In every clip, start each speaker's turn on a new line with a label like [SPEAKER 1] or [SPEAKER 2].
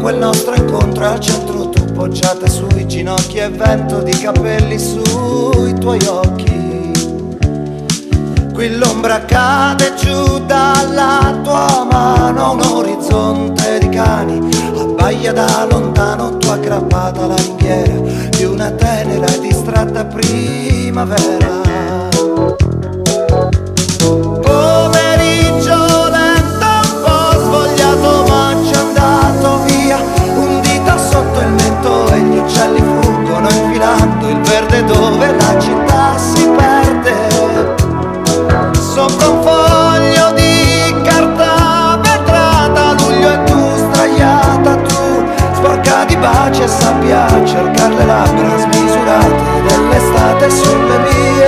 [SPEAKER 1] quel nostro incontro al centro, tu poggiata sui ginocchi e vento di capelli sui tuoi occhi. Qui l'ombra cade giù dalla tua mano, un orizzonte di cani abbaia da lontano, tu aggrappata alla ringhiera di una tenera e distratta primavera. E gli uccelli fuggono infilando il verde dove la città si perde. Sopra un foglio di carta vetrata, luglio e tu sdraiata, tu sporca di baci e sabbia a cercare le labbra smisurate dell'estate sulle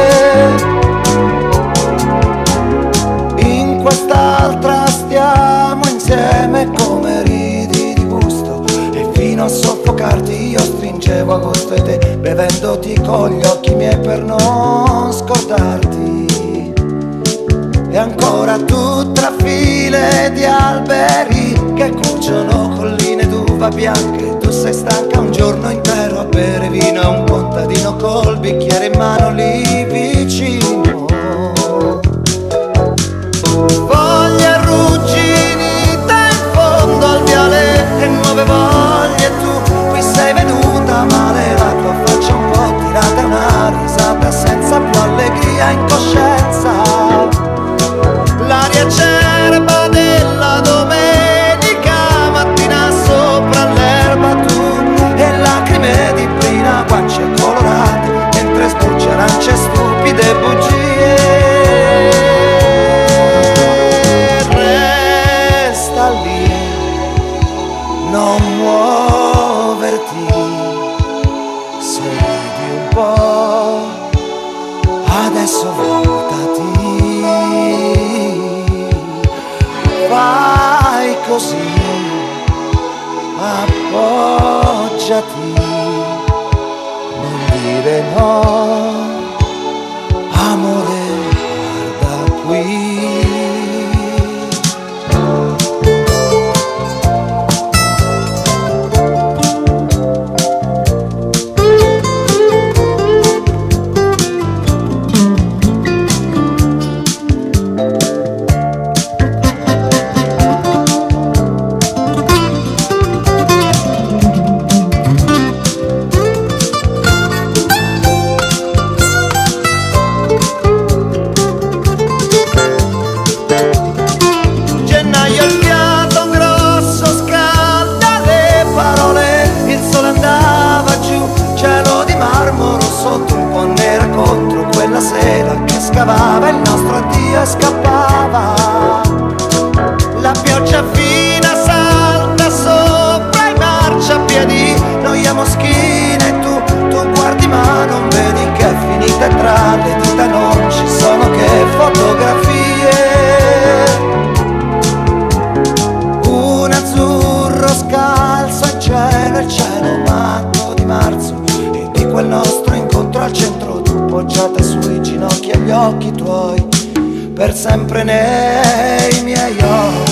[SPEAKER 1] mie. In quest'altra stiamo insieme come ridi di gusto, e fino a soffocarti io stringevo agosto e te, bevendoti con gli occhi miei per non scordarti. E ancora tu tra file di alberi che cuciono colline d'uva bianche, tu sei stanca un giorno intero a bere vino a un contadino col bicchiere in mano lì vicino. Foglie arrugginite in fondo al viale e nuove voglie, tu qui sei venuta male, la tua faccia un po' tirata, una risata senza più allegria in coscienza. L'aria acerba della domenica mattina sopra l'erba, tu e lacrime di brina, guance colorate mentre sbucci arance stupide bugie. Resta lì, non muoverti, sorridi un po', adesso voltati. Fai così, appoggiati, non dire no, amore, guarda qui. Scavava il nostro addio e scappava. La pioggia fina salta sopra i marciapiedi, noi a moschine e tu guardi ma non vedi che è finita e tra le dita non ci sono che fotografie. Un azzurro scalzo in cielo, il cielo matto di marzo, e di quel nostro incontro al centro, tu poggiata sui ginocchi e gli occhi tuoi, per sempre nei miei occhi.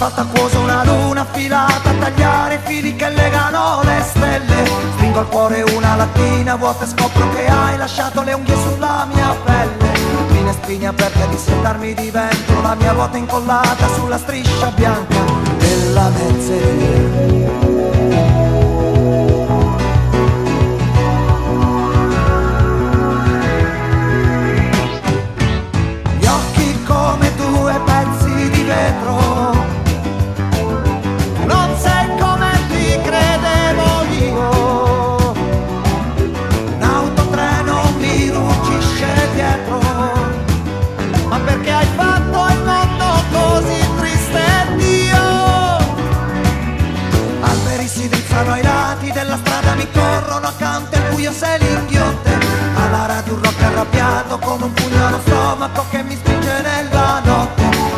[SPEAKER 1] L'asfalto acquoso, una luna affilata a tagliare i fili che legano le stelle. Stringo al cuore una lattina vuota e scopro che hai lasciato le unghie sulla mia pelle. Finestrine aperte a dissetarmi di vento, la mia ruota incollata sulla striscia bianca della mezzeria. Non sei come ti credevo io, un autotreno mi ruggisce dietro, ma perché hai fatto il mondo così triste, Dio? Alberi si drizzano ai lati della strada, mi corrono accanto, il buio se li inghiotte, alla radio un rock arrabbiato come un pugno allo stomaco che mi spinge nella notte.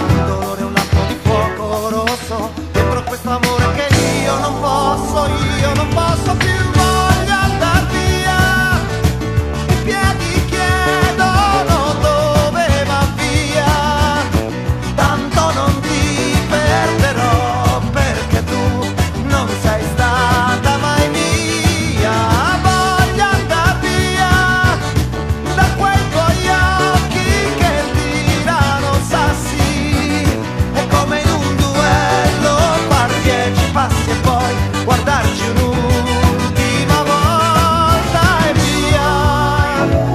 [SPEAKER 1] Dentro questo amore che io non posso più, voglio andar via. I piedi chiedono dove va via, tanto non ti perderò perché tu non sei stata mai mia. Voglio andar via da quei tuoi occhi che tirano sassi, è come in un passi e poi guardarci un'ultima volta e via.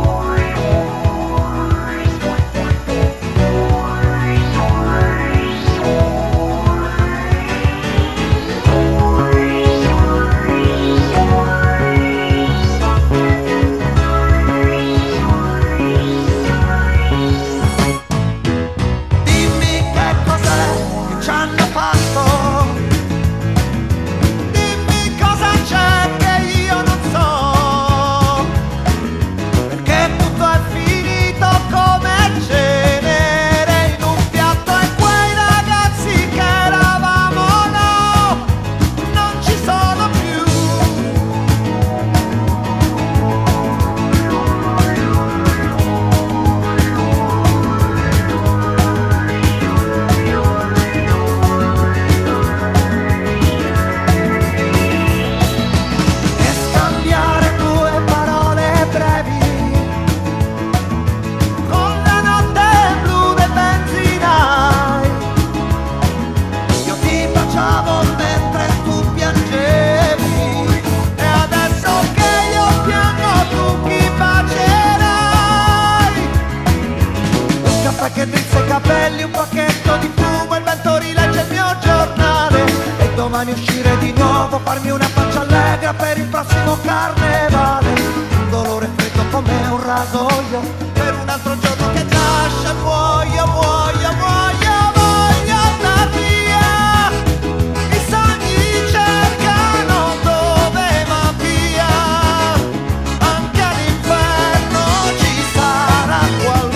[SPEAKER 1] Dimmi che cos'è che ci hanno fatto, che drizza i capelli, un pacchetto di fumo, il vento rilegge il mio giornale e domani uscire di nuovo, farmi una faccia allegra per il prossimo carnevale. Un dolore freddo come un rasoio per un altro giorno che nasce, muoio, muoio, muoio, voglio andar via. I sogni cercano dove va via, anche all'inferno ci sarà qualcuno.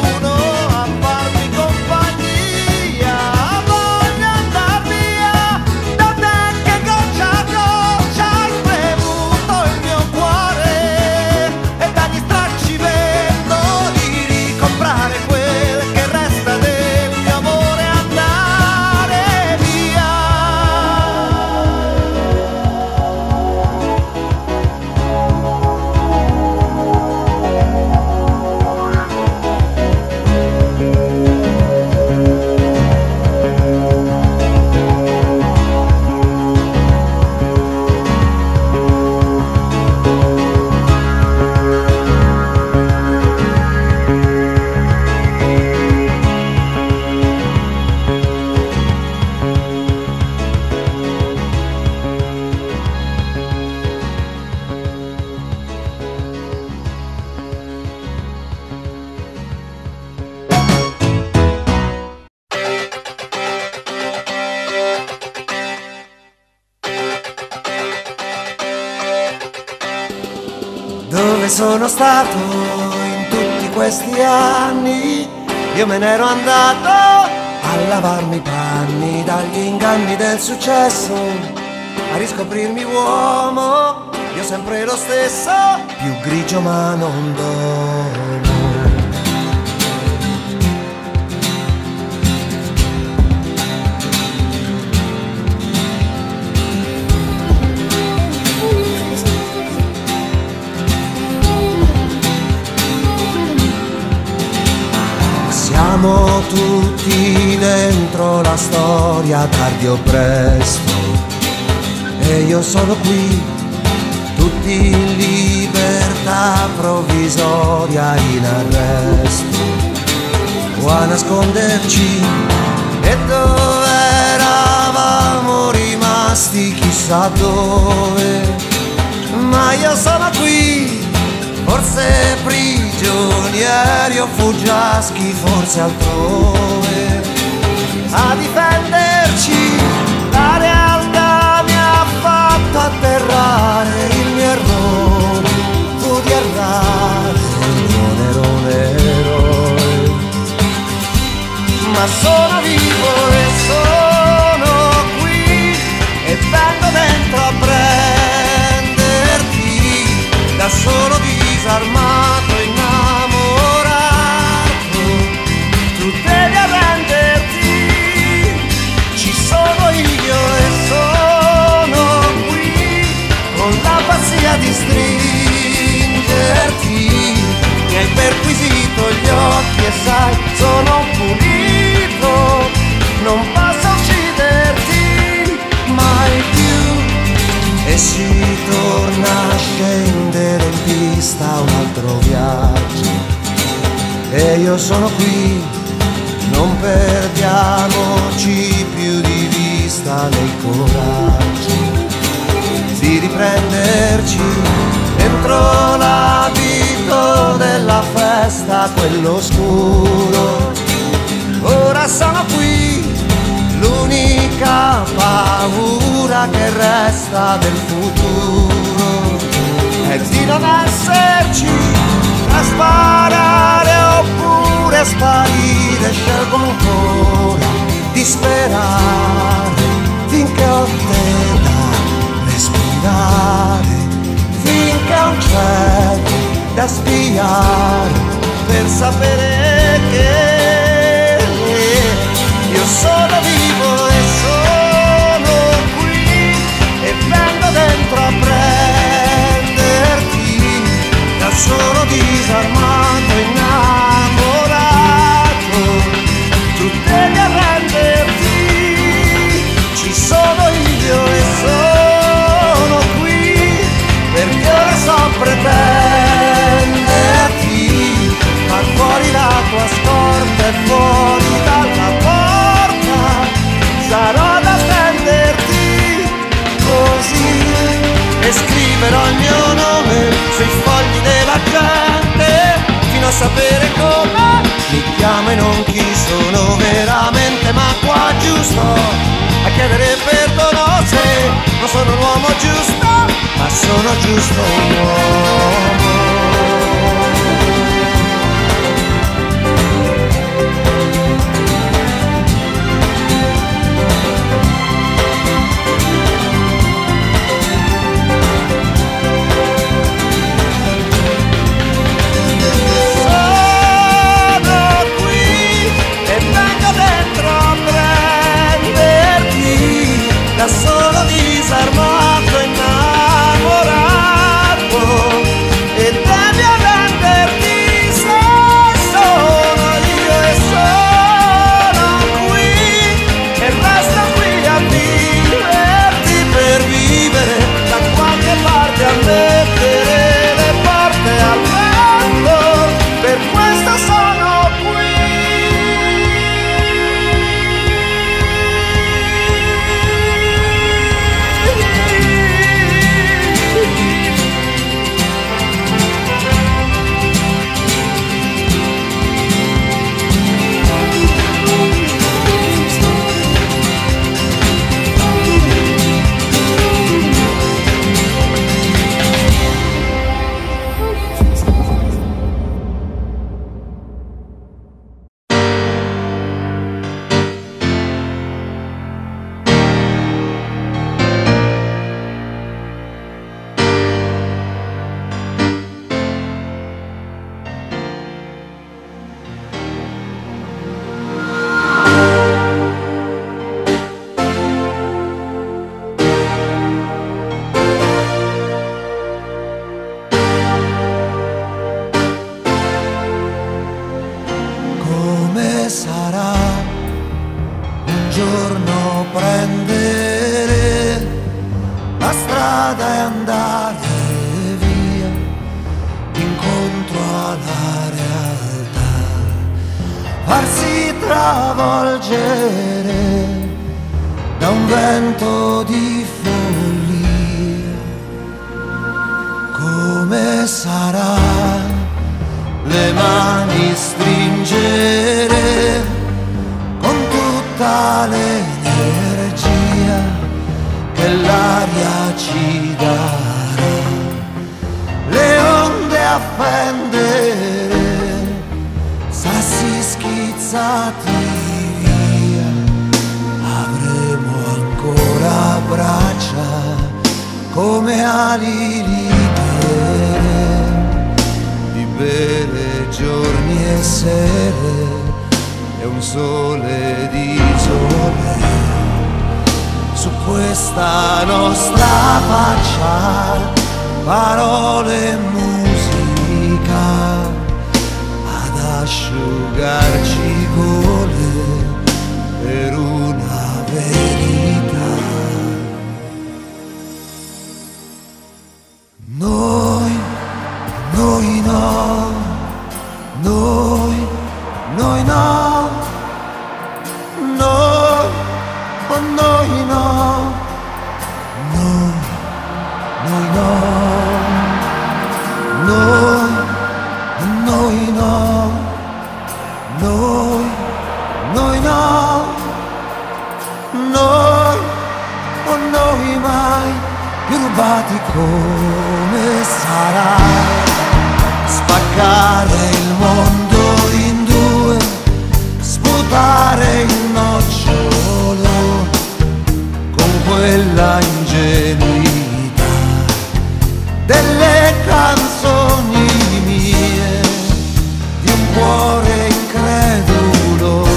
[SPEAKER 1] Dove sono stato in tutti questi anni? Io me n'ero andato a lavarmi i panni dagli inganni del successo, a riscoprirmi uomo, io sempre lo stesso, più grigio ma non dono. Siamo tutti dentro la storia, tardi o presto, e io sono qui, tutti in libertà provvisoria, in arresto, o a nasconderci. E dove eravamo rimasti chissà dove, ma io sono qui, forse prigionieri o fuggiaschi, forse altrove, a difenderci. La realtà mi ha fatto atterrare, il mio errore fu di errare, non ero un eroe, ma sono vivo e sono qui, e vengo dentro a prenderti, da solo disarmato, innamorato. Tu devi arrenderti, ci sono io e sono qui, con la pazzia di stringerti. Mi hai perquisito gli occhi e sai, sono pulito, non posso ucciderti mai più. E si torna a scendere in pista, un altro viaggio, e io sono qui, non perdiamoci più di vista nei coraggi di riprenderci dentro l'abito della festa, quello oscuro. Ora sono qui, l'unica paura che resta del futuro è di non esserci, a sparare oppure sparire. Scelgo ancora di sperare finché ho te da respirare, finché ho un cielo da spiare, per sapere che io sono vivo e sono qui, e vengo dentro a prenderti, da solo disarmato, innamorato. Tu devi arrenderti, ci sono io e sono qui, perché ora so pretenderti, far fuori la tua scorta e fuori dalla porta, sarò ad attenderti così, e scriverò il mio nome sui fogli della gente, fino a sapere come mi chiamo e non chi sono veramente. Ma qua giusto a chiedere perdono se non sono un uomo giusto, ma sono giusto un uomo. Da solo disarmato, innamorato, e come sarà un giorno prendere la strada e andare via incontro alla realtà, farsi travolgere da un vento di follia. Come sarà le mani stringere con tutta l'energia che l'aria ci darà, le onde a fendere, sassi schizzati via, avremo ancora braccia come ali libere, giorni e sere e un sole di sole su questa nostra faccia, parole e musica ad asciugarci i gole per una verità. Noi no, noi no, noi, oh noi no, noi no, noi no, noi no, noi, oh noi mai più rubati. Come sarà spaccare il mondo in due, sputare il nocciolo con quella ingenuità delle canzoni mie, di un cuore incredulo.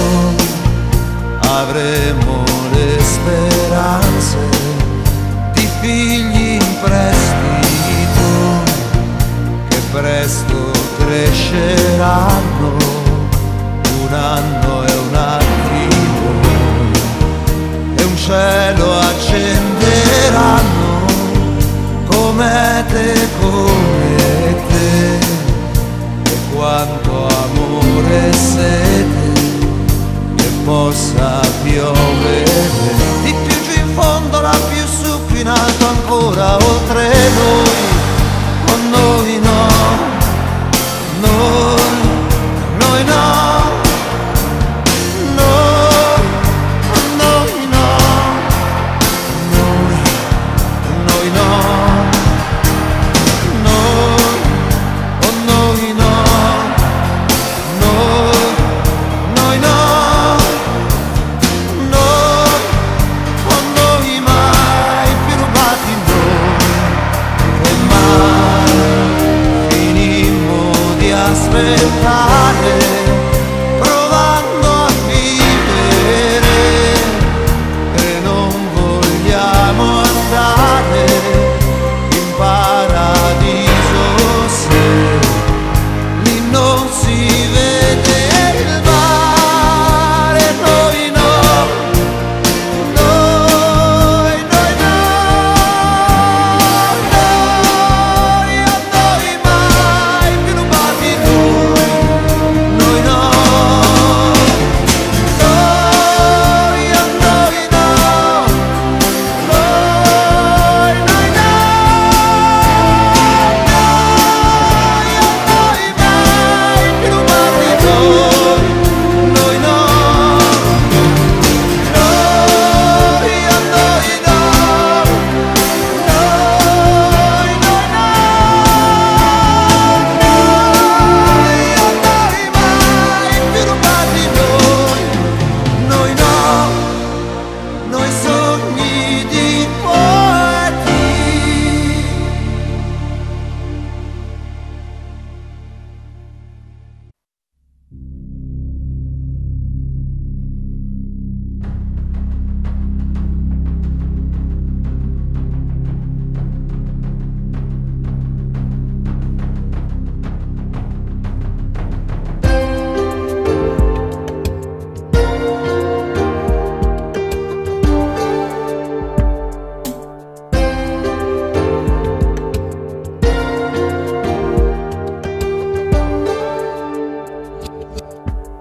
[SPEAKER 1] Avremo le speranze di figli in prestito che presto cresceranno, un anno e un attimo, e un cielo accenderanno comete come te, e quanto amore e sete che possa piovere di più giù in fondo, là più su, più in alto ancora, oltre noi, con noi no, noi no, noi no, noi no, oh noi no, noi no, oh noi mai più rubati, noi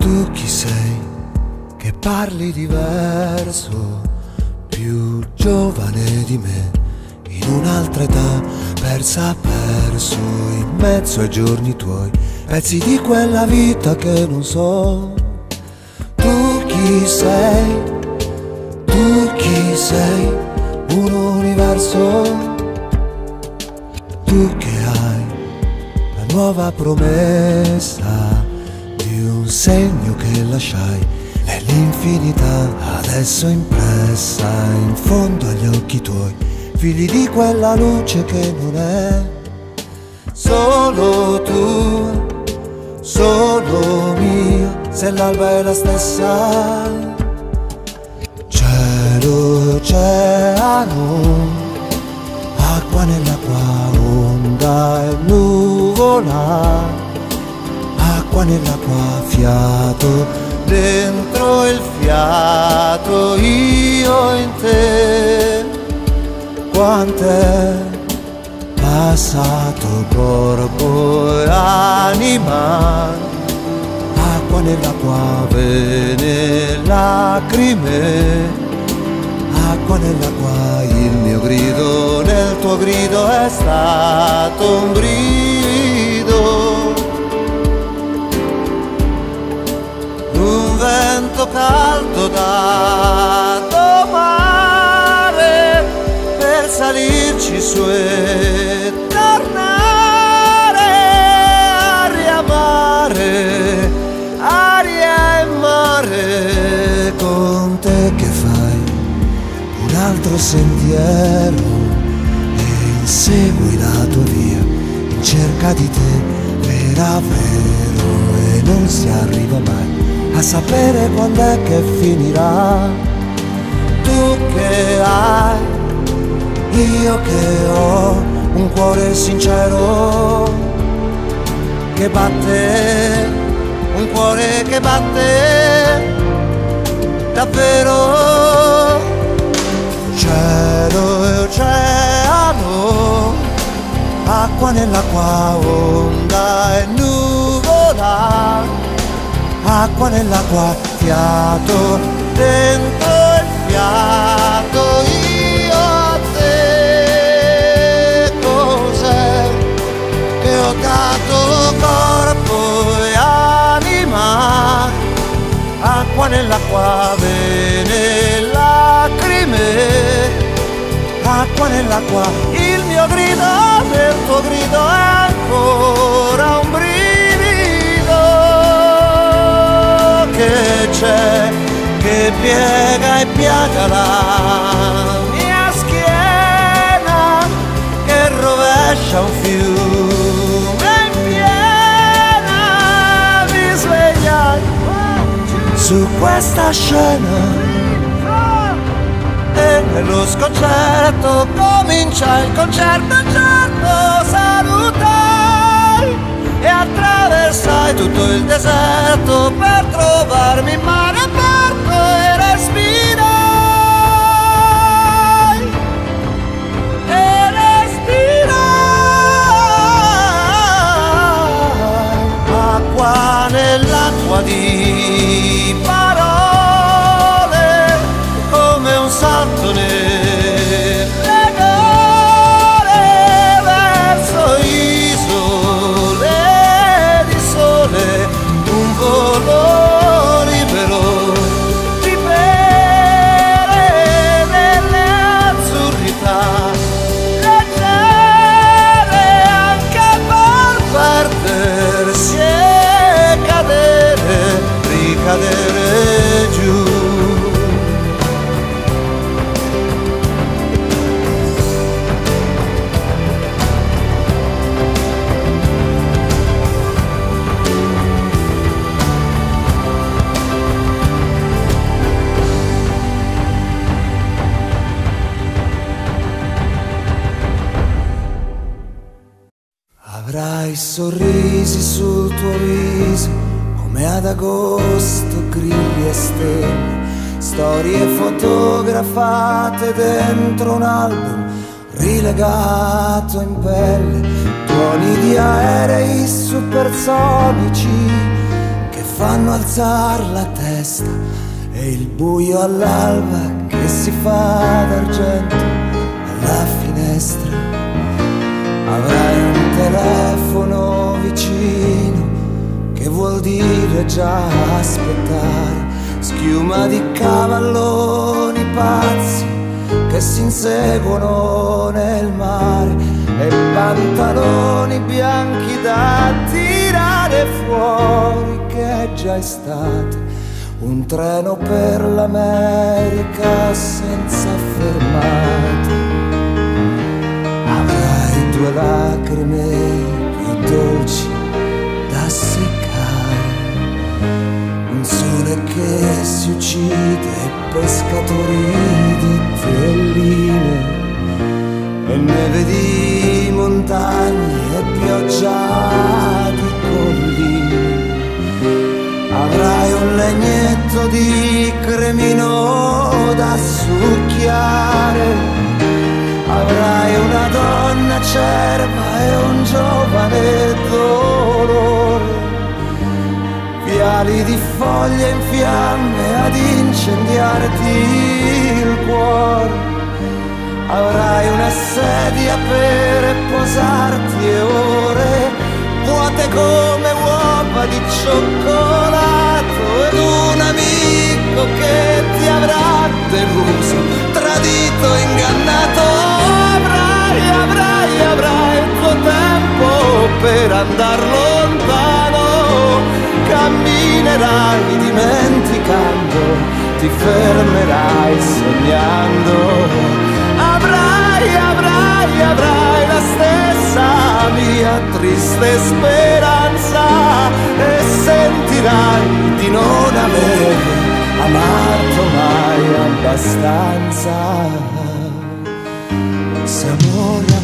[SPEAKER 1] Tu chi sei che parli diverso, più giovane di me, in un'altra età, persa perso in mezzo ai giorni tuoi, pezzi di quella vita che non so. Tu chi sei? Tu chi sei? Un universo? Tu che hai la nuova promessa di un segno che lasciai nell'infinità, adesso impressa in fondo agli occhi tuoi, figli di quella luce che non è solo tua, solo mia, se l'alba è la stessa. Cielo, oceano, acqua nell'acqua, onda e nuvola, acqua nell'acqua, fiato dentro il fiato, io in te. Quant'è passato corpo e anima, acqua nell'acqua, vene, lacrime, acqua nell'acqua, il mio grido nel tuo grido è stato un brivido, un vento caldo da domare per salirci su e tornare a riamare, aria e mare. Con te che fai un altro sentiero e insegui la tua via in cerca di te, vera vero, e non si arriva mai a sapere quando è che finirà. Tu che hai, io che ho un cuore sincero che batte, un cuore che batte davvero. Cielo e oceano, acqua nell'acqua, onda e nuvola, acqua nell'acqua, fiato dentro il fiato, io a te. Cos'è che ho dato corpo e anima, acqua nell'acqua, vene, lacrime, acqua nell'acqua, il mio grido nel tuo grido è ancora un brivido che c'è, che piega e piaga la mia schiena, che rovescia un fiume in piena. Mi svegliai su questa scena e nello sconcerto comincia il concerto, certo salutai e attraversai tutto il deserto per trovarmi in mare aperto e respirai, acqua nell'acqua di parole, come un salto nelle gole verso isole di sole, un volo libero di pere nelle azzurrità, leggere anche per perdersi e cadere, ricadere giù. Avrai sorrisi sul tuo viso come ad agosto, grilli e stelle, storie fotografate dentro un album rilegato in pelle, tuoni di aerei supersonici che fanno alzare la testa e il buio all'alba che si fa d'argento alla finestra. Avrai un telefono vicino, che vuol dire già aspettare, schiuma di cavalloni pazzi che si inseguono nel mare e pantaloni bianchi da tirare fuori, che è già estate. Un treno per l'America senza fermate. Avrai due lacrime più dolci da seccare, un sole che si uccide, pescatori di telline e neve di montagne e pioggia di colline. Avrai un legnetto di cremino da succhiare, avrai una donna acerba e un giovane dolore, viali di foglie in fiamme ad incendiarti il cuore. Avrai una sedia per posarti e ore vuote come uova di cioccolato ed un amico che ti avrà deluso, tradito, ingannato. Avrai il tuo tempo per andar lontano, camminerai dimenticando, ti fermerai sognando. Avrai la stessa mia triste speranza e sentirai di non aver amato mai abbastanza. Se amore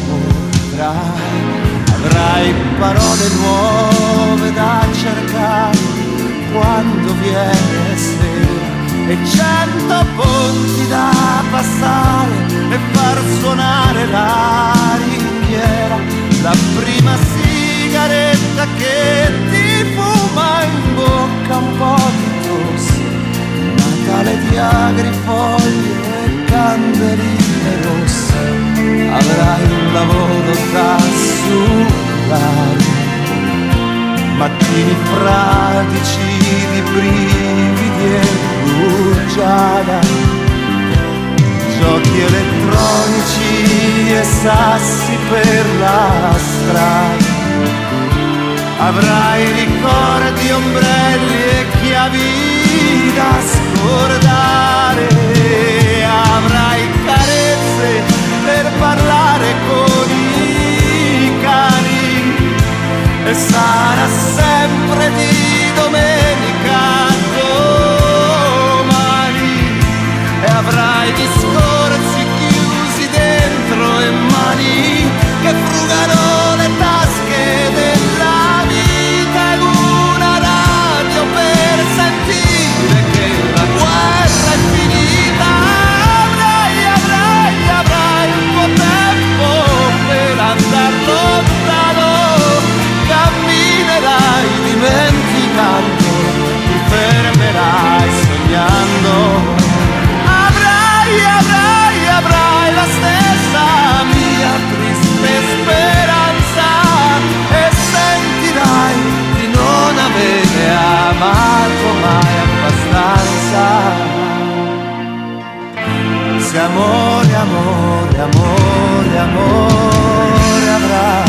[SPEAKER 1] avrai parole nuove da cercare quando viene sera e 100 ponti da passare e far suonare la ringhiera, la prima sigaretta che ti fuma in bocca un po' di tosse, Natale di agrifoglie e candeline rosse. Avrai un lavoro da surrare, mattini fradici di brividi e rugiada, giochi elettronici e sassi per la strada. Avrai ricordi, ombrelli e chiavi da scordare, avrai carezze per parlare con i cani e sarà sempre di domenica domani e avrai discorsi chiusi dentro e mani che frugano le tasche della vita ed una radio per sentire che la guerra è finita. Avrai il tuo tempo per andar lontano, camminerai dimenticando, ti fermerai sognando. Avrai la stessa mia triste speranza e sentirai di non avere amato mai abbastanza. Se amore, amore, amore, amore avrai.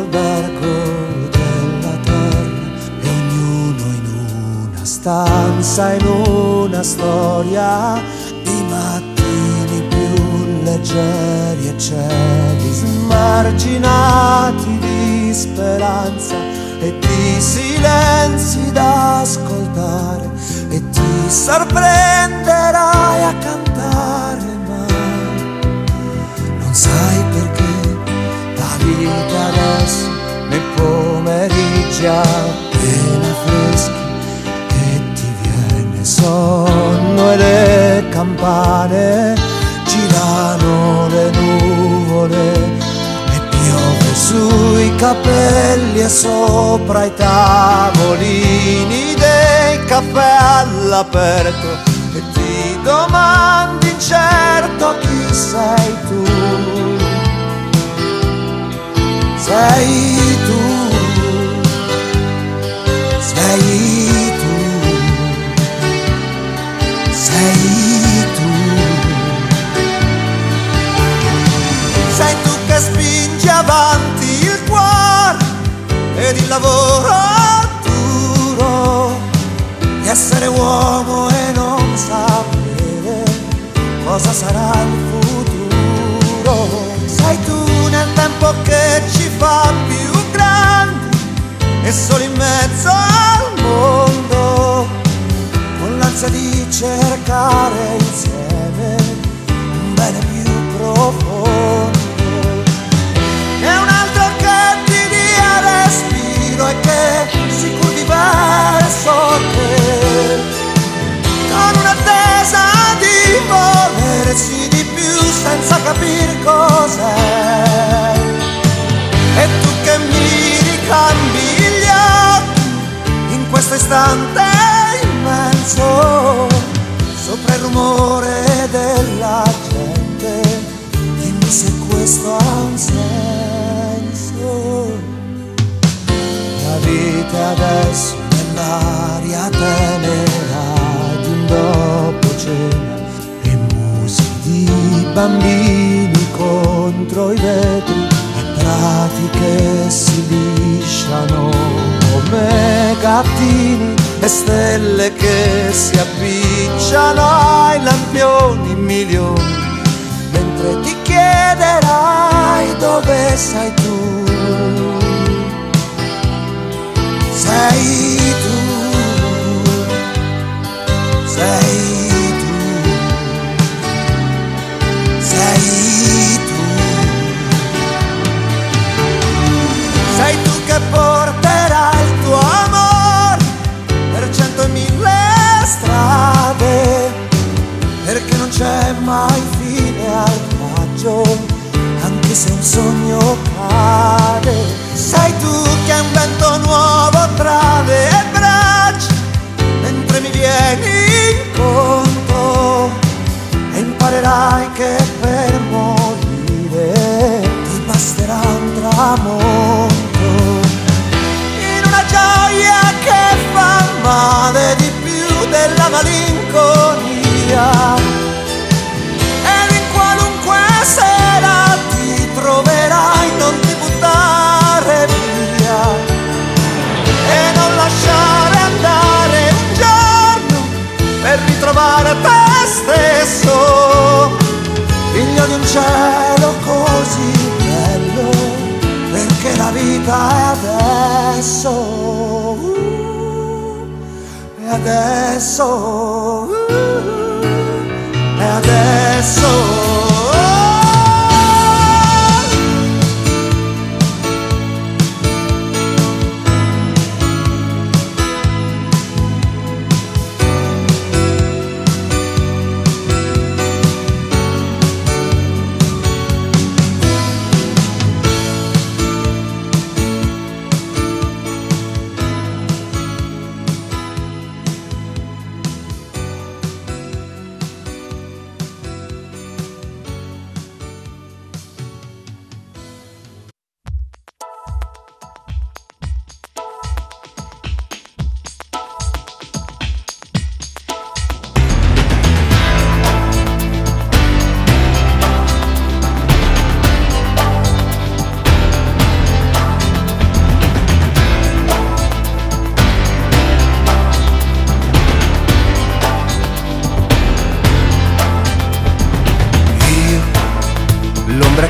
[SPEAKER 1] all'albergo della terra e ognuno in una stanza, in una storia, i mattini più leggeri e cieli smarginati di speranza e di silenzi da ascoltare, e ti sorprenderai a cantare, ma non sai perché la vita adesso nei pomeriggi appena freschi e ti viene sonno e le campane girano le nuvole e piove sui capelli e sopra i tavolini dei caffè all'aperto, e ti domandi incerto chi sei tu. Sei tu, sei tu, sei tu. Sei tu che spingi avanti il cuore ed il lavoro duro di essere uomo e non sapere cosa sarà il futuro. Sei tu nel tempo che ci fa più grandi e solo in mezzo al mondo, con l'ansia di cercare insieme un bene più profondo. E un altro che ti dia respiro e che si curvi verso te, con un'attesa di volersi di più senza capire cos'è. E tu che mi ricambi gli occhi in questo istante immenso, sopra il rumore della gente, dimmi se questo ha un senso. La vita adesso nell'aria tenera di un dopo cena e musiche di bambini contro i vetri, prati che si lisciano come gattini e stelle che si appicciano ai lampioni milioni, mentre ti chiederai dove sei tu. Sei tu, sei tu, sei tu. Sei tu che porterai il tuo amore per 100.000 strade, perché non c'è mai fine al viaggio, anche se un sogno cade. Sei tu che hai un vento nuovo tra le braccia, mentre mi vieni incontro, e imparerai che per morire ti basterà un tramonto. Gioia che fa male di più della malinconia, ed in qualunque sera ti troverai, non ti buttare via e non lasciare andare un giorno per ritrovare te stesso, figlio di un cielo così bello, perché la vita è adesso, è adesso, è adesso.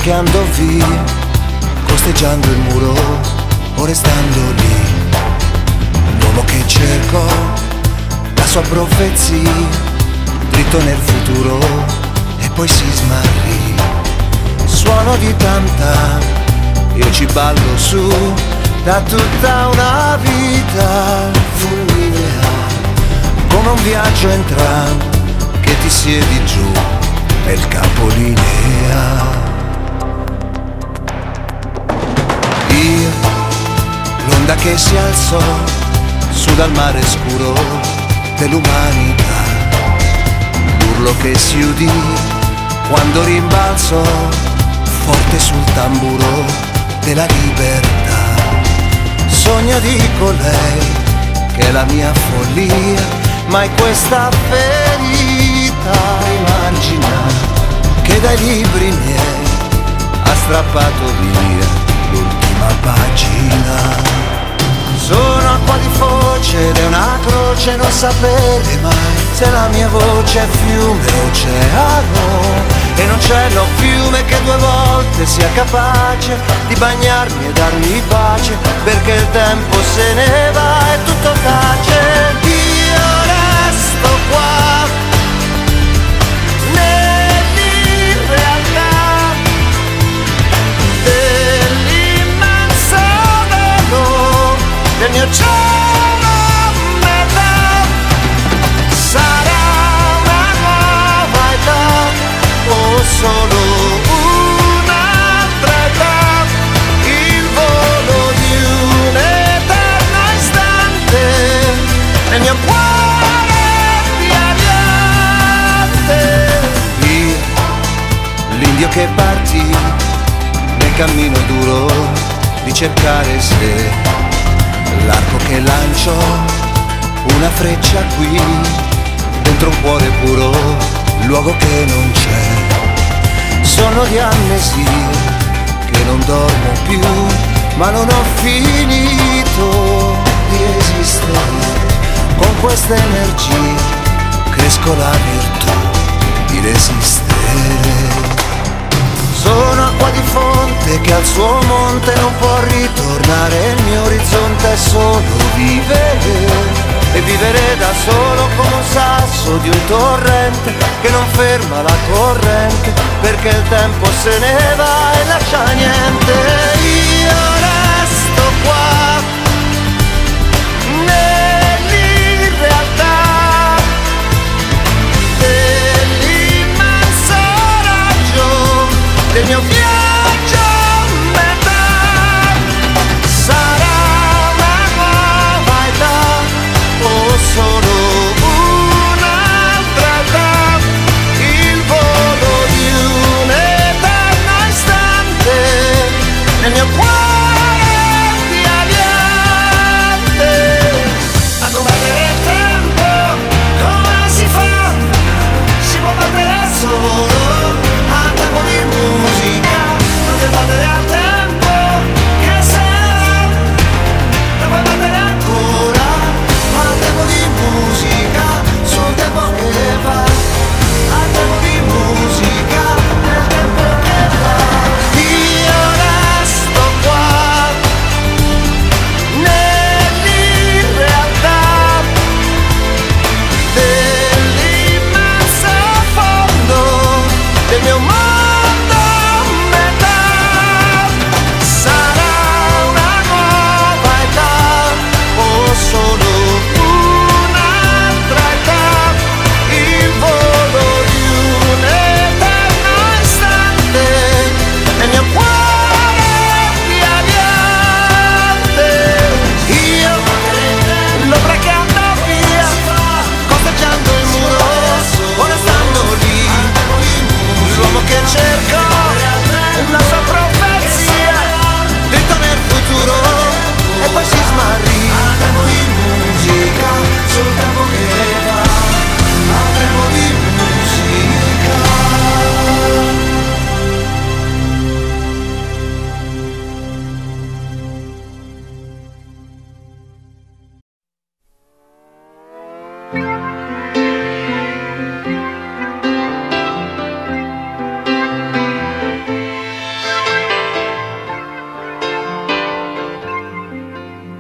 [SPEAKER 1] che andò via, costeggiando il muro o restando lì. L'uomo che cercò la sua profezia, dritto nel futuro e poi si smarrì. Suono di tanta, io ci ballo su, da tutta una vita fulminea, come un viaggio entrante che ti siedi giù nel capolinea. Io, l'onda che si alzò su dal mare scuro dell'umanità, l'urlo che si udì quando rimbalzò forte sul tamburo della libertà. Sogno di colei che è la mia follia, ma è questa ferita immaginata che dai libri miei ha strappato via l'ultima pagina. Sono acqua di foce ed è una croce non sapere mai se la mia voce è fiume o oceano, e non c'è no fiume che due volte sia capace di bagnarmi e darmi pace, perché il tempo se ne va e tutto tace. Io resto qua nell'irrealtà dell'immenso velo del mio cielo a metà. Sarà una nuova età o solo un'altra età, il volo di un eterno istante nel mio cuore di adiante. Io, l'indio che partì nel cammino duro di cercare se, l'arco che lanciò una freccia qui dentro un cuore puro, luogo che non c'è. Sono di amnesia che non dormo più, ma non ho finito di esistere. Con questa energia cresco la virtù di resistere. Sono acqua di fonte che al suo monte non può ritornare, il mio orizzonte è solo vivere, e vivere da solo come un sasso di un torrente che non ferma la corrente, perché il tempo se ne va e lascia niente. Io resto qua nell'irrealtà dell'immenso raggio del mio viaggio a metà. Sarà una nuova età o solo un'altra età, il volo di un eterno istante nel mio cuore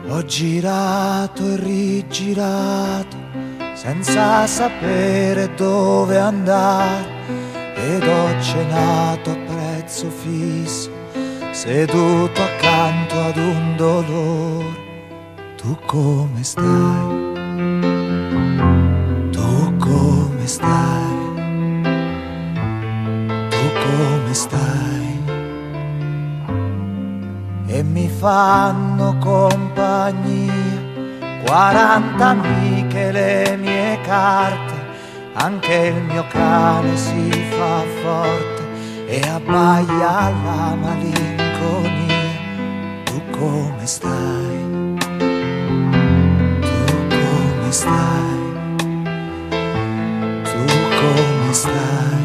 [SPEAKER 1] Ho girato e rigirato senza sapere dove andare ed ho cenato a prezzo fisso seduto accanto ad un dolore. Tu come stai? Tu come stai? Tu come stai? E mi fanno compagnia 40 amiche, le mie carte, anche il mio cane si fa forte e abbaia alla malinconia. Tu come stai? Tu come stai? Tu come stai?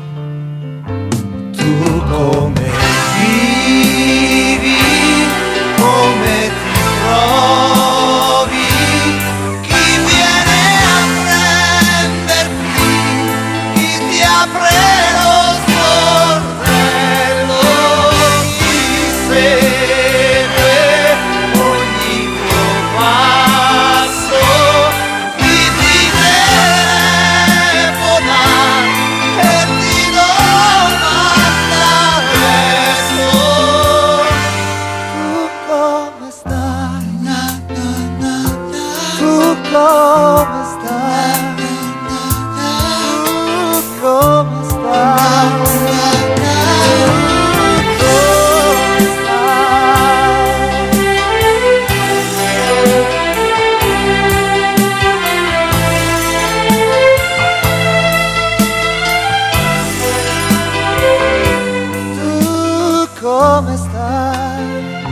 [SPEAKER 1] Tu come vivi? Come ti trovi? Chi viene a prenderti? Chi ti apre lo sportello? Chi segue ogni tuo passo? Chi ti telefona e ti domanda adesso? Tu come stai? Tu come stai? Tu come stai? Tu come stai?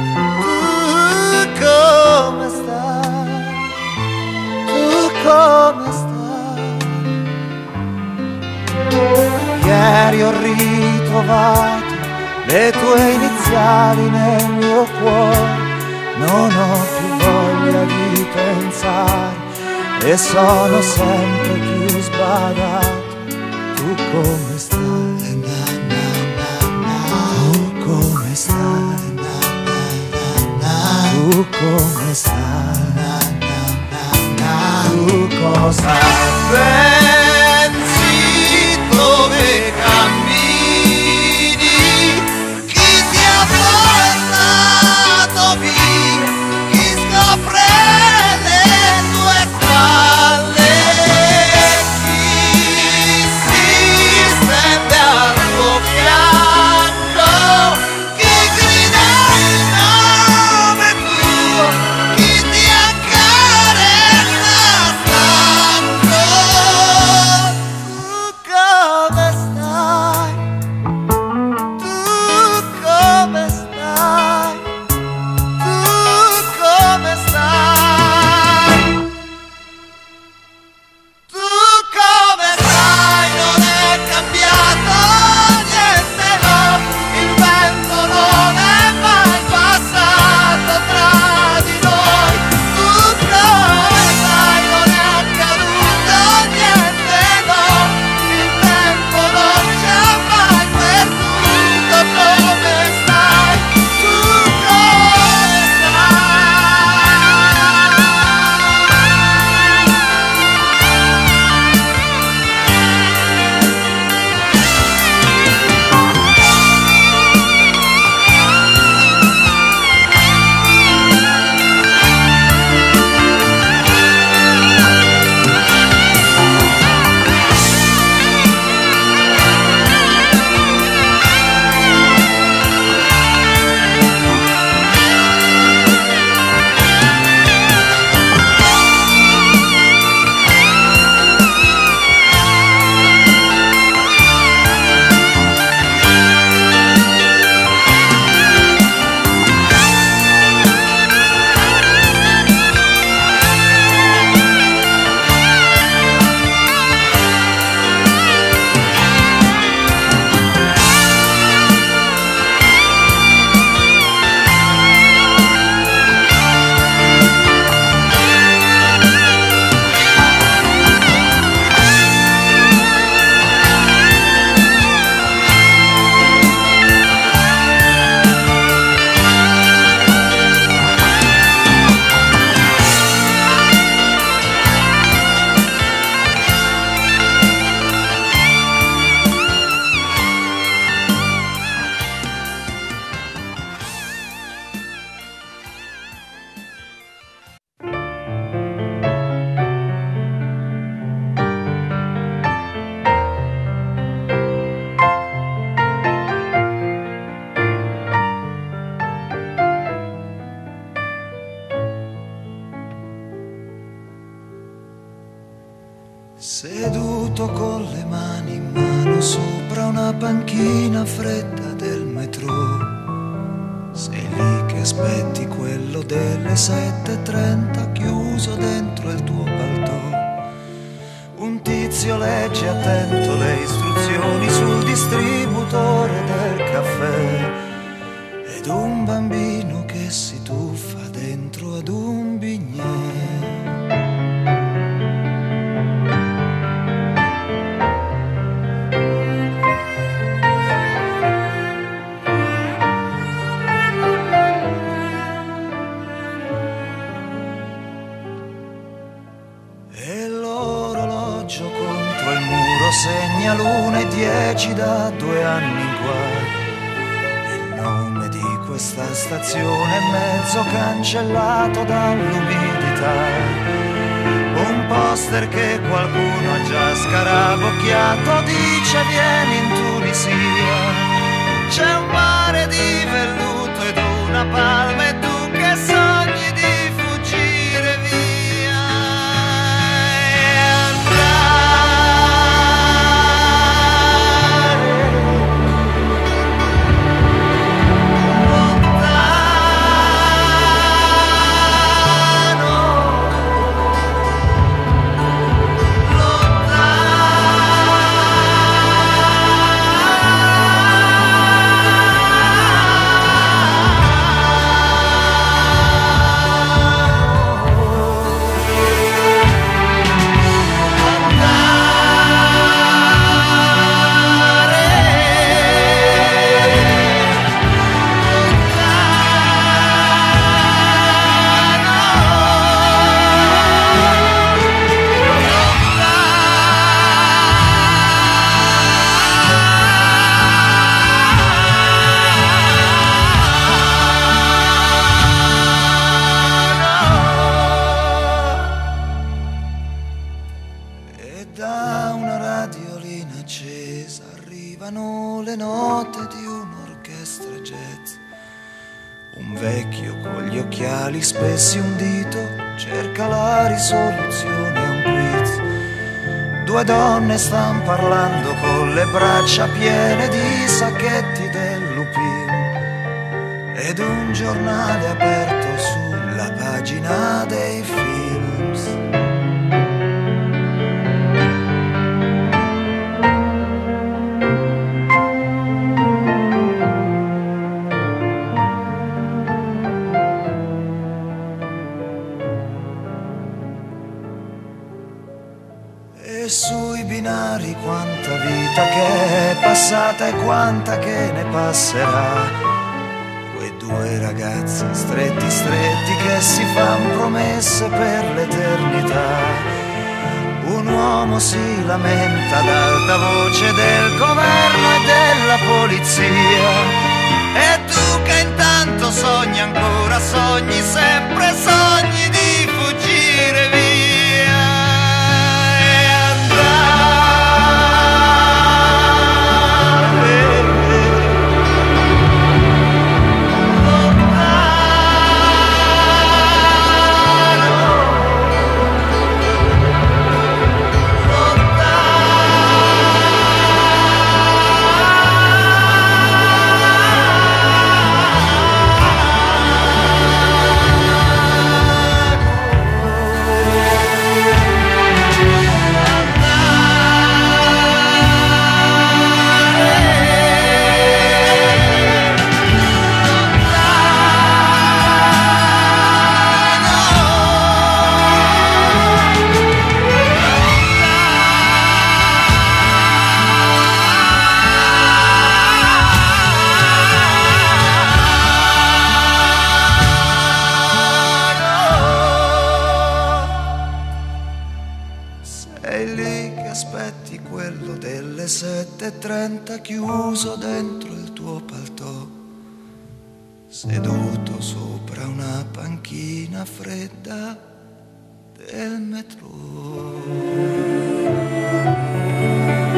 [SPEAKER 1] Tu come stai? Tu come stai? Ieri ho ritrovato le tue iniziali nel mio cuore, non ho più voglia di pensare e sono sempre più sbadato. Tu come stai? Tu come stai? Tu come stai? Tu cosa pensi? Dove cammini? Chi ti ha portato via? Chi scopre le tue spalle? Chi si stende al tuo fianco? Chi grida il nome tuo? Chi ti accarezza stanco? Seduto con le mani in mano sopra una panchina fredda del metro, sei lì che aspetti quello delle 7:30 chiuso dentro il tuo paltò. Un tizio legge attento le istruzioni sul distributore del caffè ed un bambino che si tuffa dentro ad un bignè. Contro il muro segna l'1:10 da 2 anni in qua. Il nome di questa stazione è mezzo cancellato dall'umidità. Un poster che qualcuno ha già scarabocchiato dice vieni in Tunisia. C'è un mare di velluto ed una palma e tu che sogni di fuggire via. Da una radiolina accesa arrivano le note di un'orchestra jazz. Un vecchio con gli occhiali spessi un dito cerca la risoluzione a un quiz. Due donne stanno parlando con le braccia piene di sacchetti del Lupin ed un giornale aperto sulla pagina dei films. E sui binari quanta vita che è passata e quanta che ne passerà. Quei due ragazzi stretti stretti che si fan promesse per l'eternità. Un uomo si lamenta ad alta voce del governo e della polizia. E tu che intanto sogni ancora, sogni sempre, sogni di fuggire via. Sei lì che aspetti quello delle 7:30 chiuso dentro il tuo paltò, seduto sopra una panchina fredda del metro.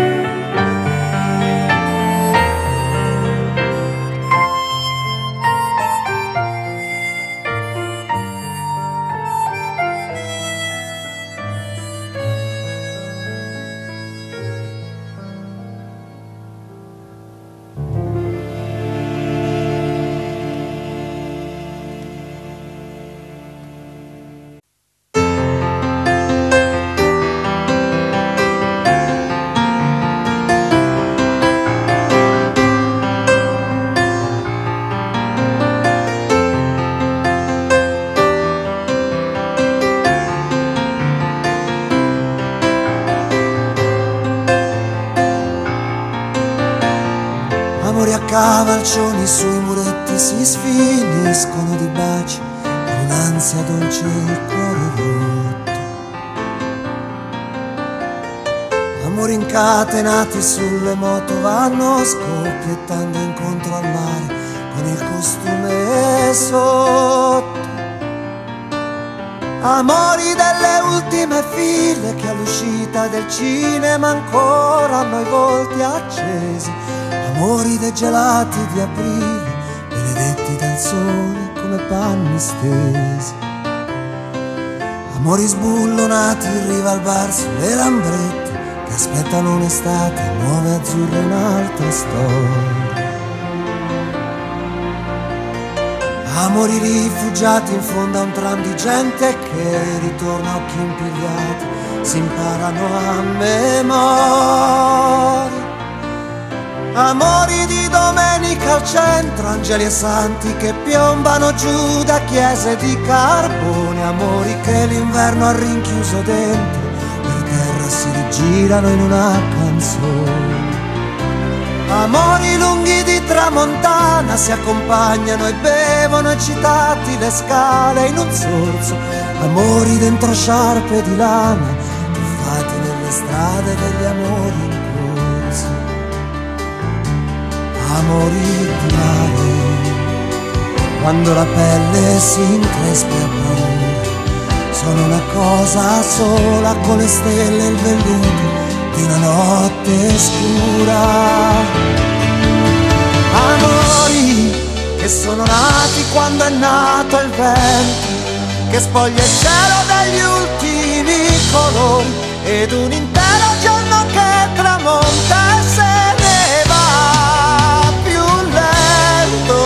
[SPEAKER 1] cavalcioni sui muretti si sfiniscono di baci, con un'ansia dolce il cuore rotto. Amori incatenati sulle moto vanno scoppiettando incontro al mare con il costume sotto. Amori delle ultime file che all'uscita del cinema ancora hanno i volti accesi. Amori dei gelati di aprile, benedetti dal sole come panni stesi. Amori sbullonati in riva al bar sulle lambrette che aspettano un'estate nuove azzurre, un'altra storia. Amori rifugiati in fondo a un tram di gente che ritorna a occhi impigliati, si imparano a memoria. Amori di domenica al centro, angeli e santi che piombano giù da chiese di carbone. Amori che l'inverno ha rinchiuso dentro, per terra si rigirano in una canzone. Amori lunghi di tramontana si accompagnano e bevono eccitati le scale in un sorso. Amori dentro sciarpe di lana, tuffati nelle strade degli amori in corso. Amori di mare, quando la pelle si increspa a paura, sono una cosa sola con le stelle e il velluto di una notte scura. Amori che sono nati quando è nato il vento, che spoglia il cielo degli ultimi colori, ed un intero giorno che tramonta e se ne va più lento.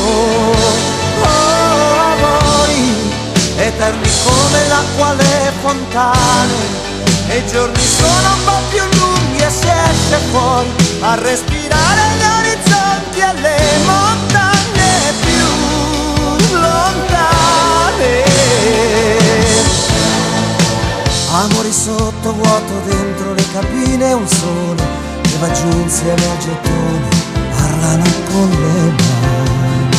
[SPEAKER 1] Oh, amori eterni come l'acqua alle fontane, e i giorni sono un po' più lunghi e si esce fuori a respirare gli orizzonti e le montagne più lontane. Amori sotto vuoto dentro le cabine, un sole che va giù insieme a gettoni, parlano con le mani.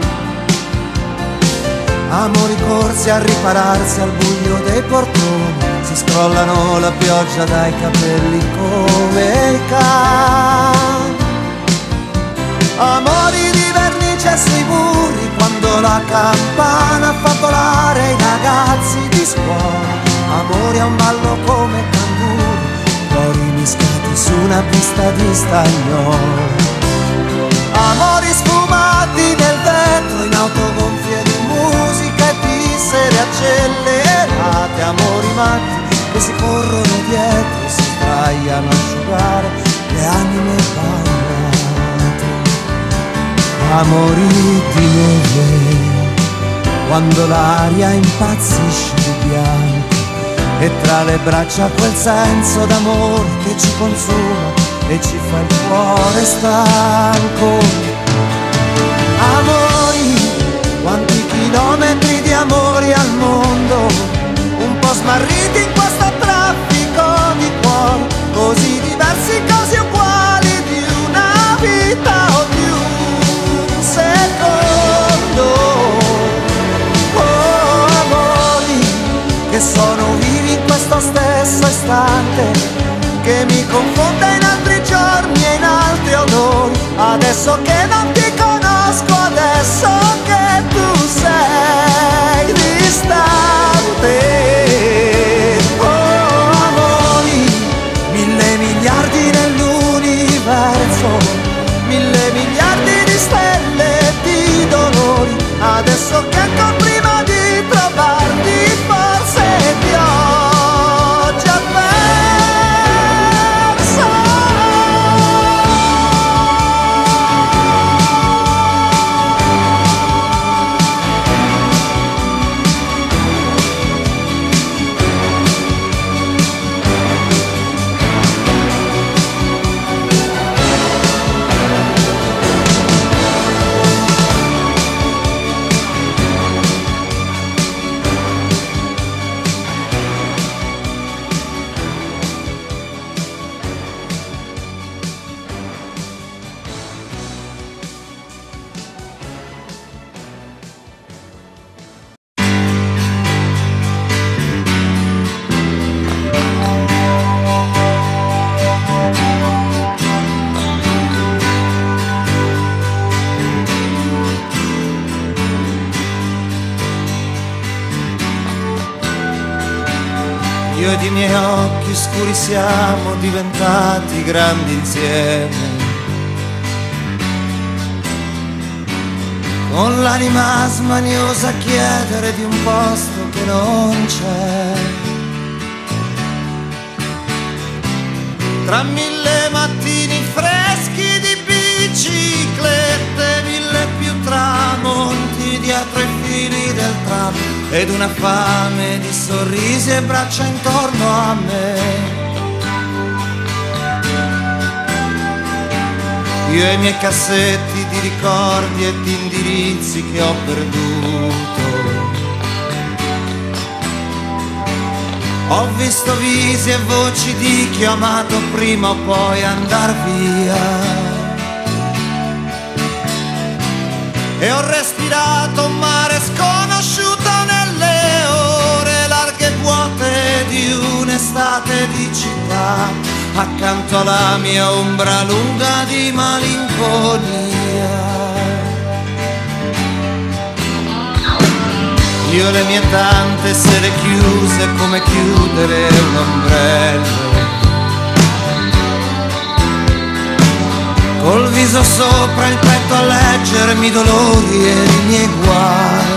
[SPEAKER 1] Amori corsi a ripararsi al buio dei portoni, si scrollano la pioggia dai capelli come i cani. Amori di vernice sui muri, quando la campana fa volare i ragazzi di scuola. Amori a un ballo come canguri, cuori mischiati su una pista di stagnolo. Amori sfumati nel vetro, in autogonfie di musica e di sere accelerate. Amori matti che si corrono dietro e si sdraiano a asciugare le anime bagnate. Amori di neve, quando l'aria impazzisce di bianco, e tra le braccia quel senso d'amore che ci consuma e ci fa il cuore stanco. Amori, quanti chilometri di amori al mondo, un po' smarriti in questo traffico di cuori, così diversi, così uguali, di una vita o di un secondo. Oh, amori che sono vivi in questo stesso istante, che mi confonde in altri giorni e in altri odori. Adesso che non ti conosco, adesso che tu sei distante. Oh, amori, 1000 miliardi nell'universo, 1000 miliardi di stelle e di dolori. Adesso che ancora prima di trovarti forse ti ho già perso. Io ed i miei occhi scuri siamo diventati grandi insieme, con l'anima smaniosa a chiedere di un posto che non c'è. Tra mille mattini freschi di biciclette, mille più tramonti dietro i fili del tram, ed una fame di sorrisi e braccia intorno a me. Io e i miei cassetti di ricordi e di indirizzi che ho perduto. Ho visto visi e voci di chi ho amato prima o poi andar via. E ho respirato un mare sconosciuto nelle ore larghe e vuote di un'estate di città, accanto alla mia ombra lunga di malinconia. Io le mie tante sere chiuse come chiudere un ombrello, col viso sopra il petto a leggermi i dolori e i miei guai.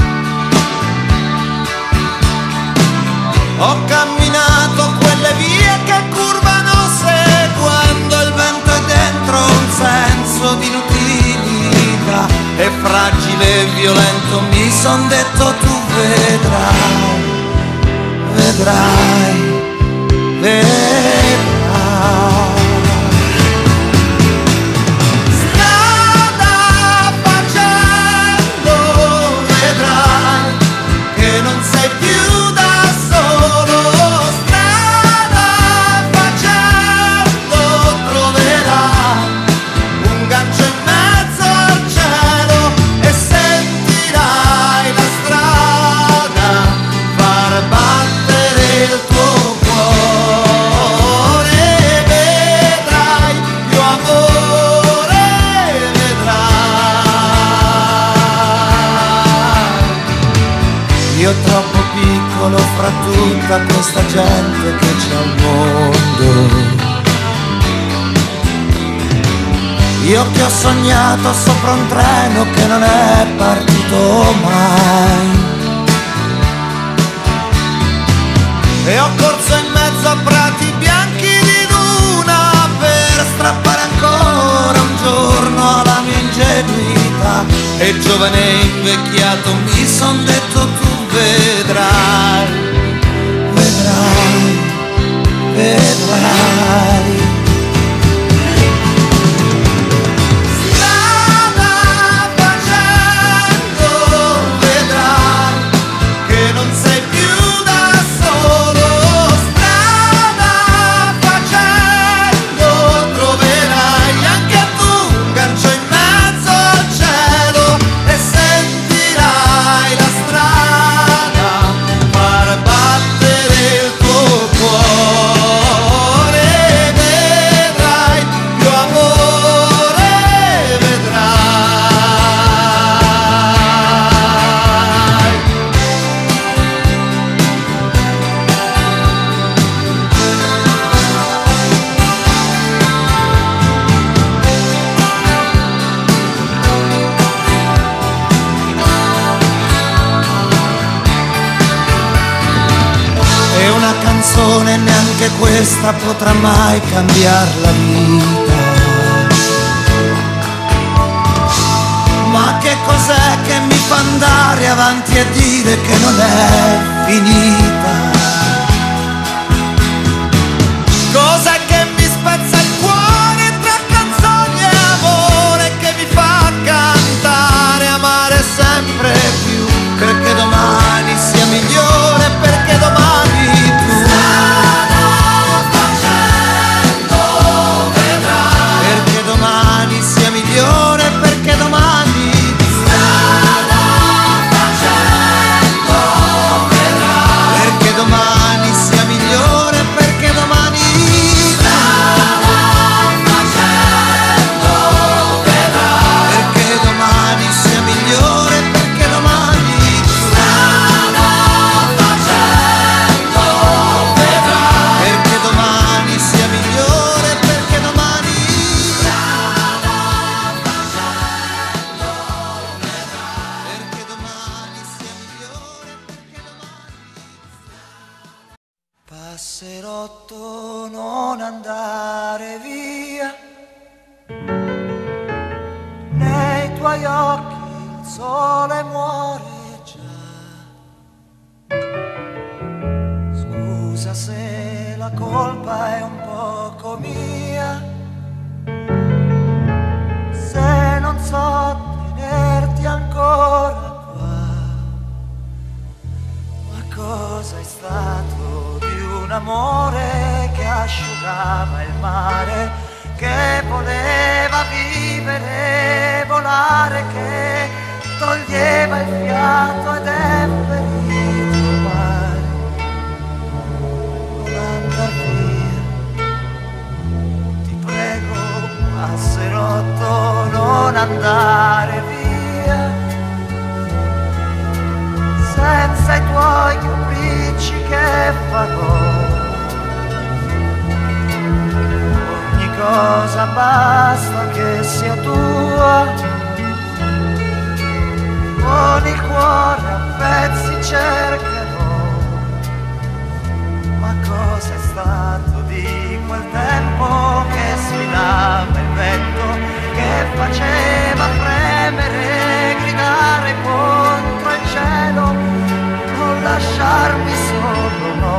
[SPEAKER 1] Ho camminato quelle vie che curvano seguendo il vento e dentro un senso di inutilità, e fragile e violento mi son detto tu vedrai, vedrai, vedrai. Io troppo piccolo fra tutta questa gente che c'è al mondo. Io che ho sognato sopra un treno che non è partito mai, e ho corso in mezzo a prati bianchi di luna per strappare ancora un giorno alla mia ingenuità. E giovane e invecchiato mi son detto tu vedrai, vedrai, vedrai. Strada facendo vedrai che non sei più da solo. Strada facendo troverai anche tu un gancio in mezzo al cielo, e sentirai la strada far battere il tuo cuore. Vedrai più amore, vedrai. E una canzone neanche questa potrà mai cambiar la vita. Ma che cos'è che mi fa andare avanti e dire che non è finita? Cos'è che mi spezza il cuore tra canzoni e amore, che mi fa cantare, amare sempre più, perché domani sia migliore, perché domani tu. Perché domani sia migliore, perché domani tu. Strada facendo vedrai. Passerotto, non andare via, nei tuoi occhi il sole muore già. Scusa se la colpa è un poco mia, se non so tenerti ancora qua. Ma cosa è stato di un amore che asciugava il mare, che voleva vivere, volare, che toglieva il fiato ed è ferito ormai. Non andar via, ti prego, passerotto, non andare via, senza i tuoi capricci che farò. Ogni cosa basta che sia tua, con il cuore a pezzi cercherò. Ma cosa è stato di quel tempo che sfidava il vento, che faceva fremere, gridare contro il cielo, non lasciarmi solo, no,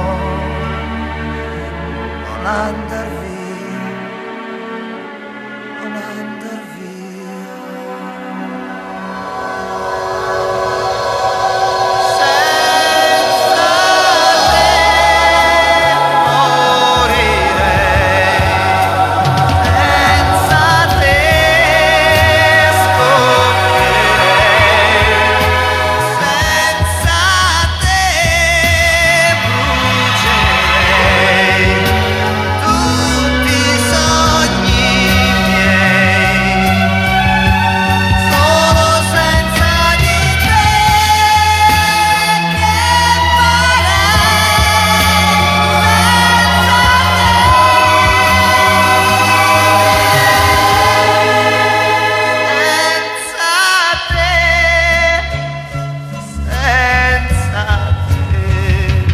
[SPEAKER 1] non andar via, non andar via. Senza te morirei, senza te scoppierei, senza te brucerei tutti i sogni miei. Solo senza di te che senza te.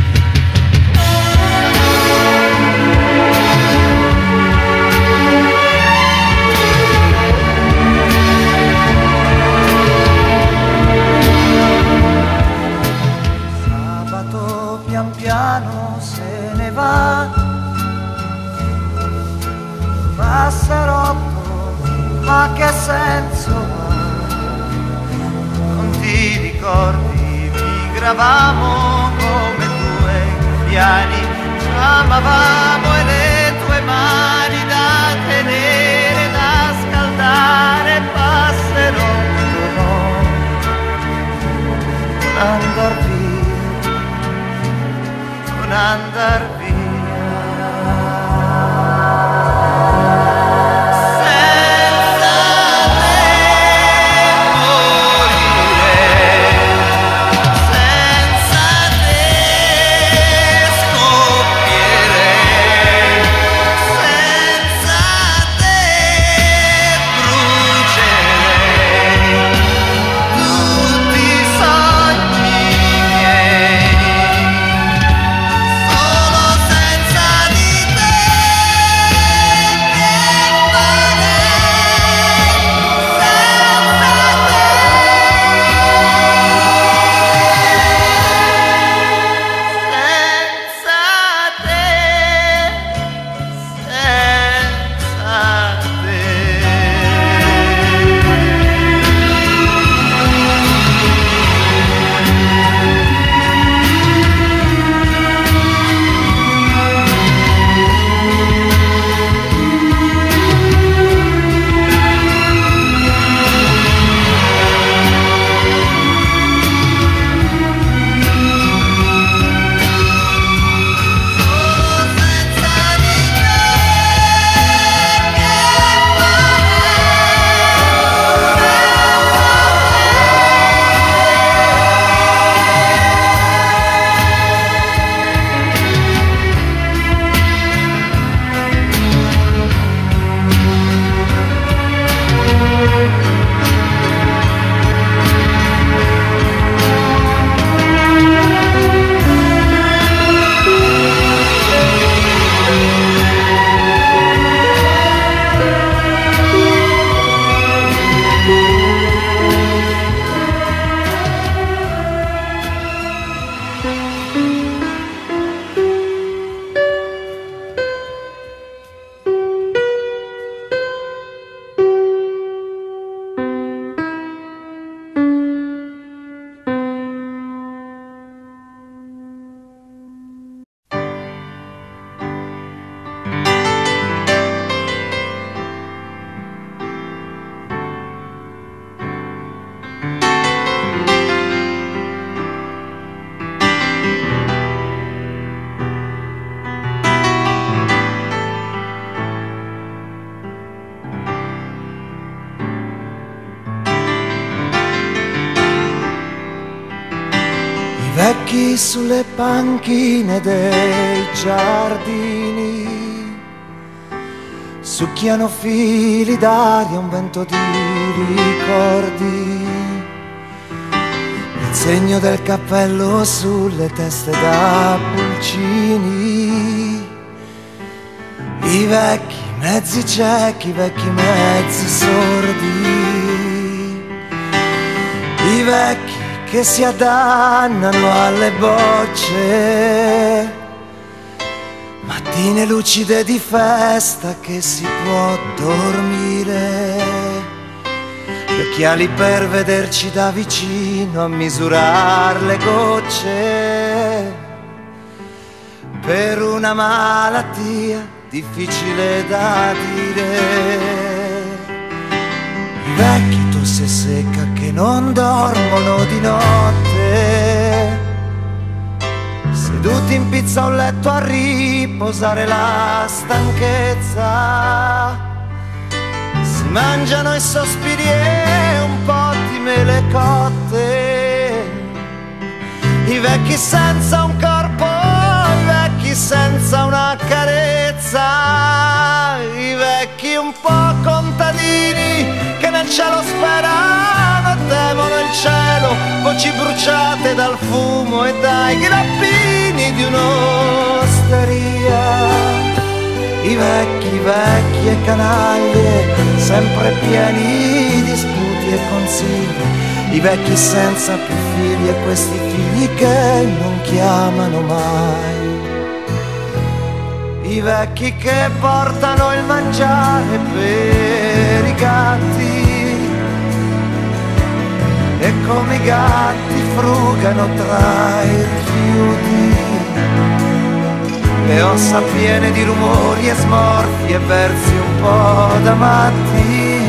[SPEAKER 1] Sabato pian piano se ne va, passerotto, ma che senso ha? Non ti ricordi, migravamo come due gabbiani, ci amavamo e le tue mani da tenere, da scaldare, passerotto, no, non andar via, non andar via. Senza te morirei, senza te scoppierei, senza te brucerei tutti i sogni miei. Solo senza Vecchi sulle panchine dei giardini succhiano fili d'aria, un vento di ricordi, il segno del cappello sulle teste da pulcini, i vecchi mezzi ciechi, i vecchi mezzi sordi, i vecchi che si addannano alle bocce, mattine lucide di festa che si può dormire, gli occhiali per vederci da vicino, a misurar le gocce, per una malattia difficile da dire. I vecchi tosse secca che non dormono di notte, seduti in pizza a un letto a riposare la stanchezza, si mangiano i sospiri e un po' di mele cotte, i vecchi senza un corpo, i vecchi senza una carezza, i vecchi un po' contadini che nel cielo sperano, temono il cielo, voci bruciate dal fumo e dai grappini di un'osteria. I vecchi, vecchi e canaglie, sempre pieni di sputi e consigli, i vecchi senza più figli e questi figli che non chiamano mai. I vecchi che portano il mangiare per i gatti e come i gatti frugano tra i rifiuti, le ossa piene di rumori e smorfie e versi un po' da matti.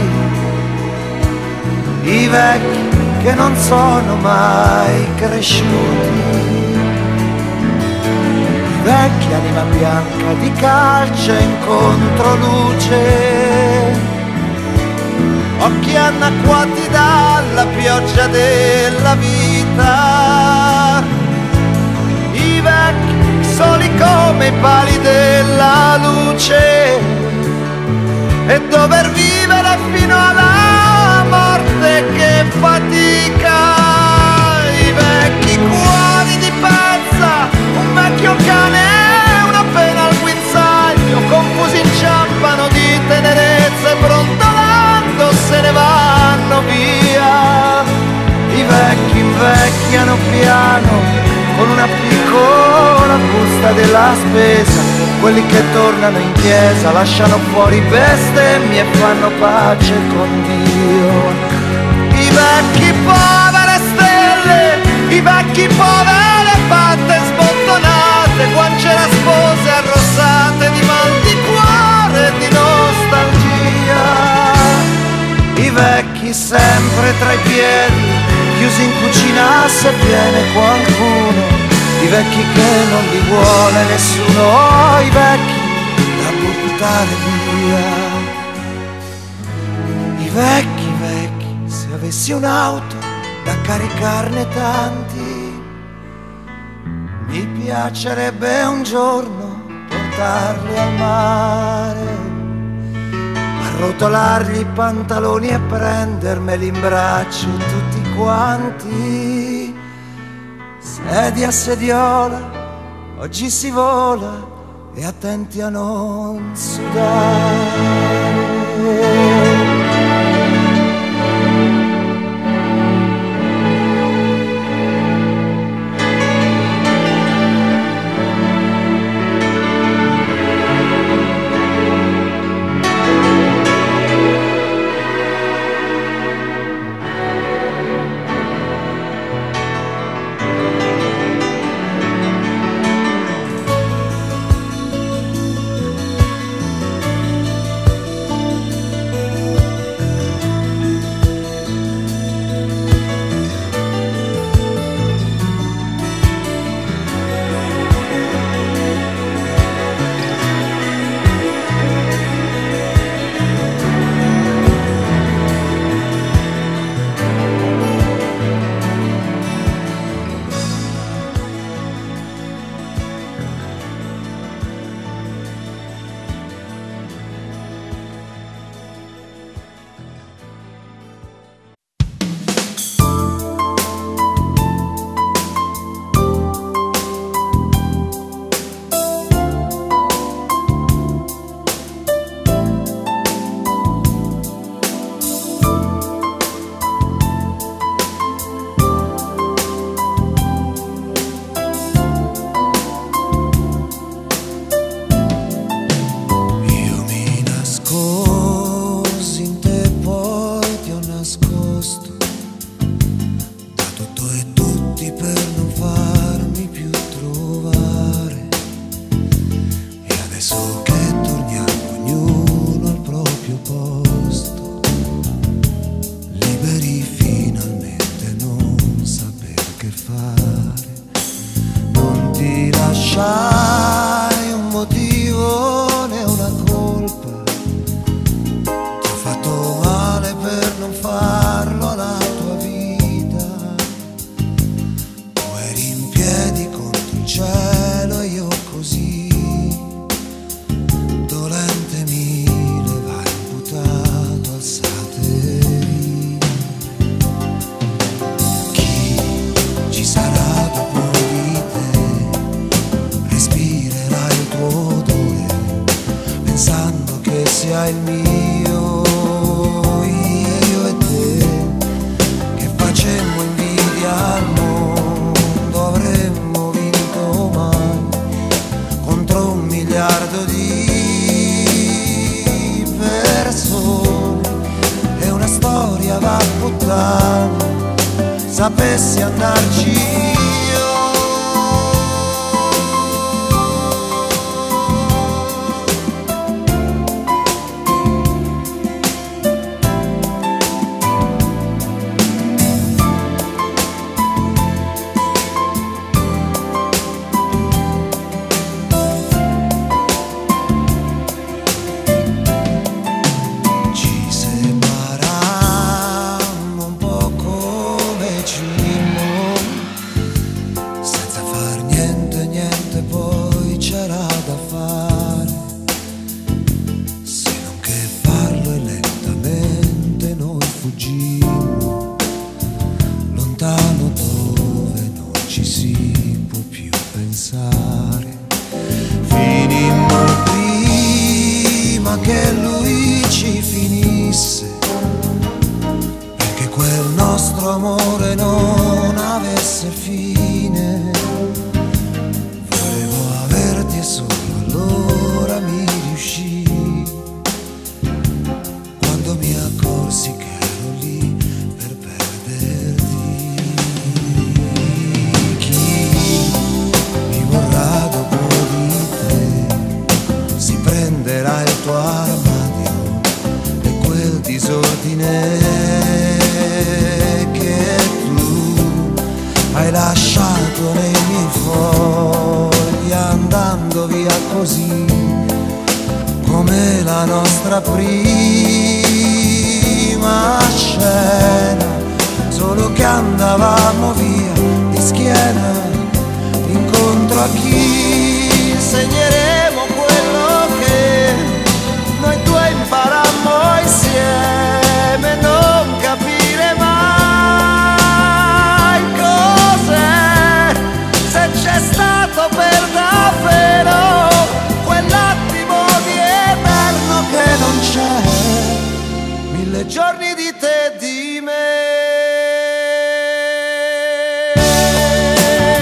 [SPEAKER 1] I vecchi che non sono mai cresciuti, vecchi anima bianca di calce in controluce, occhi annacquati dalla pioggia della vita, i vecchi soli come i pali della luce e dover vivere fino alla morte che fatica, i vecchi cuori di pezza, un vecchio cane e una pena al guinzaglio, confusi inciampano di tenerezza e brontolando se ne vanno via. I vecchi invecchiano piano con una piccola busta della spesa, quelli che tornano in chiesa lasciano fuori bestemmie e fanno pace con Dio. I vecchi povere stelle, i vecchi povere fatte sbottonate, guance raspose arrossate di mal di cuore e di nostalgia. I vecchi sempre tra i piedi, chiusi in cucina se viene qualcuno, i vecchi che non li vuole nessuno, i vecchi da buttare via. I vecchi, vecchi, se avessi un'auto da caricarne tanti, mi piacerebbe un giorno portarli al mare, arrotolargli i pantaloni e prendermeli in braccio tutti quanti. Sedia a sediola, oggi si vola e attenti a non sudare. c'hai un motivo né una colpa, ti ho fatto male per non farlo alla tua vita. Tu eri in piedi contro il cielo e io così, dolente mi levai imputato, alzatevi. Chi ci sarà dopo di te? Respirerai il tuo odore, pensando che sia il mio, io e te, che facemmo invidia al mondo, avremmo vinto mai contro 1 miliardo di persone. E una storia va a puttane, sapessi andarci io. Ci separammo un po' come cimmo, senza far niente, niente poi c'era da fare, se non che farlo, e lentamente noi fuggimmo, lontano dove non ci si può più pensare. Finimmo prima che lui ci finisse, perché quel nostro amore non avesse fine. Volevo averti e solo allora mi riuscì, quando mi accorsi che ero lì per perderti. Chi mi vorrà dopo di te si prenderà il tuo armadio e quel disordine che tu hai lasciato nei miei fogli, andando via così come la nostra prima scena, solo che andavamo via di schiena incontro a chi insegneremo quello che noi due imparammo insieme, non capire mai cos'è, se c'è stato per davvero quell'attimo di eterno che non c'è, 1000 giorni di te e di me.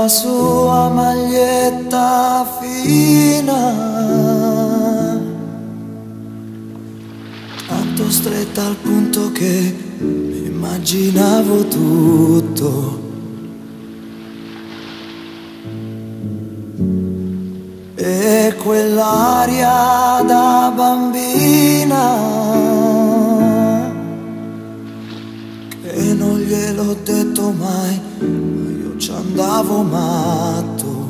[SPEAKER 1] sua maglietta fina, tanto stretta al punto che immaginavo tutto. E quell'aria da bambina che non gliel'ho detto mai, ma io ci andavo matto.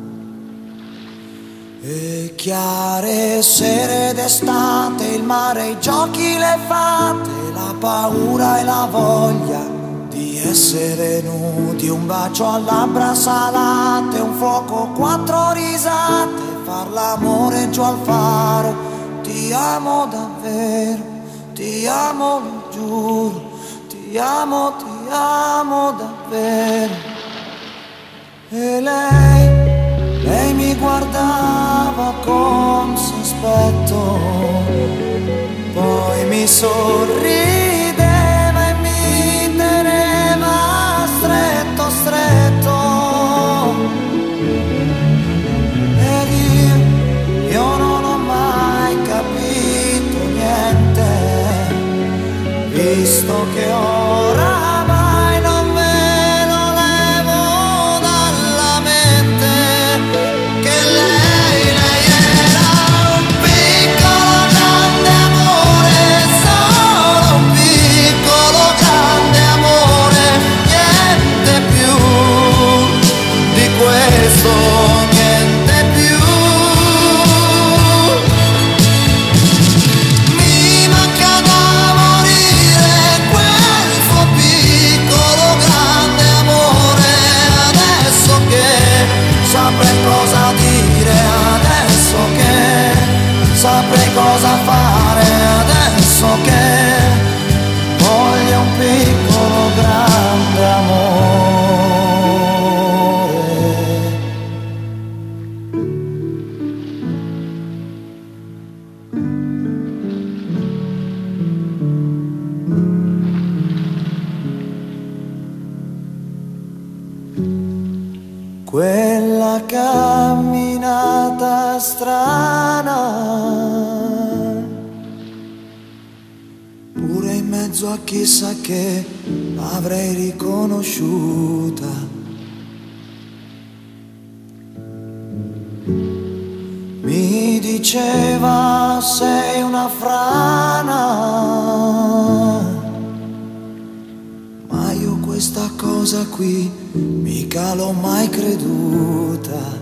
[SPEAKER 1] E chiare sere d'estate, il mare, i giochi, le fate, la paura e la voglia di essere nudi, un bacio a labbra salate, un fuoco, 4 risate, far l'amore giù al faro. Ti amo davvero, ti amo, lo giuro, ti amo davvero. E lei mi guardava con sospetto, poi mi sorrideva e mi teneva stretto, stretto. Ed io non ho mai capito niente, visto che oramai non me lo levo dalla mente, che lei era un piccolo grande amore, solo un piccolo grande amore, niente più di questo, niente più. Mi manca da morire quel suo piccolo grande amore, adesso che saprei cosa dire, adesso che saprei cosa fare, adesso che voglio un piccolo grande amore. Quella camminata strana, pure in mezzo a chissà che l'avrei riconosciuta. Mi diceva sei una frana, ma io questa cosa qui mica l'ho mai creduta.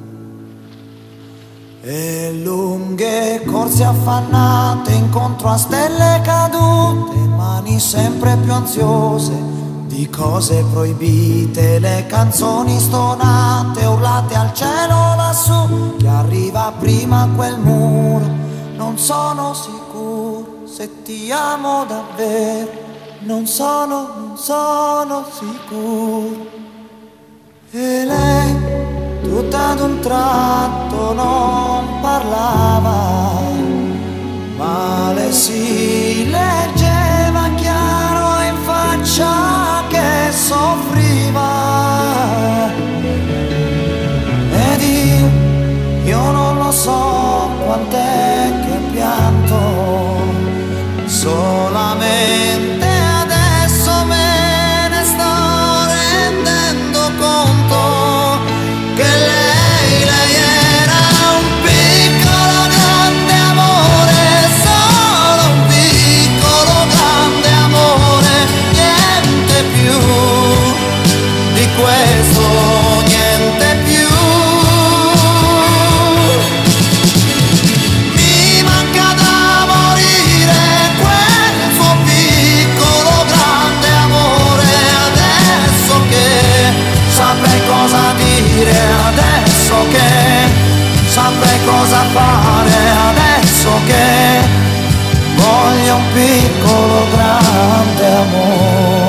[SPEAKER 1] E lunghe corse affannate incontro a stelle cadute, mani sempre più ansiose di cose proibite, le canzoni stonate urlate al cielo lassù, che arriva prima quel muro. Non sono sicuro se ti amo davvero, non sono sicuro. E lei tutta ad un tratto non parlava, ma le si leggeva chiaro in faccia che soffriva. Ed io non lo so quant'è che pianto, solamente adesso me ne sto rendendo conto che lei era un piccolo grande amore, solo un piccolo grande amore, niente più di questo, niente più. Mi manca da morire quel suo piccolo grande amore, adesso che saprei cosa dire, adesso che saprei cosa fare, adesso che voglio un piccolo grande amore.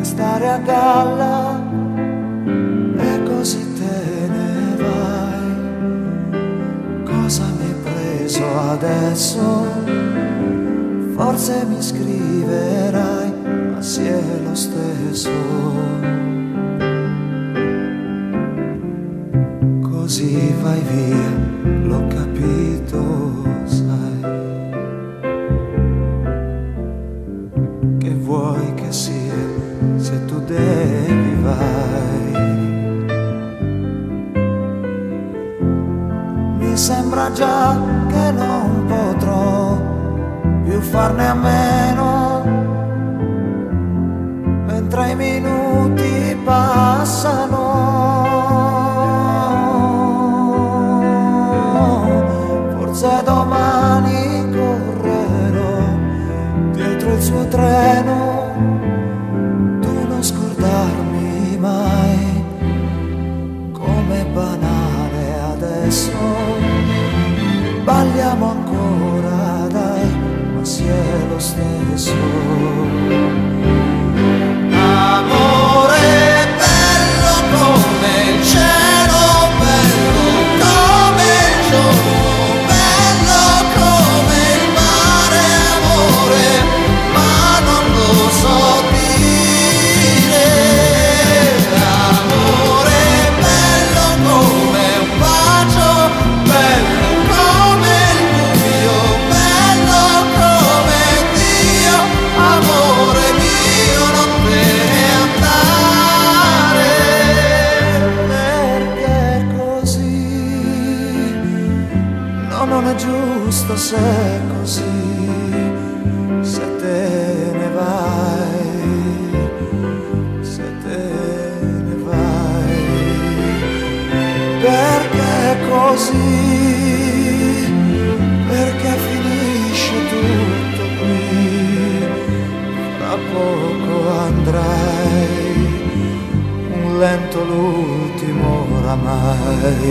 [SPEAKER 1] stare a galla e così te ne vai. Cosa mi hai preso adesso? Forse mi scriverai, ma sì è lo stesso. Così vai via, l'ho capito, sai. Che vuoi che sia se tu devi vai? Mi sembra già che non potrò più farne a meno, mentre i minuti passano. Forse domani correrò dietro il suo treno, tu non scordarmi mai, come banale adesso. Balliamo ancora, dai, ma sì è lo stesso. Amore bello come il cielo, bello come il giorno, bello come il mare, amore, ma non lo so dire. Amore bello come un bacio, bello come il buio, bello come Dio, amore mio non te ne andare, perché così no, non è giusto se è così, se te ne vai, se te ne vai, perché così, perché finisce tutto qui, fra poco andrai, un lento l'ultimo oramai.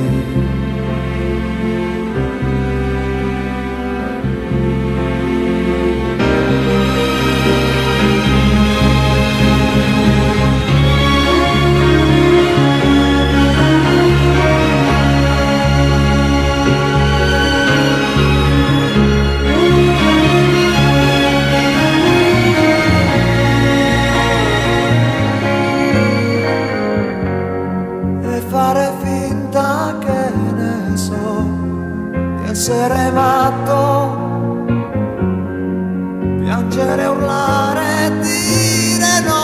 [SPEAKER 1] E fare finta che ne so di essere matto, piangere, urlare e dire no.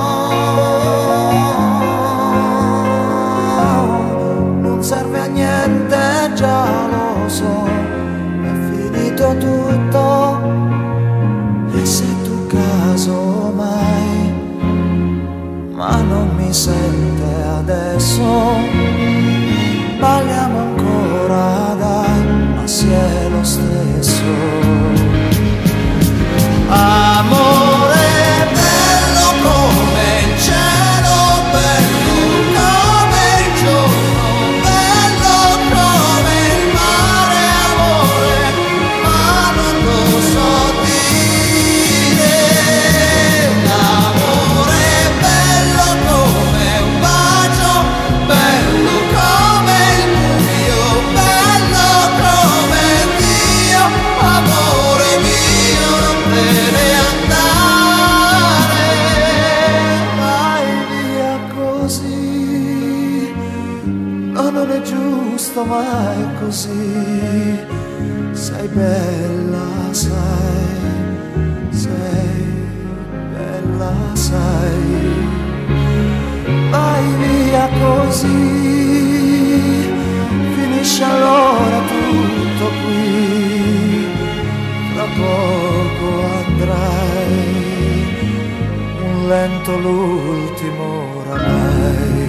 [SPEAKER 1] Non serve a niente, già lo so, è finito tutto. E se tu caso mai, ma non mi sente adesso, balliamo ancora, dai, ma sì è lo stesso. Amore bello come il cielo, bello come il giorno, bello come il mare, amore, ma non lo so dire. Amore bello come un bacio, bello come il buio, bello come Dio, amore mio non te ne andare, vai via così, no, non è giusto, ma è così. Sei bella, sai, sei bella, sai, vai via così, finisce allora tutto qui, fra poco andrai, un lento l'ultimo oramai.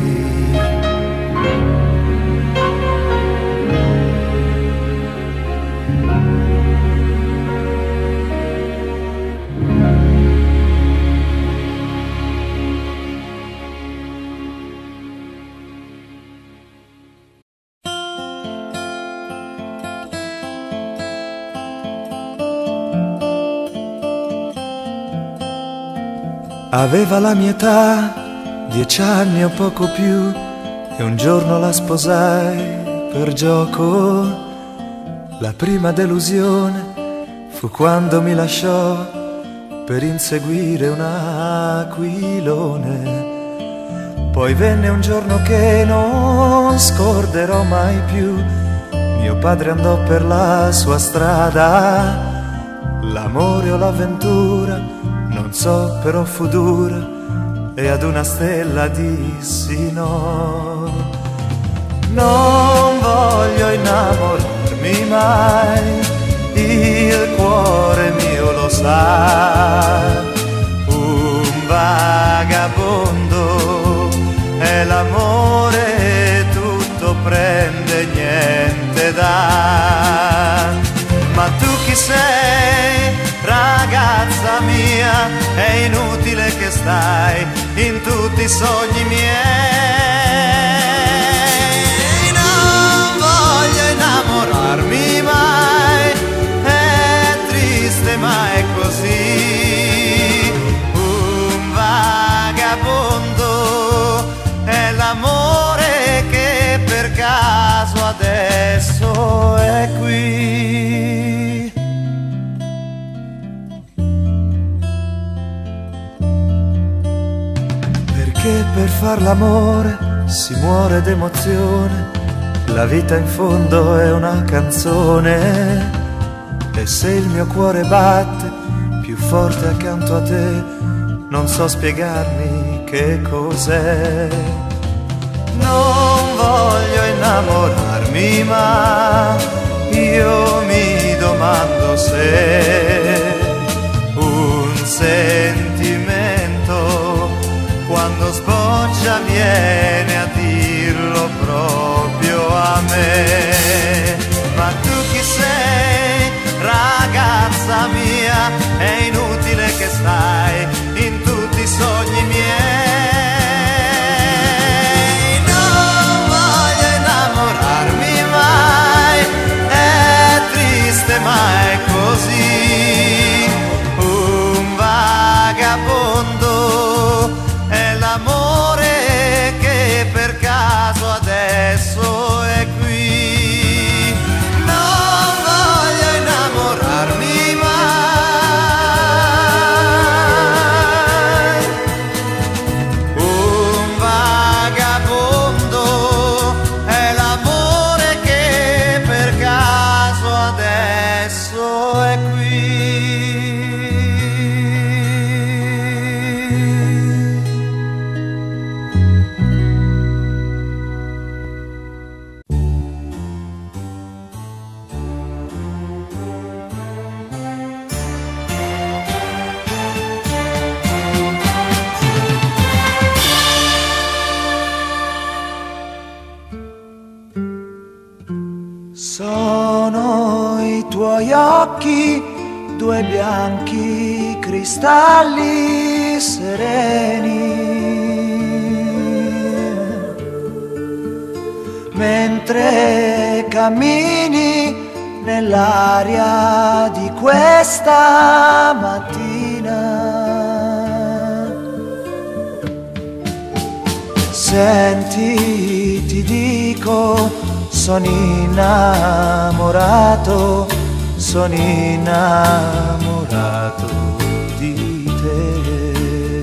[SPEAKER 1] Aveva la mia età, 10 anni o poco più, e un giorno la sposai per gioco. La prima delusione fu quando mi lasciò per inseguire un aquilone. Poi venne un giorno che non scorderò mai più. Mio padre andò per la sua strada, l'amore o l'avventura, non so, però fu dura, e ad una stella dissi no. Non voglio innamorarmi mai, il cuore mio lo sa, un vagabondo è l'amore, tutto prende, niente dà. Ma tu chi sei, ragazza mia? È inutile che stai in tutti i sogni miei. Non voglio innamorarmi mai, è triste ma è così. Un vagabondo è l'amore che per caso adesso è qui. Perché per far l'amore si muore d'emozione, la vita in fondo è una canzone, e se il mio cuore batte più forte accanto a te, non so spiegarmi che cos'è. Non voglio innamorarmi ma io mi domando se un sentimento quando sboccia viene a dirlo proprio a me. Ma tu chi sei, ragazza mia? È inutile che stai in tutti i sogni miei. Non voglio innamorarmi mai, è triste ma è così. Un vagabondo è l'amore che per caso adesso è qui. Non voglio innamorarmi mai. Un vagabondo è l'amore che per caso adesso è qui. Sono i tuoi occhi, due bianchi cristalli sereni, mentre cammini nell'aria di questa mattina. Senti, ti dico, sono innamorato di te.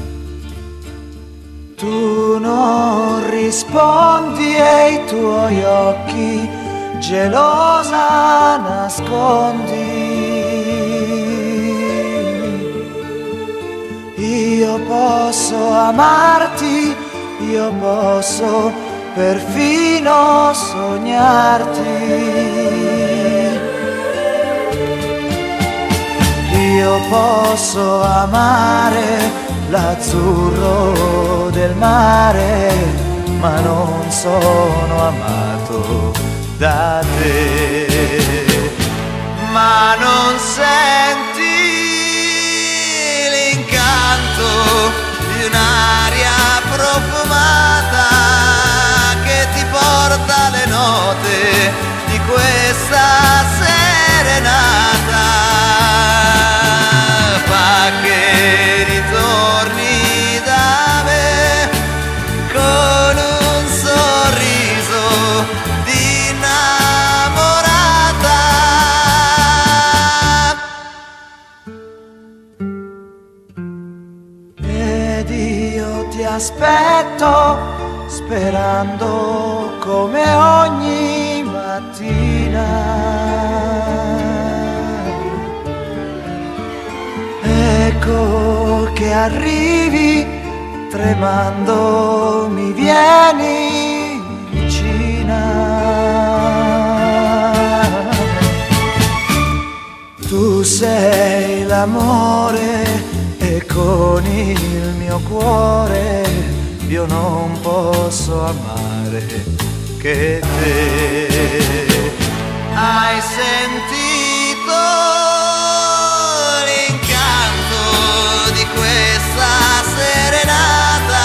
[SPEAKER 1] Tu non rispondi e i tuoi occhi gelosa nascondi. Io posso amarti, io posso perfino sognarti. Io posso amare l'azzurro del mare, ma non sono amato da te. Ma non senti l'incanto di un'aria profumata che ti porta le note di questa serenata? Fa che ritorni ed io ti aspetto, sperando come ogni mattina. Ecco che arrivi, tremando mi vieni vicina. Tu sei l'amore e con il mio cuore io non posso amare che te. Hai sentito l'incanto di questa serenata?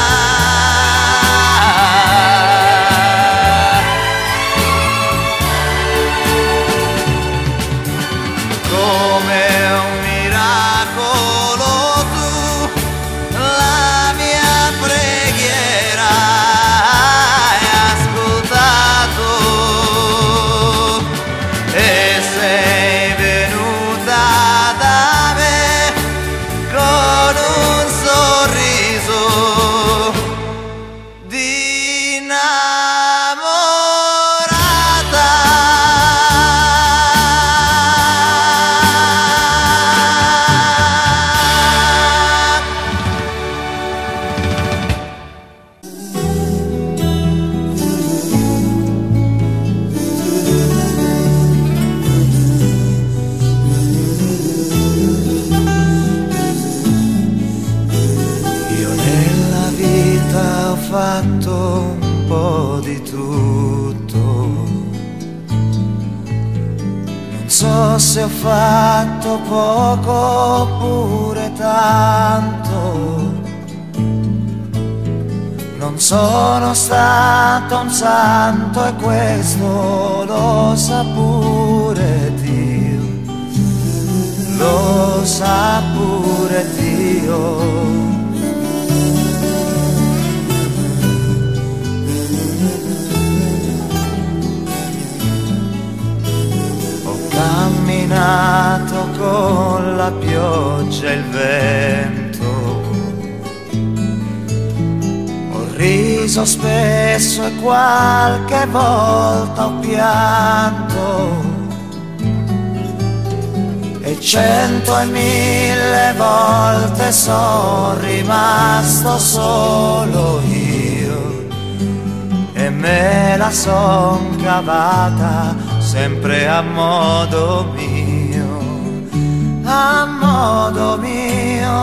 [SPEAKER 1] Come un miracolo tu la mia preghiera hai ascoltato e sei venuta da me con un sorriso di innamorata. Io nella vita ho fatto un po' di tutto, non so se ho fatto poco oppure tanto, non sono stato un santo e questo lo sa pure Dio, lo sa pure Dio. Camminato con la pioggia e il vento, ho riso spesso e qualche volta ho pianto, e 100 e 1000 volte sono rimasto solo io e me la son cavata sempre a modo mio, a modo mio,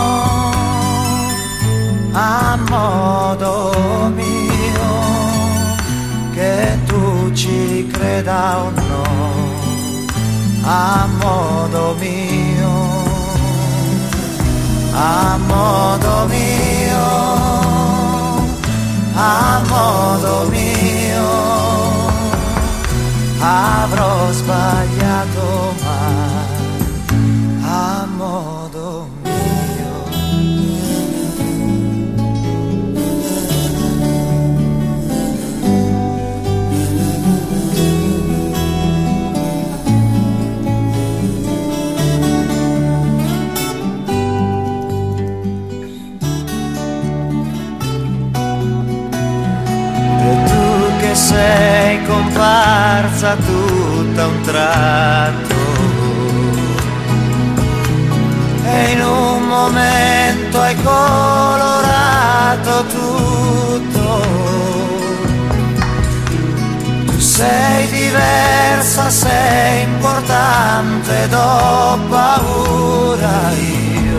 [SPEAKER 1] a modo mio, che tu ci creda o no, a modo mio, a modo mio, a modo mio. Avrò sbagliato ma a modo mio. E tu che sei comparsa tutta a un tratto e in un momento hai colorato tutto. Tu sei diversa, sei importante ed ho paura io,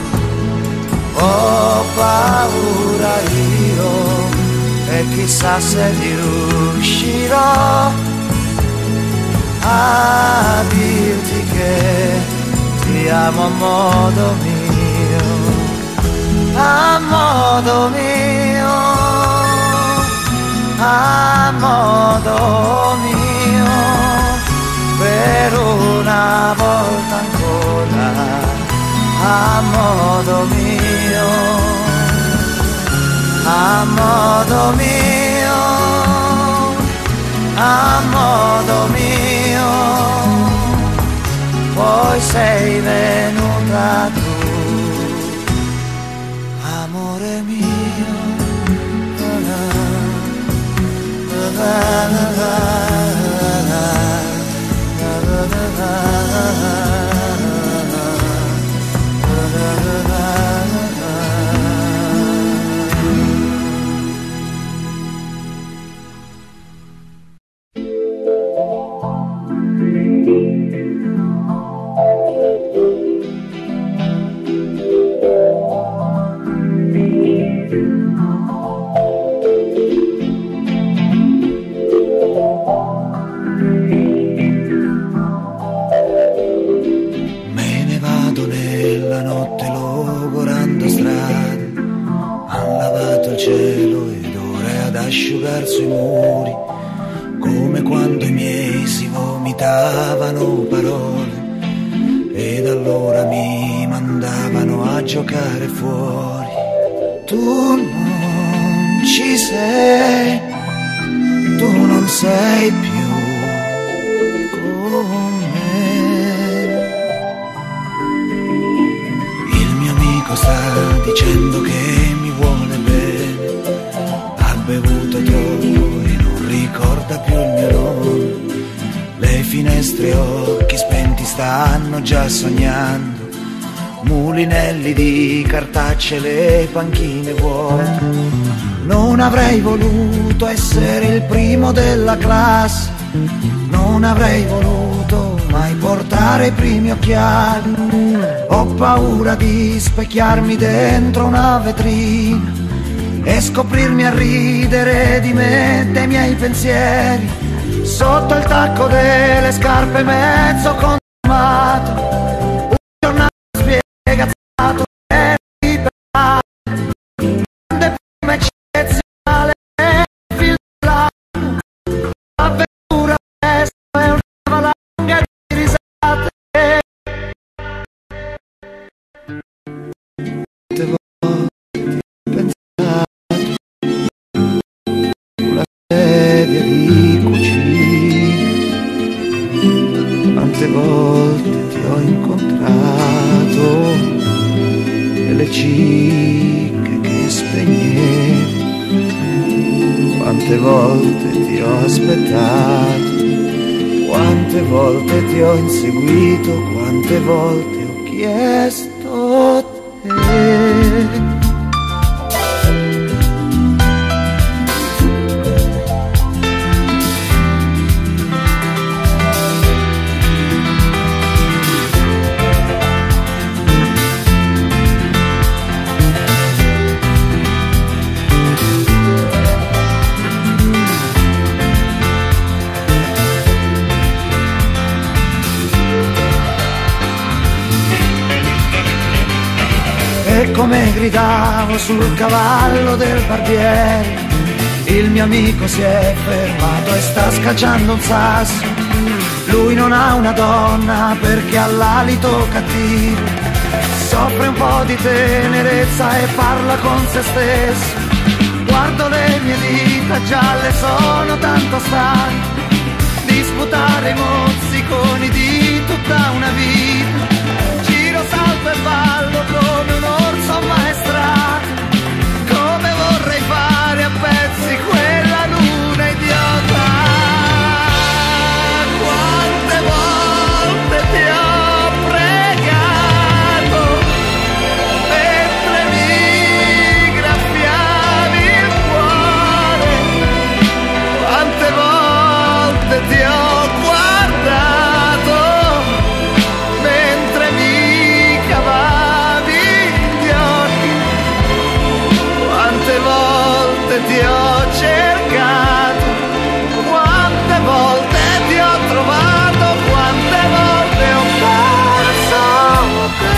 [SPEAKER 1] ho paura io. E chissà se riuscirò a dirti che ti amo a modo mio, a modo mio, a modo mio, per una volta ancora, a modo mio. A modo mio, a modo mio, poi sei venuta tu, amore mio. La la la la la la la. Asciugar sui muri, come quando i miei si vomitavano parole ed allora mi mandavano a giocare fuori. Tu non ci sei, tu non sei più con me. Il mio amico sta dicendo che mi vuole bene, ha bevuto troppo e non ricorda più il mio nome. Le finestre e occhi spenti stanno già sognando, mulinelli di cartacce, le panchine vuote. Non avrei voluto essere il primo della classe, non avrei voluto mai portare i primi occhiali. Ho paura di specchiarmi dentro una vetrina e scoprirmi a ridere di me, dei miei pensieri, sotto il tacco delle scarpe mezzo consumato. Un giornale spiegazzato e liberato, grande prima eccezionale filato, avventura presto e una valanga di risate. Sedia di cucina, quante volte ti ho incontrato nelle cicche che spegnevi, quante volte ti ho aspettato, quante volte ti ho inseguito, quante volte ho chiesto te. E come gridavo sul cavallo del barbiere, il mio amico si è fermato e sta scacciando un sasso. Lui non ha una donna perché ha l'alito cattivo, soffre un po' di tenerezza e parla con se stesso. Guardo le mie dita gialle, sono tanto stanco di sputare i mozziconi di tutta una vita. Giro, salto e ballo come un orso ammaestrato, come vorrei fare a pezzi quella luna idiota. Quante volte ti ho pregato mentre mi graffiavi il cuore, quante volte ti ho guardato mentre mi cavavi gli occhi, quante volte ti ho cercato, quante volte ti ho trovato, quante volte ho perso te.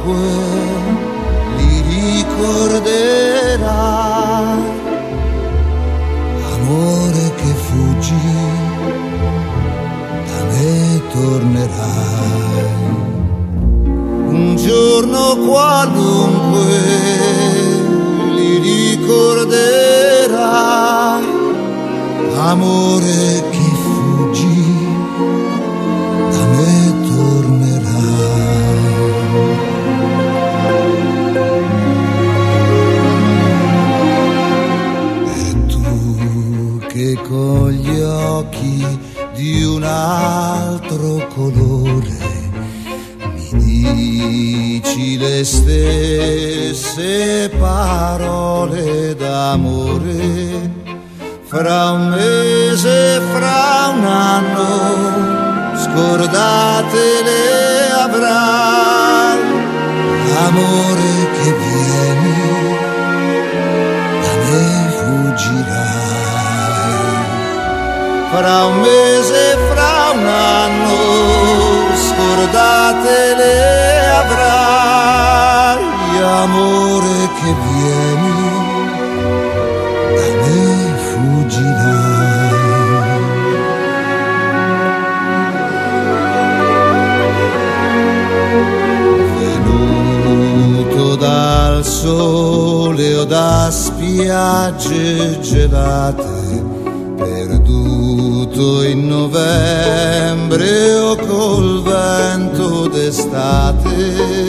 [SPEAKER 1] li ricorderai, amore che fuggi, da me tornerai. Un giorno qualunque li ricorderai, amore che fuggi, da me tornerai. E tu che con gli occhi di un altro colore dici le stesse parole d'amore, fra un mese, fra un anno, scordate le avrai. Amore che vieni, da me fuggirai. Fra un mese, fra un anno, scordate le avrai, amore che vieni, da me fuggirai. Venuto dal sole o da spiagge gelate, perduto in novembre o col vento d'estate,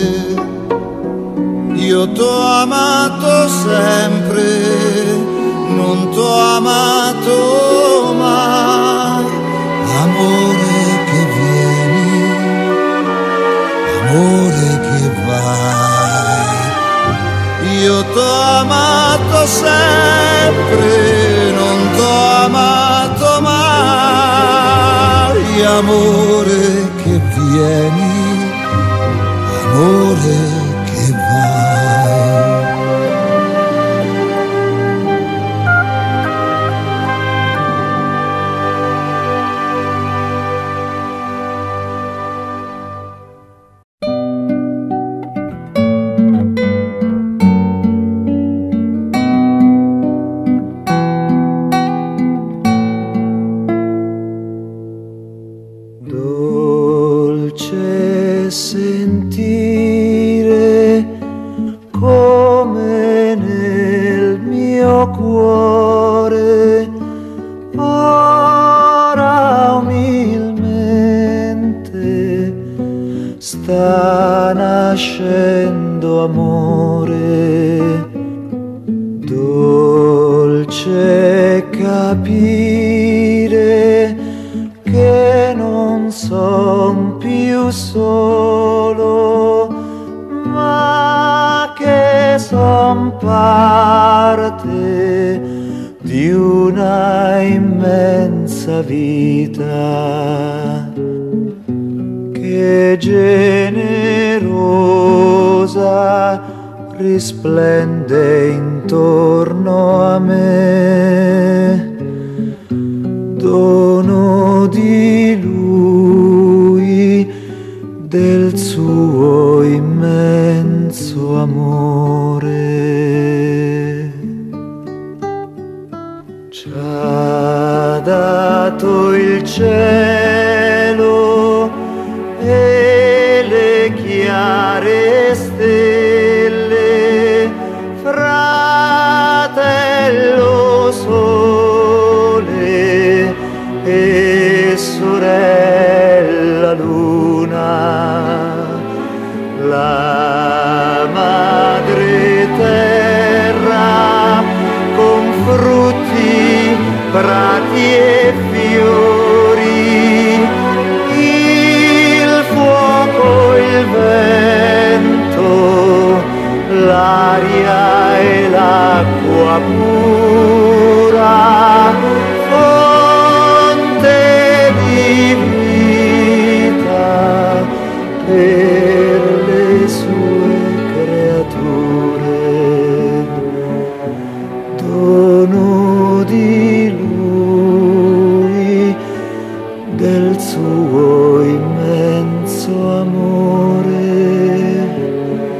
[SPEAKER 1] io t'ho amato sempre, non t'ho amato mai. Amore che vieni, amore che vai, io t'ho amato sempre, non t'ho amato mai. Amore che vieni, amore che vai. Sentire come nel mio cuore ora umilmente sta nascendo amore, dolce capire che non son più solo, ma che son parte di una immensa vita che generosa risplende intorno a me, dono di Lui, del suo immenso amore. Ci ha dato il cielo e le chiare stelle, fratello sole e sorella luna, la madre terra con frutti, prati e fiori, il fuoco, il vento, l'aria e l'acqua pura, fonte di vita per le sue creature, dono di Lui, del suo immenso amore.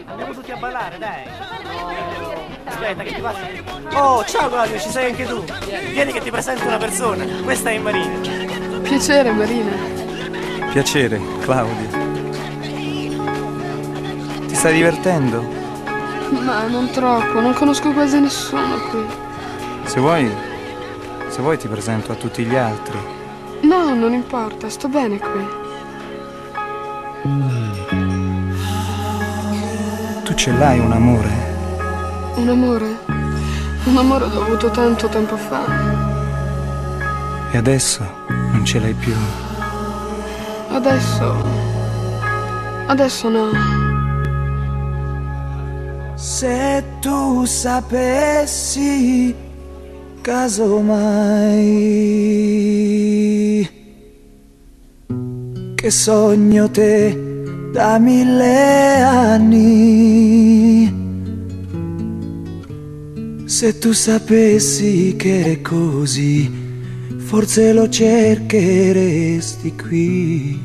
[SPEAKER 2] Andiamo tutti a ballare, dai. Aspetta, che ti passa? Oh, ciao Claudio, ci sei anche tu. Vieni che ti presento una persona. Questa è Marina.
[SPEAKER 3] Piacere, Marina.
[SPEAKER 4] Piacere, Claudio. Ti stai divertendo?
[SPEAKER 3] Ma non troppo, non conosco quasi nessuno qui.
[SPEAKER 4] Se vuoi ti presento a tutti gli altri.
[SPEAKER 3] No, non importa, sto bene qui.
[SPEAKER 4] Tu ce l'hai un amore?
[SPEAKER 3] Un amore? Un amore l'ho avuto tanto tempo fa.
[SPEAKER 4] E adesso non ce l'hai più.
[SPEAKER 3] Adesso no.
[SPEAKER 1] Se tu sapessi, casomai, che sogno te da 1000 anni. Se tu sapessi che è così, forse lo cercheresti qui.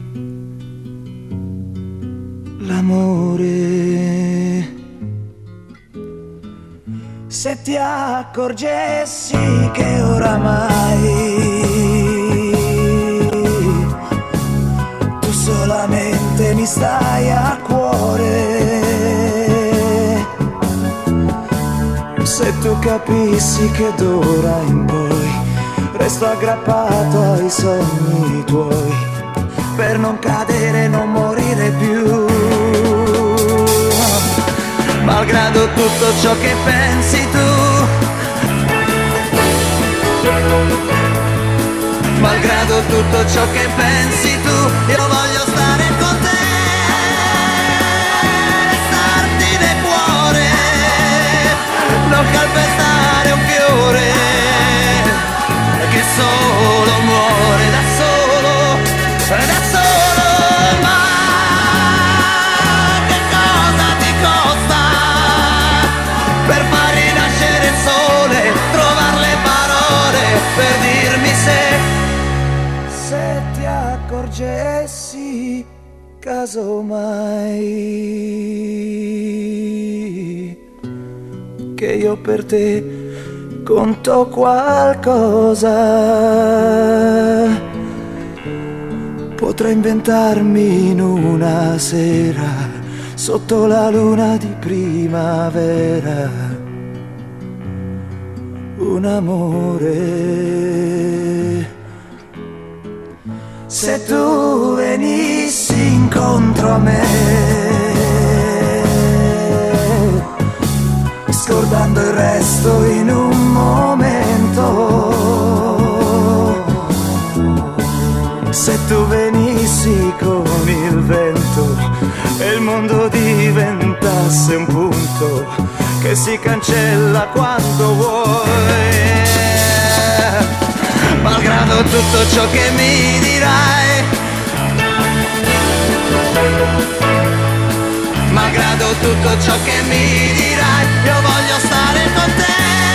[SPEAKER 1] L'amore. Se ti accorgessi che oramai tu solamente mi stai a cuore, se tu capissi che d'ora in poi resto aggrappato ai sogni tuoi per non cadere e non morire più. Malgrado tutto ciò che pensi tu, malgrado tutto ciò che pensi tu, io voglio stare con te, restarti nel cuore, non calpestare un fiore che solo muore da solo, da solo. Per dirmi se ti accorgessi, casomai, che io per te conto qualcosa, potrei inventarmi in una sera sotto la luna di primavera un amore. Se tu venissi incontro a me, scordando il resto in un momento, se tu venissi con il vento e il mondo diventasse un punto che si cancella quando vuoi, malgrado tutto ciò che mi dirai, malgrado tutto ciò che mi dirai, io voglio stare con te,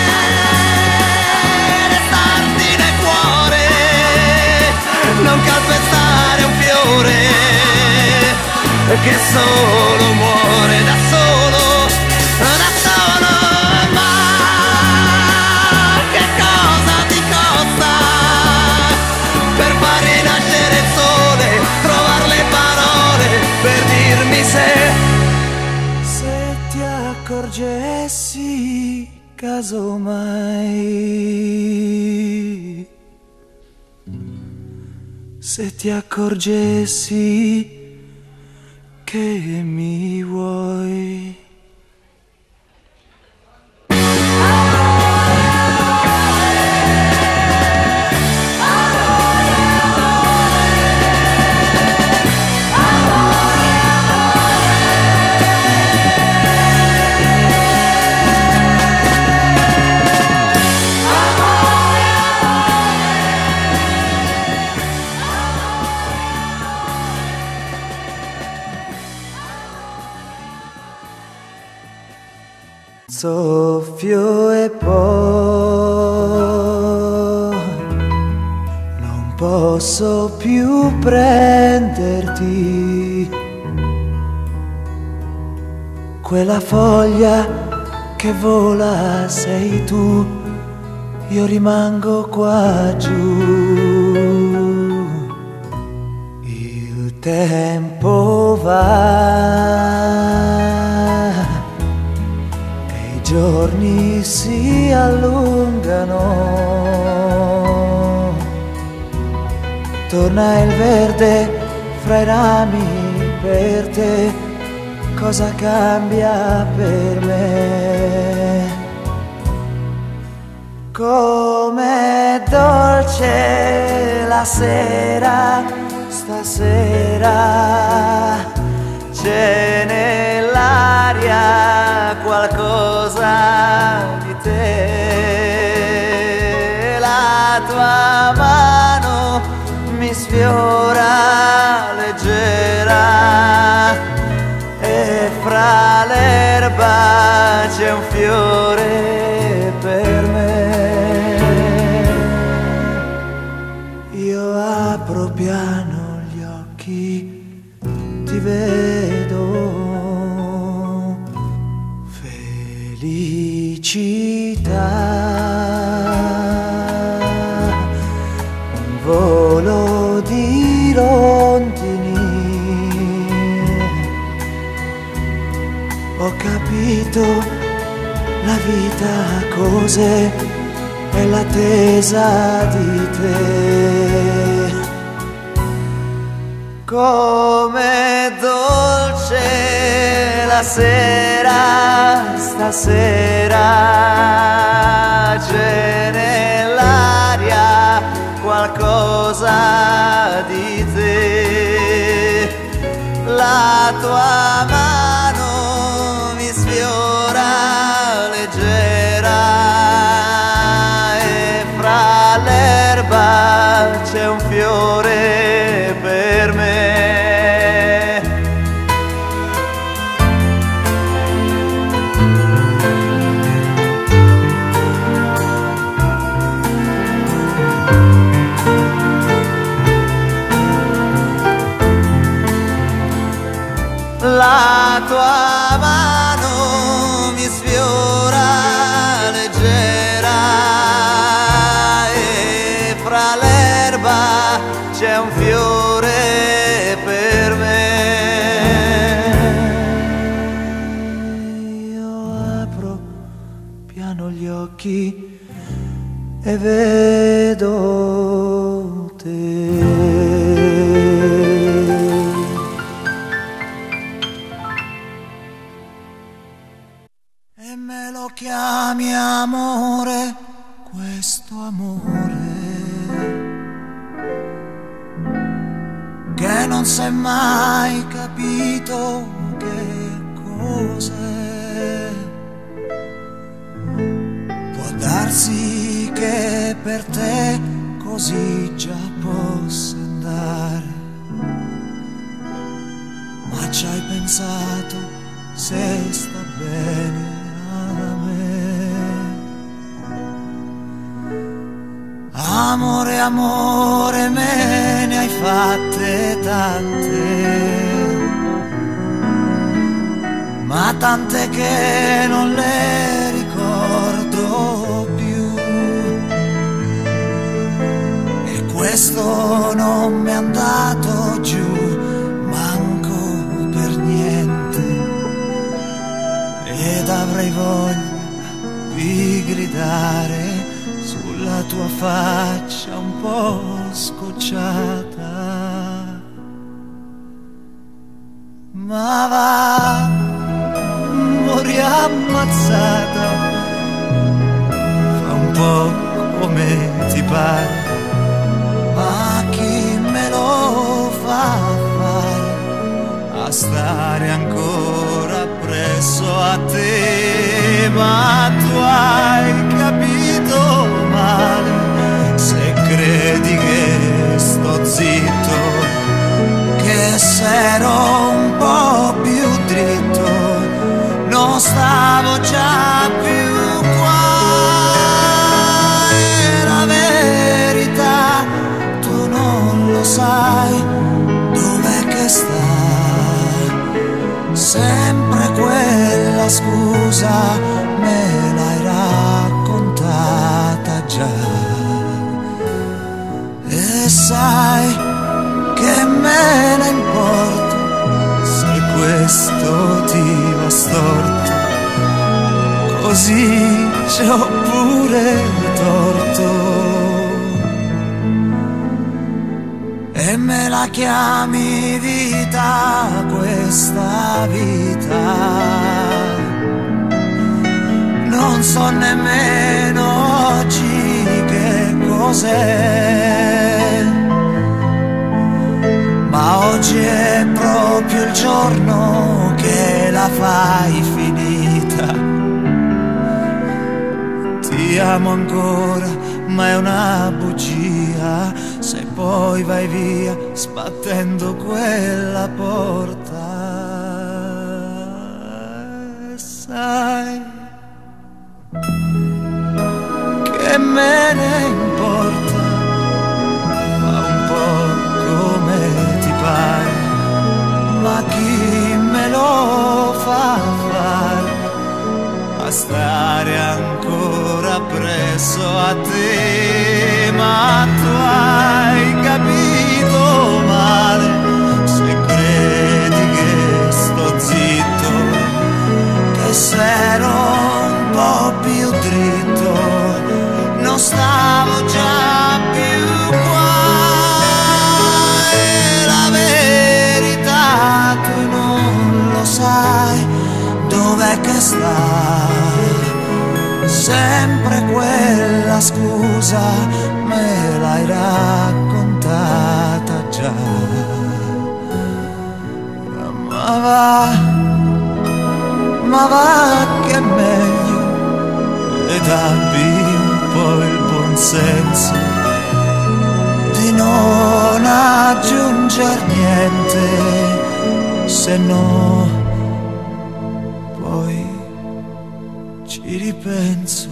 [SPEAKER 1] restarti nel cuore, non calpestare un fiore che solo muore da solo, da solo. Ma che cosa ti costa per far rinascere il sole, trovare le parole per dirmi se ti accorgessi, casomai, se ti accorgessi che mi vuoi. Soffio e poi non posso più prenderti, quella foglia che vola sei tu, io rimango qua giù. Il tempo va e i giorni si allungano, torna il verde fra i rami per te, cosa cambia per me? Com'è dolce la sera, stasera c'è nell'aria qualcosa di te, la tua mano mi sfiora leggera e fra l'erba c'è un fiore per me. Io apro piano gli occhi, ti vedo, felicità, un volo di rondini. Ho capito la vita cos'è, è l'attesa di te. Com'è dolce la sera, stasera c'è nell'aria qualcosa di te, la tua mano mi sfiora leggera e fra l'erba c'è un fiore per me. La tua mano mi sfiora leggera e fra l'erba c'è un fiore per me. Io apro piano gli occhi e vedo te. E me lo chiami amore, questo amore che non si è mai capito che cos'è. Può darsi che per te così già possa andare, ma ci hai pensato se sta bene a me? Amore, amore, me ne hai fatte tante, ma tante che non le ricordo più, e questo non mi è andato giù manco per niente, ed avrei voglia di gridare sulla tua faccia un po' scocciata. Ma va, morì ammazzata, fa un po' come ti pare, ma chi me lo fa fare a stare ancora presso a te? Ma tu hai capito male se credi che sto zitto, che se ero un po' più dritto non stavo già più qua. E la verità tu non lo sai dov'è che sta, sempre sempre quella scusa me l'hai raccontata già. E sai che me ne importa se questo ti va storto, così c'ho pure torto. E me la chiami vita, questa vita, non so nemmeno oggi che cos'è, ma oggi è proprio il giorno che la fai finita. Ti amo ancora, ma è una bugia se poi vai via sbattendo quella porta. E sai che me ne importa, fa un po' come ti pare, ma chi me lo fa fare a stare ancora presso a te? Ma tu hai capito male se credi che sto zitto, che se ero un po' più dritto non stavo già più qua. E la verità tu non lo sai dov'è che sta. Sempre quella scusa me l'hai raccontata già. Ma va che è meglio, ed abbi un po' il buon senso di non aggiunger niente, se no poi ci ripenso.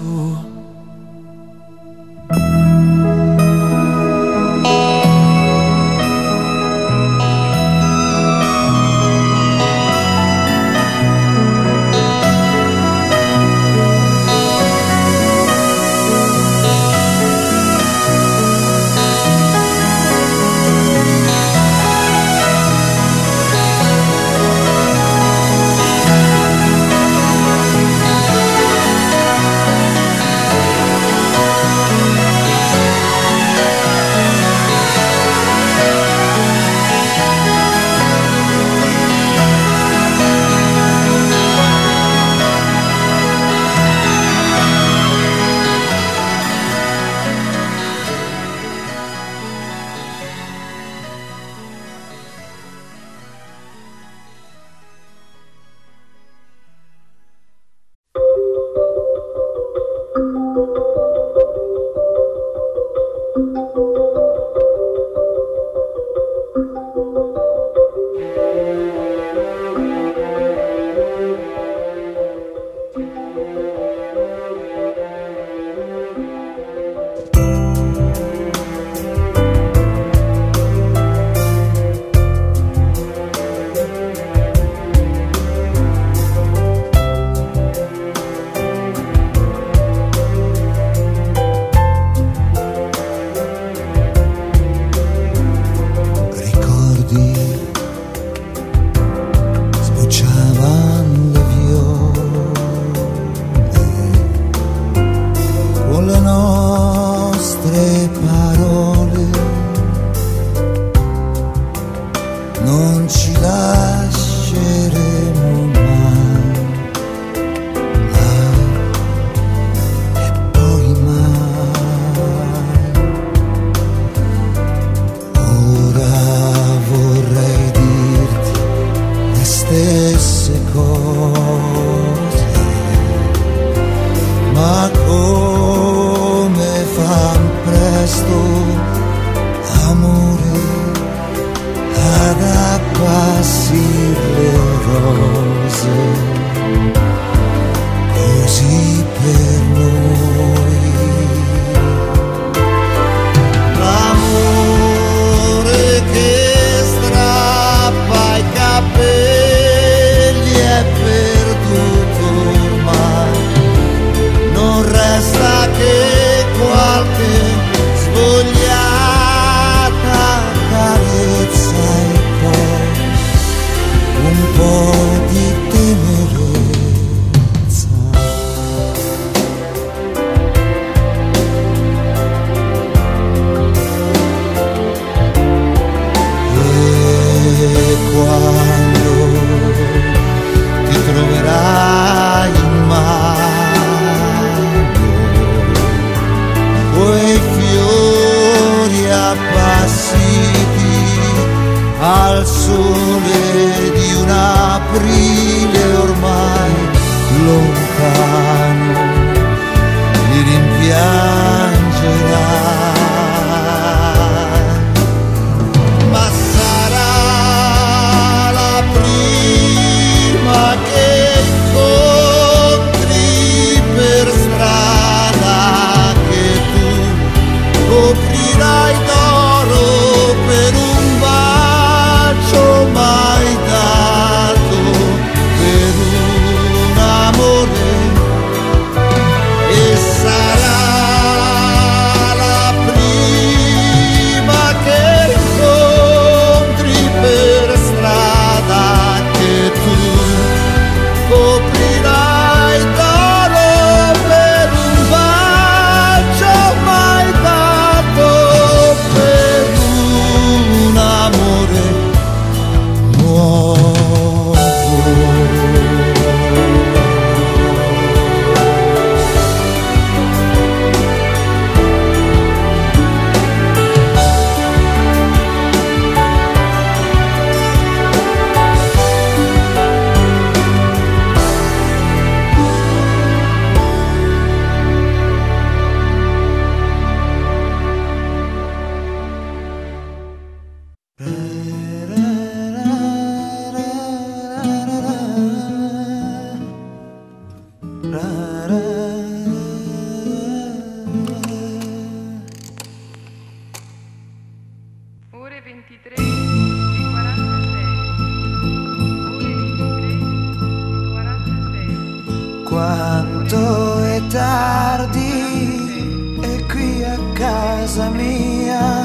[SPEAKER 1] Quanto è tardi e qui a casa mia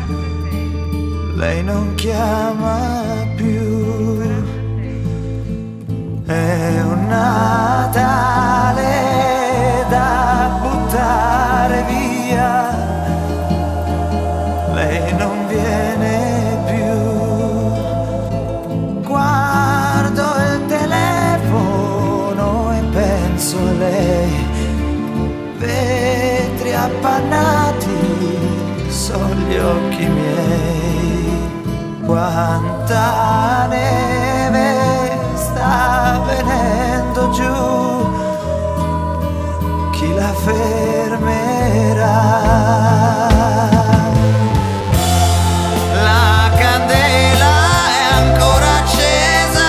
[SPEAKER 1] lei non chiama più. È un Natale da buttare via, lei non viene più. Guardo il telefono e penso a lei, vetri appannati sono gli occhi miei. Quanta neve sta venendo giù, chi la fermerà? La candela è ancora accesa,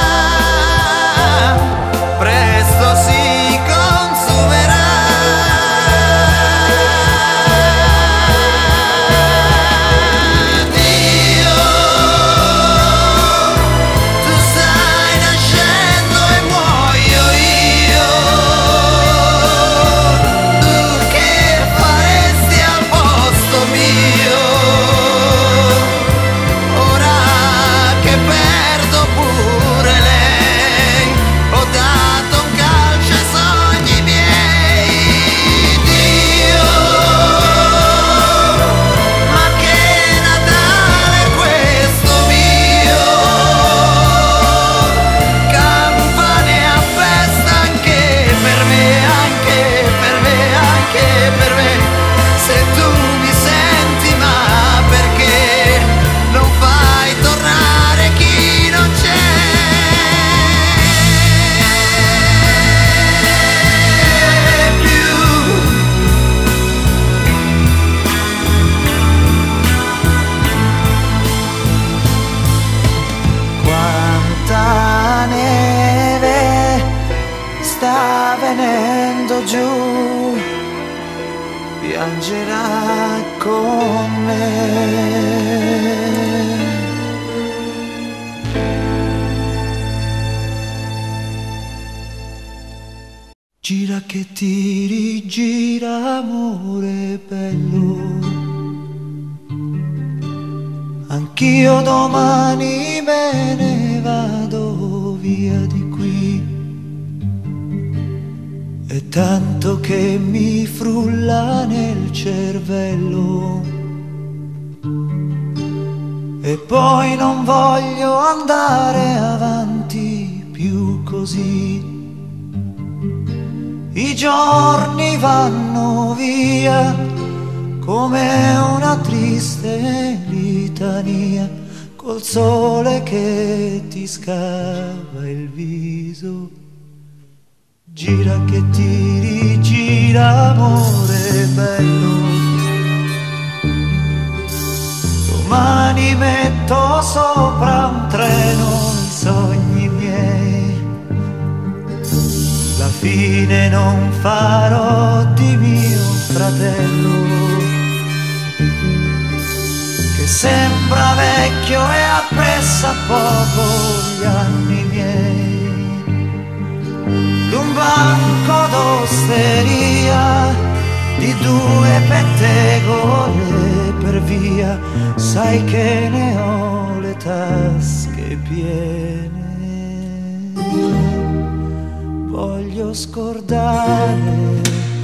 [SPEAKER 1] presto si consumerà. Dio, tu stai nascendo e muoio io. Tu che faresti al posto mio? Ora che perdo pure lei, ho dato un calcio ai sogni miei. Dio, ma che Natale è questo mio? Campane a festa anche per me, anche per me, anche per me. Se tu mi senti, ma perché non fai tornare chi non c'è più? Quanta neve sta venendo giù, piangerà con me. Gira che ti rigira, amore bello. Anch'io domani me ne vado via di qui. È tanto che mi frulla nel cervello e poi non voglio andare avanti più così. I giorni vanno via come una triste litania, col sole che ti scava il viso. Gira che ti rigira, amore bello. Domani metto sopra un treno i sogni miei. La fine non farò di mio fratello, che sembra vecchio e appressa poco gli anni miei. D'un banco d'osteria, di 2 pettegole per via, sai che ne ho le tasche piene. Voglio scordare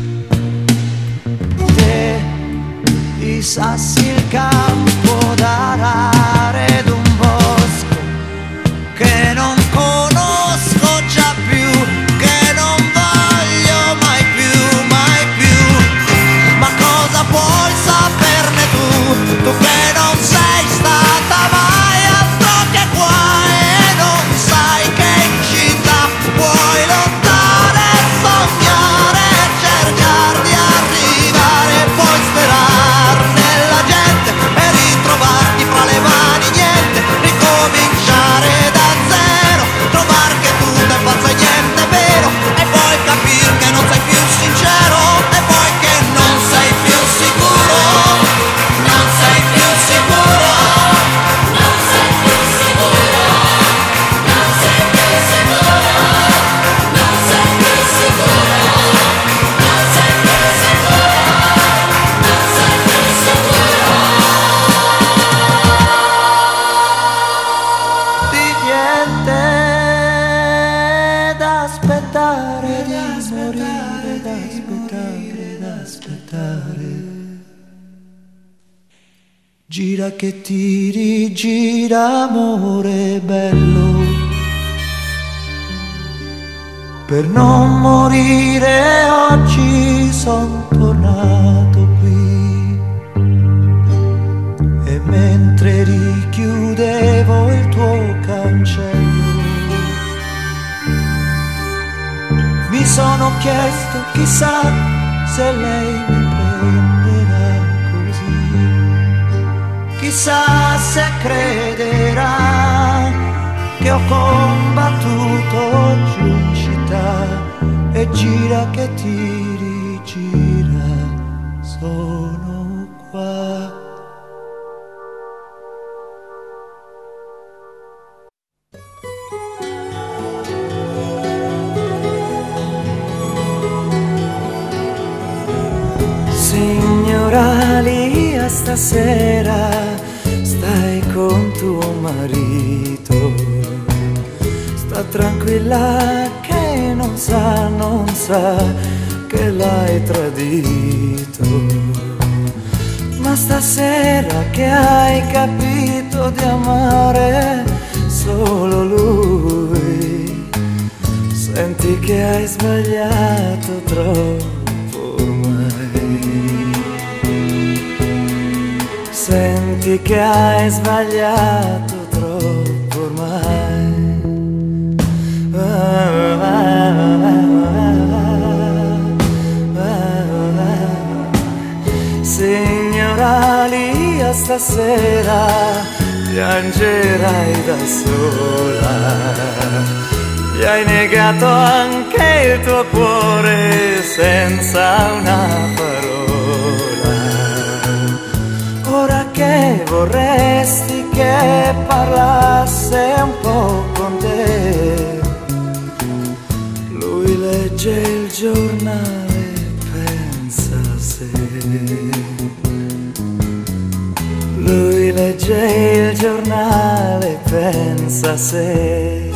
[SPEAKER 1] te, i sassi, il campo d'arare d'un bosco che non conosco già più, che non voglio mai più, mai più. Ma cosa puoi saperne tu, tu che non sei stata mai altro che qua e non sai che in città puoi lottare, sognare, cercare di arrivare, puoi sperare nella gente e ritrovarti fra le mani. aspettare, di morire, d'aspettare, d'aspettare. Gira che ti rigira, amore bello, per non morire oggi son tornato qui. E mentre richiudevo il tuo cancello, mi sono chiesto chissà se lei mi prenderà così, chissà se crederà che ho combattuto giù in città. E gira che ti rigira, sono qua. Signora Lia, stasera stai con tuo marito, sta tranquilla che non sa che l'hai tradito. Ma stasera che hai capito di amare solo lui, senti che hai sbagliato troppo ormai, senti che hai sbagliato troppo ormai. Signora Lia, stasera piangerai da sola, gli hai negato anche il tuo cuore senza una parola. Ora che vorresti che parlasse un po' con te, lui legge il giornale, pensa a sé. Lui legge il giornale, pensa a sé.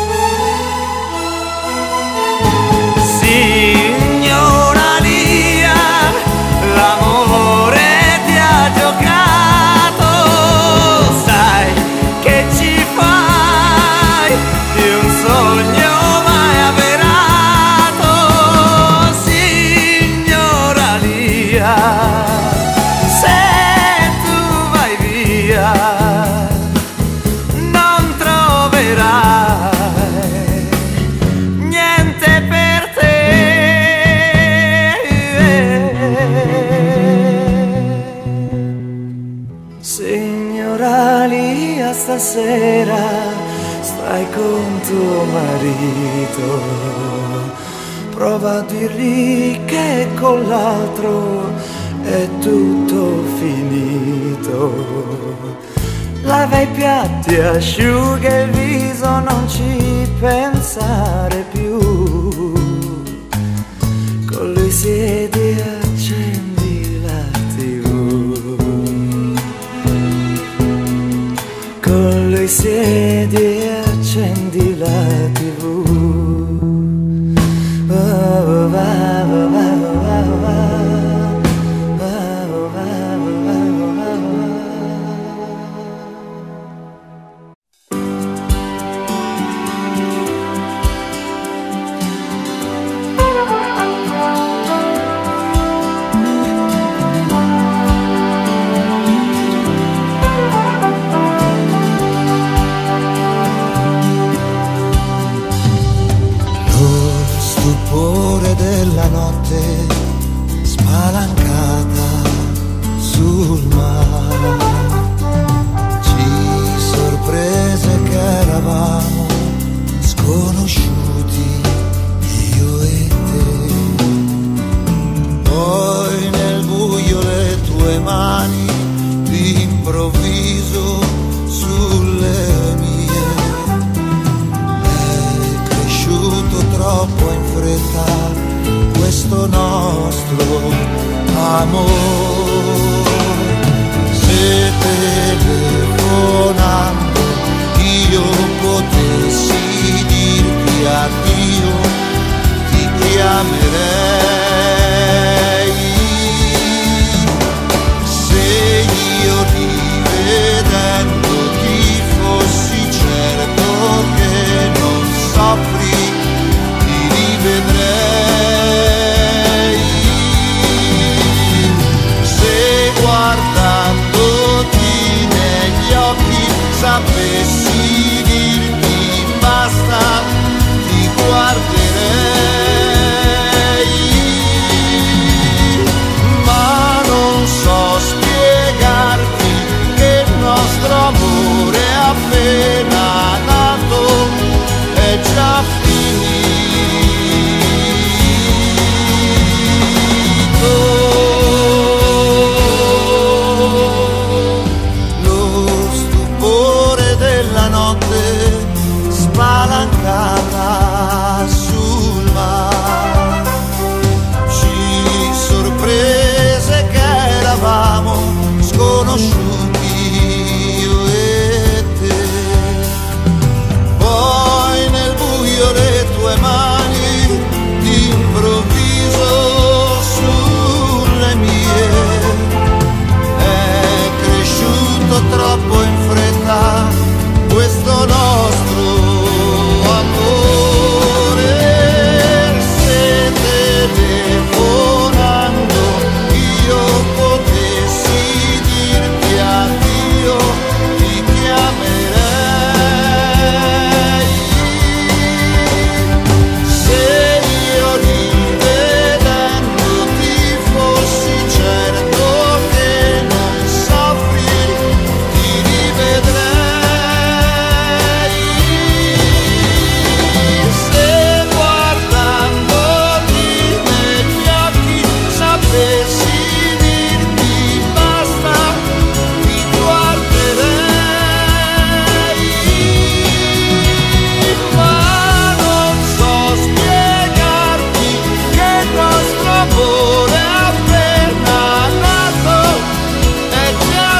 [SPEAKER 1] Signora Lia, l'amore ti ha giocato, sai che ci fai di un sogno mai avverato. Signora Lia, se tu vai via non troverai niente per te. Signora Lia, stasera stai con tuo marito, prova a dirgli che con l'altro è tutto finito. Lava i piatti, asciuga il viso, non ci pensare più. Con lui siedi e accendi la TV. Con lui siedi e accendi la TV. Oh, oh, oh, oh, oh, oh. Della notte spalancata sul mare ci sorprese che eravamo sconosciuti, io e te. Poi nel buio le tue mani d'improvviso sulle mie. È cresciuto troppo in fretta questo nostro amore. Se telefonando io potessi dirti addio, conosciuti io e te. Poi nel buio le tue mani d'improvviso sulle mie. È cresciuto troppo in fretta questo nostro amore. Se telefonando io potessi dirti addio, ti chiamerei. Se io rivedendoti fossi certo che non soffri, ti rivedrei. Se guardandoti negli occhi sapessi dirti basta, ti guarderei. Ma non so spiegarti che il nostro amore appena nato è già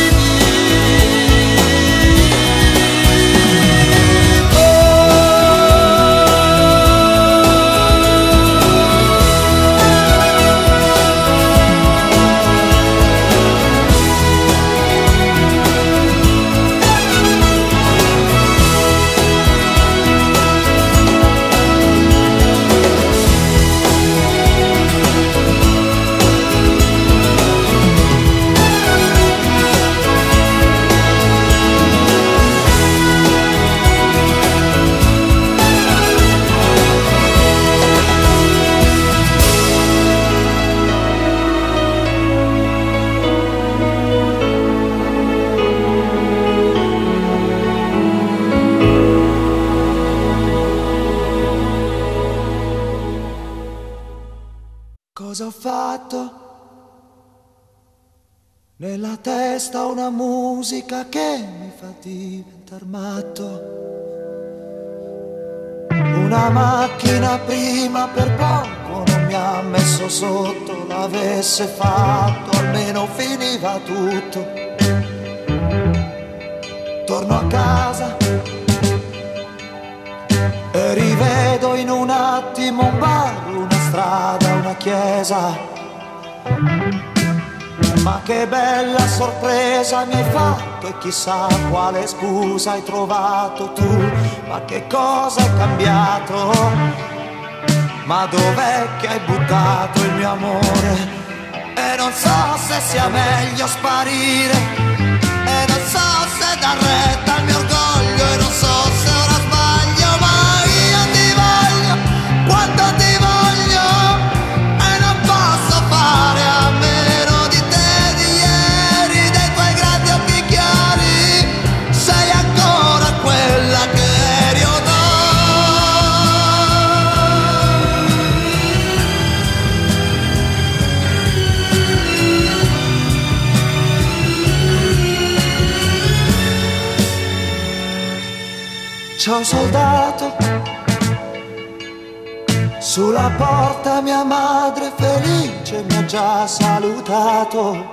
[SPEAKER 1] cosa ho fatto? Nella testa una musica che mi fa diventar matto. Una macchina prima per poco non mi ha messo sotto, l'avesse fatto almeno finiva tutto. Torno a casa e rivedo in un attimo un bar, una strada, una chiesa. Ma che bella sorpresa mi hai fatto e chissà quale scusa hai trovato tu. Ma che cosa è cambiato? Ma dov'è che hai buttato il mio amore? E non so se sia meglio sparire, e non so se dar retta al mio orgoglio, e non so se ora sbaglio, ma io ti voglio quanto ti voglio, e non posso fare a meno di te, di ieri, dei tuoi grandi occhi chiari. Sei ancora quella che eri o no? C'ho un soldato sulla porta, mia madre felice mi ha già salutato.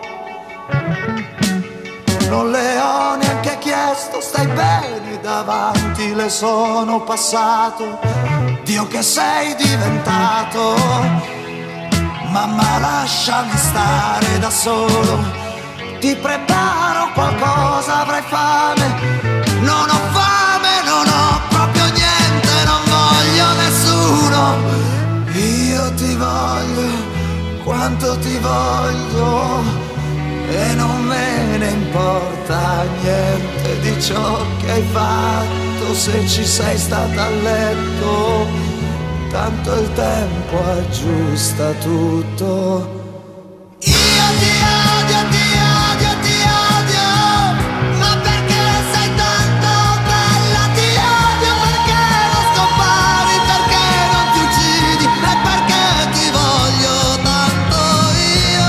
[SPEAKER 1] Non le ho neanche chiesto, stai bene, davanti le sono passato. Dio che sei diventato, mamma lasciami stare da solo. Ti preparo qualcosa, avrai fame. Non ho fame, non ho proprio niente, non voglio nessuno. Io ti voglio quanto ti voglio, e non me ne importa niente di ciò che hai fatto. Se ci sei stata a letto, tanto il tempo aggiusta tutto. Io ti odio, ti odio, ti odio, ma perché sei tanto bella? Ti odio perché non scompari, perché non ti uccidi, e perché ti voglio tanto io.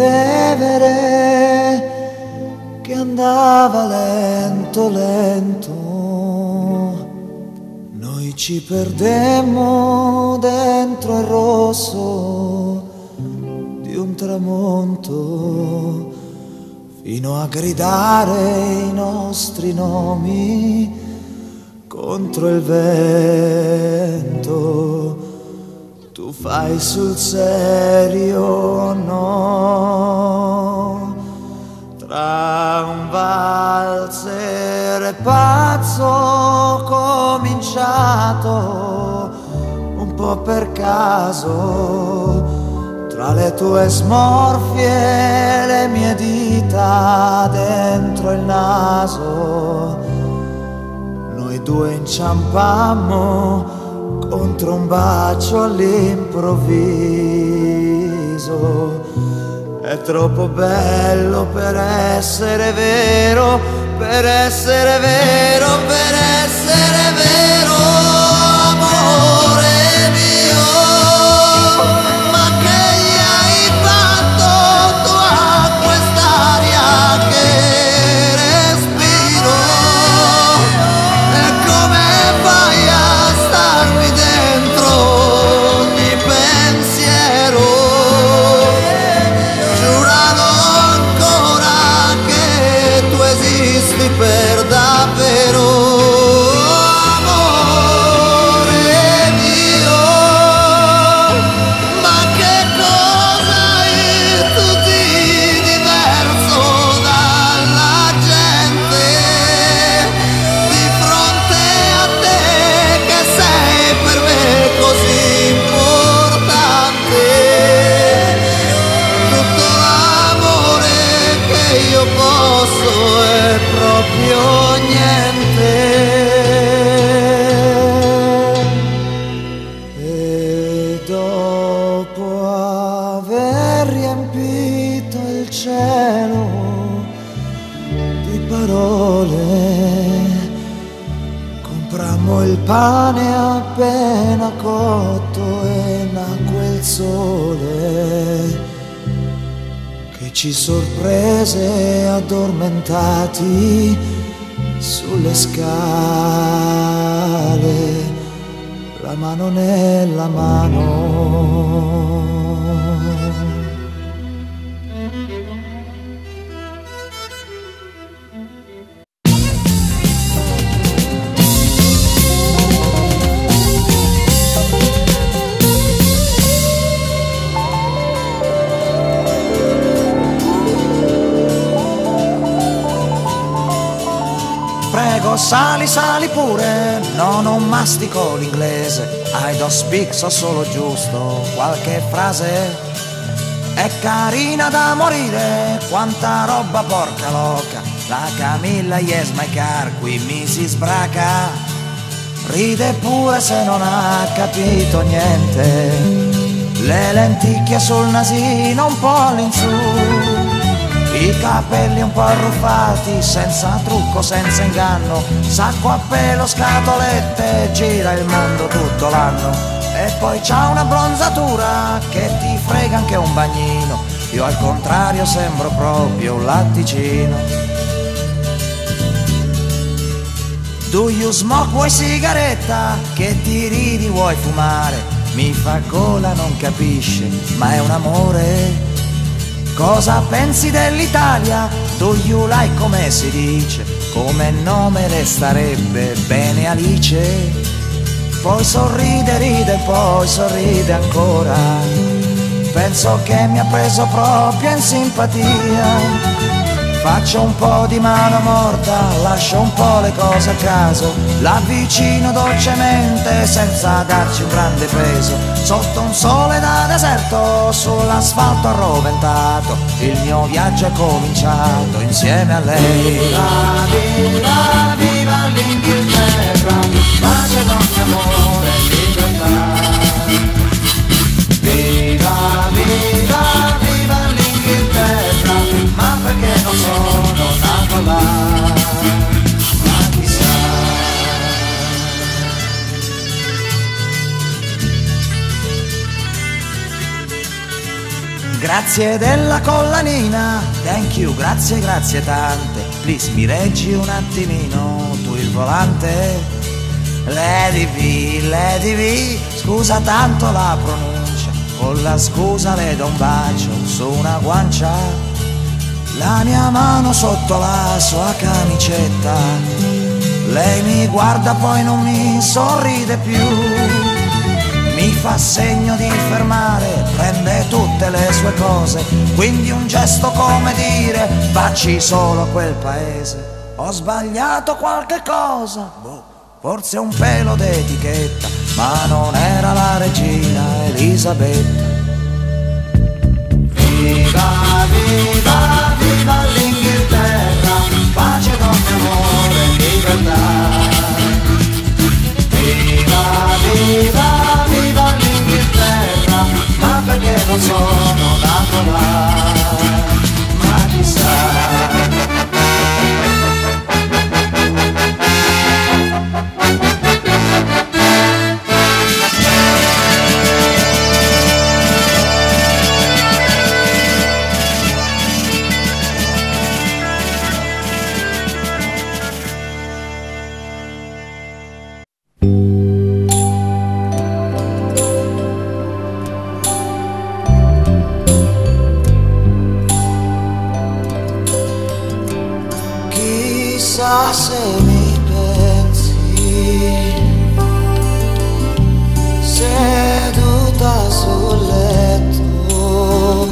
[SPEAKER 1] Tevere che andava lento lento, noi ci perdemmo dentro il rosso di un tramonto, fino a gridare i nostri nomi contro il vento. Tu fai sul serio, no? Tra un valzer pazzo cominciato un po' per caso, tra le tue smorfie e le mie dita dentro il naso, noi due inciampammo contro un bacio all'improvviso. È troppo bello per essere vero, per essere vero, per essere vero, amore mio. Ma che gli hai fatto tu a quest'aria che respiro? E come fai a starmi dentro ogni pensiero? Giuralo ancora che tu esisti per davvero, amore mio. Ma che cosa hai tu di diverso dalla gente di fronte a te, che sei per me così importante? Tutto l'amore che io posso è proprio niente. E dopo aver riempito il cielo di parole, comprammo il pane appena cotto e nacque il sole che ci sorprese addormentati sulle scale, la mano nella mano. Prego, sali, sali pure, no, non mastico l'inglese. I don't speak, so solo giusto qualche frase. È carina da morire, quanta roba porca loca. La Camilla, yes my car, qui mi si sbraca. Ride pure se non ha capito niente. Le lenticchie sul nasino un po' all'insù, i capelli un po' arruffati, senza trucco, senza inganno, sacco a pelo, scatolette, gira il mondo tutto l'anno. E poi c'ha una bronzatura che ti frega anche un bagnino. Io al contrario sembro proprio un latticino. Do you smoke, vuoi sigaretta? Che ti ridi, vuoi fumare? Mi fa gola, non capisce, ma è un amore. Cosa pensi dell'Italia? Do you like, come si dice? Come nome resterebbe bene Alice. Poi sorride, ride, poi sorride ancora. Penso che mi ha preso proprio in simpatia. Faccio un po' di mano morta, lascio un po' le cose a caso, l'avvicino dolcemente senza darci un grande peso. Sotto un sole da deserto, sull'asfalto arroventato, il mio viaggio è cominciato insieme a lei. Viva, viva, viva l'Inghilterra, pace, nostro amore e libertà. Viva, viva, viva l'Inghilterra, ma perché non sono nato là, ma chissà. Grazie della collanina, thank you, grazie, grazie tante. Please mi reggi un attimino tu il volante. Lady V, scusa tanto la pronuncia, con la scusa le do un bacio su una guancia. La mia mano sotto la sua camicetta, lei mi guarda poi non mi sorride più. Mi fa segno di fermare, prende tutte le sue cose, quindi un gesto come dire facci solo a quel paese. Ho sbagliato qualche cosa, boh, forse un pelo d'etichetta, ma non era la regina Elisabetta. Viva, viva, viva l'Inghilterra, pace, donne, amore, libertà. Viva, viva, viva l'Inghilterra, ma perché non sono nato là, ma chissà. Se mi pensi, seduta sul letto,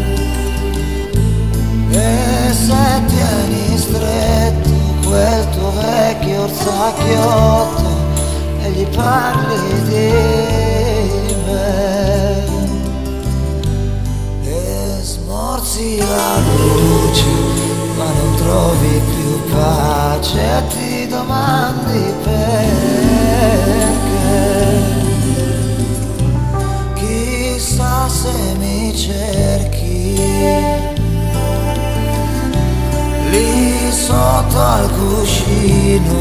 [SPEAKER 1] e se tieni stretto quel tuo vecchio orsacchiotto e gli parli di me e smorzi la luce ma non trovi più pace e ti domandi perché. Chissà se mi cerchi lì sotto al cuscino,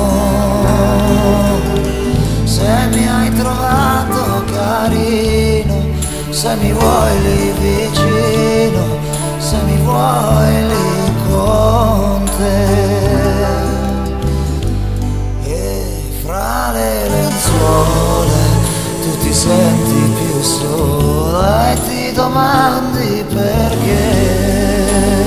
[SPEAKER 1] se mi hai trovato carino, se mi vuoi lì vicino, se mi vuoi lì con te. E fra le lenzuola tu ti senti più sola e ti domandi perché.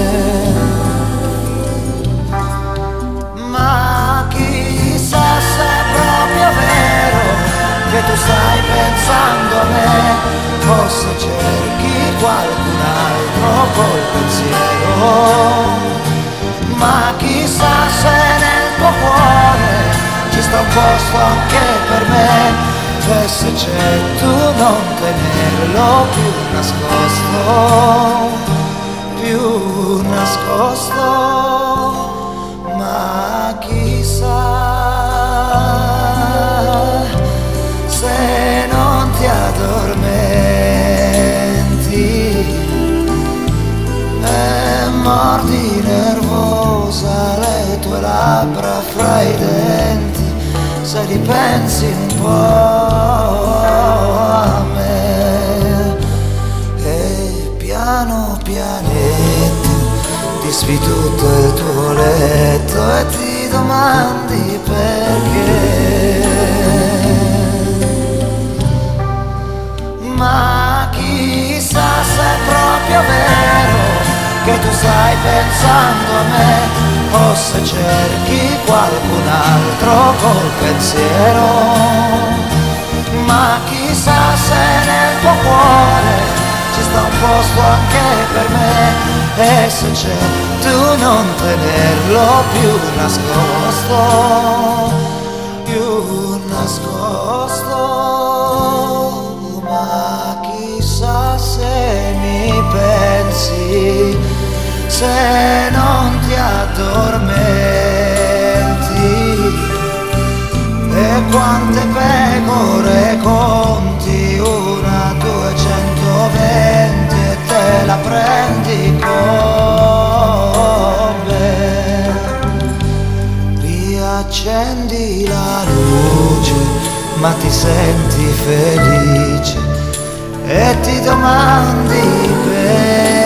[SPEAKER 1] Ma chissà se è proprio vero che tu stai pensando a me, o se cerchi qualcun altro col pensiero. Ma chissà se nel tuo cuore ci sta un posto anche per me, e se c'è tu non tenerlo più nascosto, più nascosto. Ma chissà se non ti addormenti e mordi nervosa le tue labbra fra i denti, se ripensi un po' a me. E piano pianetto disfi tutto il tuo letto e ti domandi perché. Ma chissà se è proprio vero che tu stai pensando a me, o se cerchi qualcun altro col pensiero. Ma chissà se nel tuo cuore ci sta un posto anche per me, e se c'è tu non tenerlo più nascosto, più nascosto. Ma chissà se mi pensi, se non ti addormenti, e quante pecore conti, 1, 220, e te la prendi con me. Riaccendi la luce ma ti senti felice, e ti domandi perché.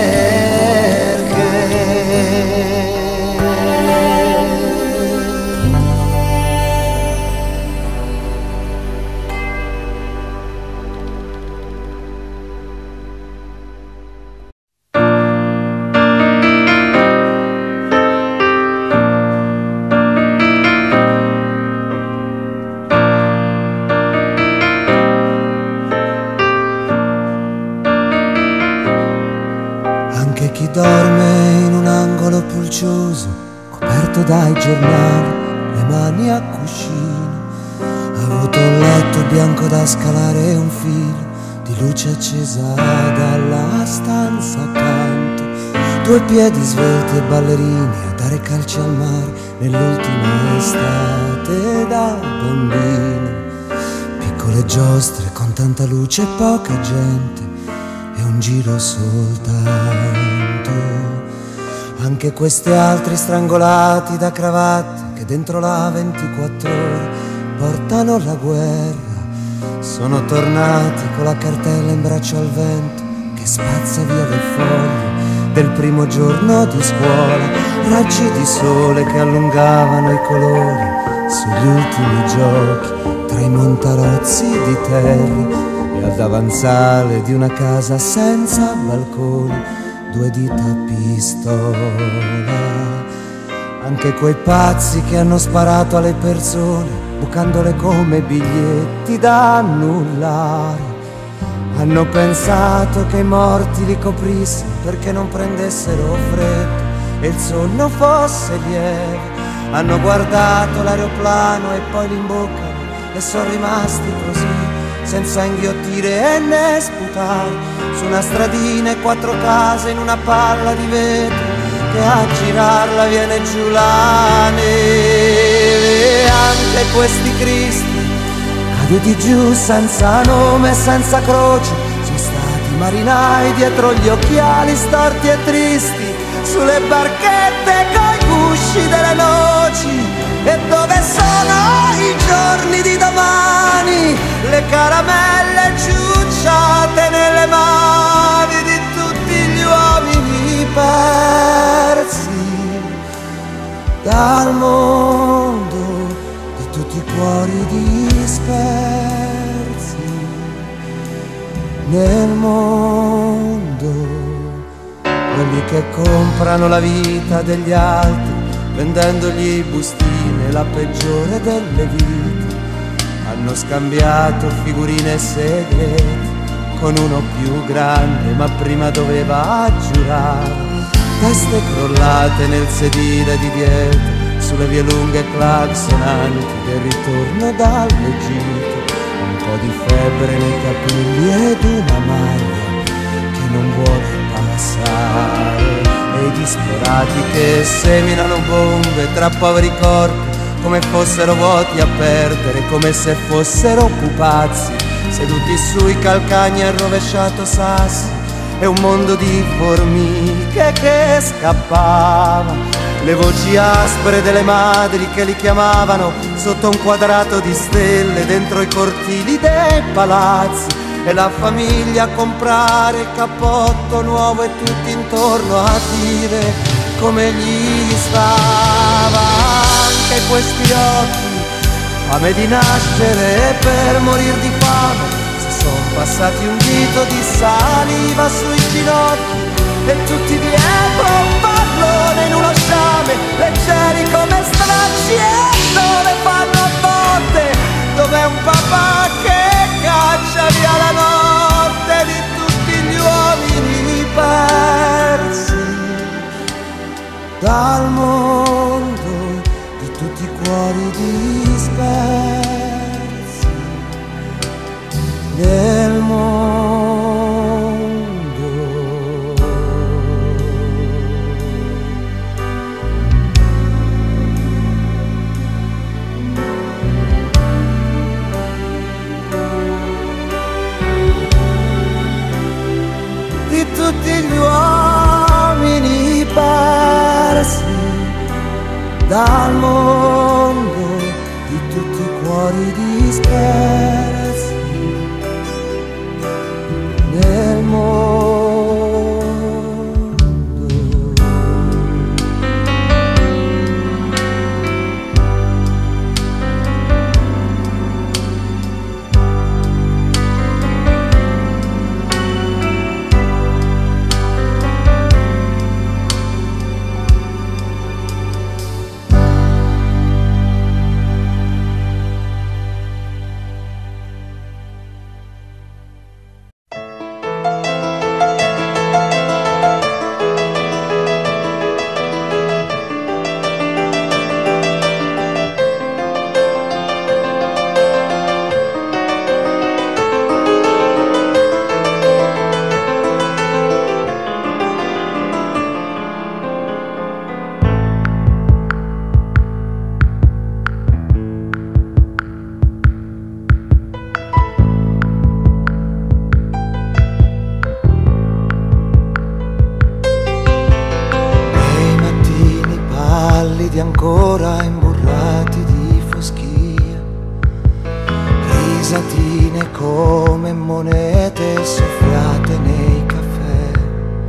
[SPEAKER 1] Chi dorme in un angolo pulcioso, coperto dai giornali, le mani a cuscino, ha avuto un letto bianco da scalare e un filo di luce accesa dalla stanza accanto, 2 piedi svelti e ballerini a dare calci al mare nell'ultima estate da bambino, piccole giostre con tanta luce e poca gente e un giro soltanto. Anche questi altri strangolati da cravatte che dentro la 24 ore portano la guerra sono tornati con la cartella in braccio al vento che spazza via le foglie del primo giorno di scuola, raggi di sole che allungavano i colori sugli ultimi giochi tra i montarozzi di terra e al davanzale di una casa senza balconi 2 dita a pistola. Anche quei pazzi che hanno sparato alle persone bucandole come biglietti da annullare hanno pensato che i morti li coprissero perché non prendessero freddo e il sonno fosse lieve. Hanno guardato l'aeroplano e poi l'imboccano e sono rimasti così senza inghiottire e né sputare su una stradina e 4 case in una palla di vetro che a girarla viene giù la neve. E anche questi cristi caduti giù senza nome e senza croce sono stati marinai dietro gli occhiali storti e tristi sulle barchette coi gusci delle noci. E dove sono i giorni di domani, le caramelle ciucciate nelle mani di tutti gli uomini persi dal mondo, di tutti i cuori dispersi nel mondo, quelli che comprano la vita degli altri vendendogli i bustine, la peggiore delle vite. Hanno scambiato figurine segrete con uno più grande, ma prima doveva giurare. Teste crollate nel sedile di dietro, sulle vie lunghe claxonanti del ritorno dall'Egitto. Un po' di febbre nei capelli ed una maglia che non vuole passare. E i disperati che seminano bombe tra poveri corpi come fossero vuoti a perdere, come se fossero pupazzi seduti sui calcagni al rovesciato sassi. E un mondo di formiche che scappava, le voci aspre delle madri che li chiamavano sotto un quadrato di stelle dentro i cortili dei palazzi. E la famiglia a comprare il cappotto nuovo e tutti intorno a dire come gli stava. Anche questi occhi, fame di nascere e per morir di fame, si son passati un dito di saliva sui ginocchi. E tutti dietro un pallone in uno sciame, leggeri come stracci e dove fanno a botte, dov'è un papà che caccia via la notte di tutti gli uomini persi dal mondo, di tutti i cuori dispersi nel mondo. Di tutti gli uomini persi dal mondo, di tutti i cuori dispersi occhi ancora imburrati di foschia, risatine come monete soffiate nei caffè,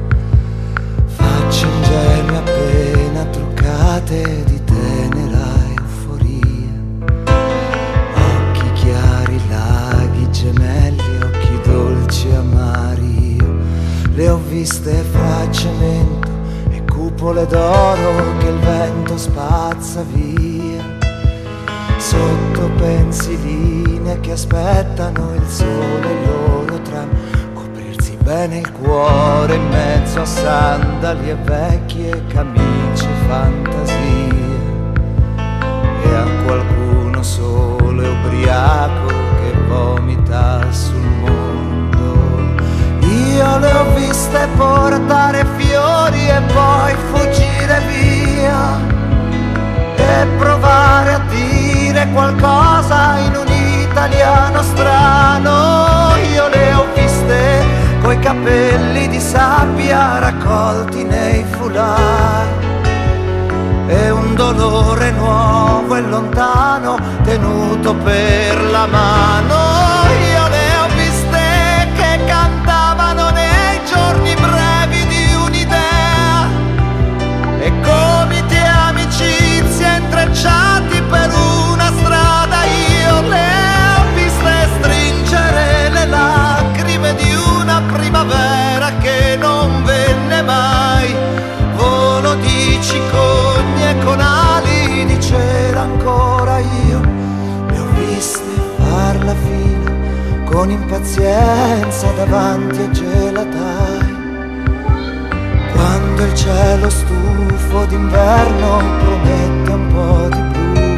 [SPEAKER 1] facce ingenue appena truccate di tenera euforia, occhi chiari, laghi gemelli, occhi dolci e amari. Io le ho viste fra cemento e cupole d'oro che il vento spazza via, sotto pensiline che aspettano il sole e il loro tram, coprirsi bene il cuore in mezzo a sandali e vecchie camicie fantasie, e a qualcuno solo e ubriaco che vomita sul mondo. Io le ho viste portare fiori e poi fuggire via e provare a dire qualcosa in un italiano strano. Io le ho viste coi capelli di sabbia raccolti nei foulard e un dolore nuovo e lontano tenuto per la mano. Io le ho viste che cantavano nei giorni brevi di un'idea e gomiti e amicizie intrecciati per una strada. Io le ho viste stringere le lacrime di una primavera che non venne mai, volo di cicogne con ali di cera ancora. Io le ho viste far la fila con impazienza davanti ai gelatai, quando il cielo stufo d'inverno promette un po' di blu,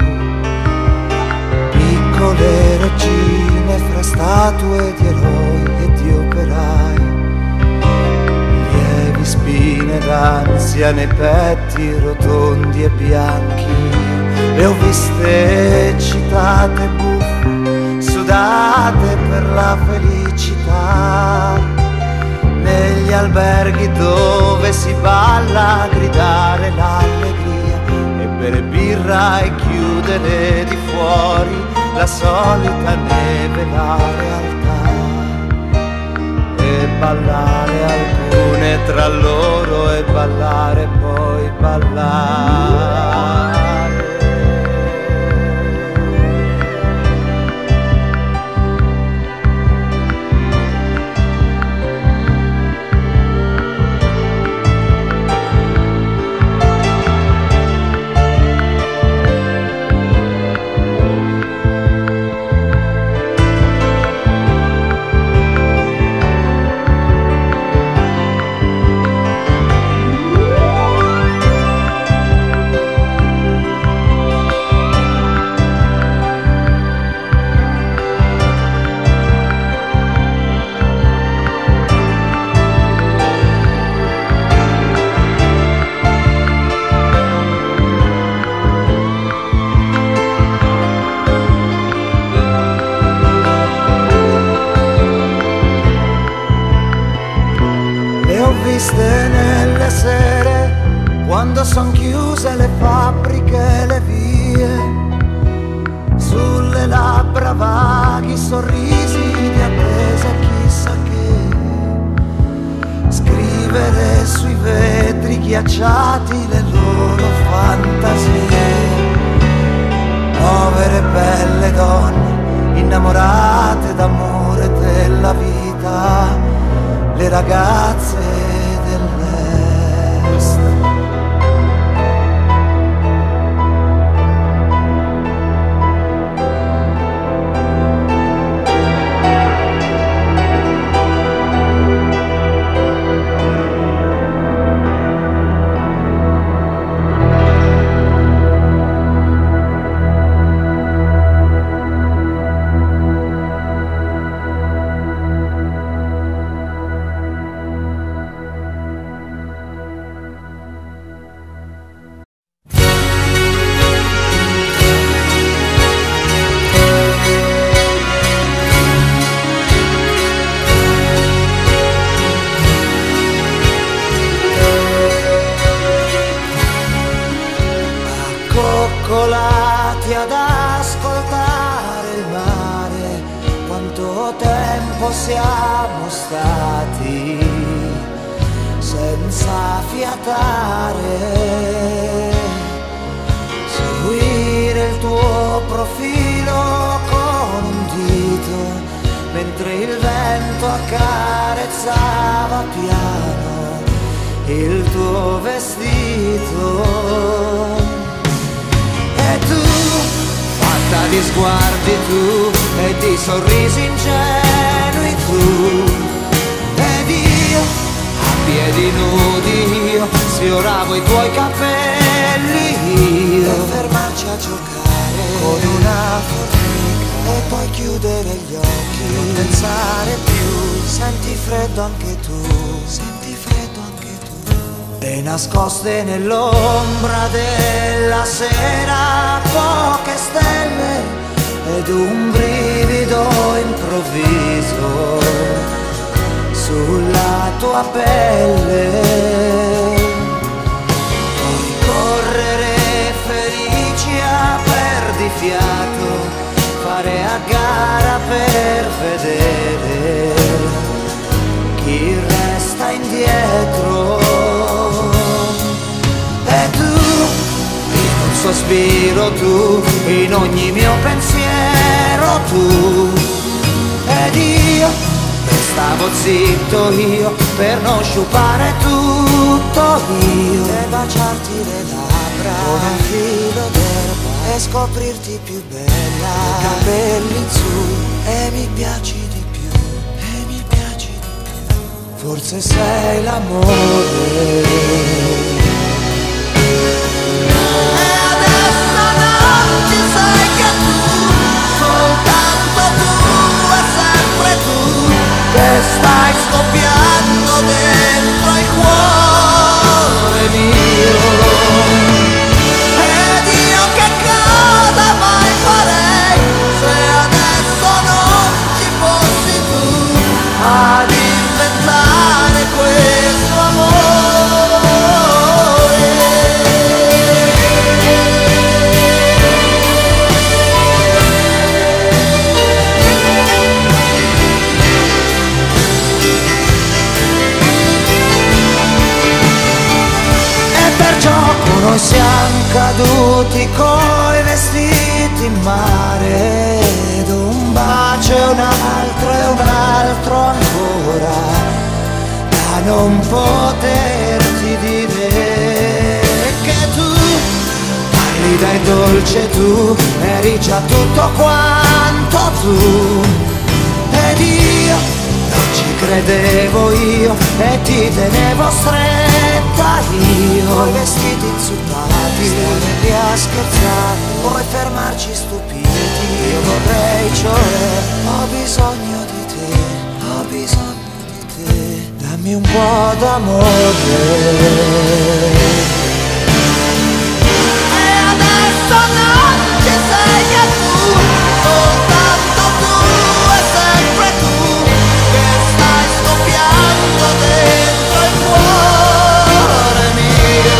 [SPEAKER 1] piccole regine fra statue di eroi e di operai, lievi spine d'ansia nei petti rotondi e bianchi. Le ho viste eccitate, buffe, sudate per la felicità, negli alberghi dove si balla a gridare l'allegria e bere birra e chiudere di fuori la solita neve, la realtà, e ballare alcune tra loro e ballare poi ballare. Nelle sere, quando son chiuse le fabbriche e le vie, sulle labbra vaghi sorrisi di attesa, chissà che, scrivere sui vetri ghiacciati le loro fantasie, povere belle donne innamorate d'amore della vita, le ragazze dell'est. coccolati ad ascoltare il mare. Quanto tempo siamo stati senza fiatare, seguire il tuo profilo con un dito, mentre il vento accarezzava piano il tuo vestito. E tu, fatta di sguardi tu e di sorrisi ingenui tu, ed io a piedi nudi io sfioravo i tuoi capelli io, per fermarci a giocare con una formica e poi chiudere gli occhi, non pensare più. Senti freddo anche tu, senti freddo anche tu. E nascoste nell'ombra della sera poche stelle ed un brivido improvviso sulla tua pelle. Puoi correre felici a perdifiato, fare a gara per vedere chi resta indietro. E tu, in un sospiro tu, in ogni mio pensiero tu, ed io stavo zitto io per non sciupare tutto io, e baciarti le labbra con un filo d'erba e scoprirti più bella, capelli in su, e mi piaci di più, e mi piaci di più. Forse sei l'amore. Che stai scoppiando dentro il cuore mio, ed io che cosa mai farei se adesso non ci fossi tu ad inventare questo noi siamo caduti coi vestiti in mare, ed un bacio e un altro ancora, da non poterti dire che tu, pallida e dolce tu, eri già tutto quanto tu, ed io non ci credevo io e ti tenevo stretta io, coi vestiti inzuppati, stare lì a scherzare, vorrei fermarci stupiti, io vorrei, cioè, ho bisogno di te, ho bisogno di te, dammi un po' d'amore. E adesso non ci sei che tu, soltanto tu e sempre tu, che stai scoppiando dentro il cuore mio.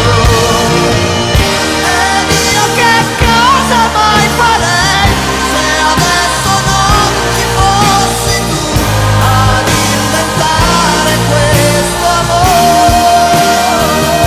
[SPEAKER 1] Ed io che cosa mai farei se adesso non ci fossi tu ad inventare questo amore.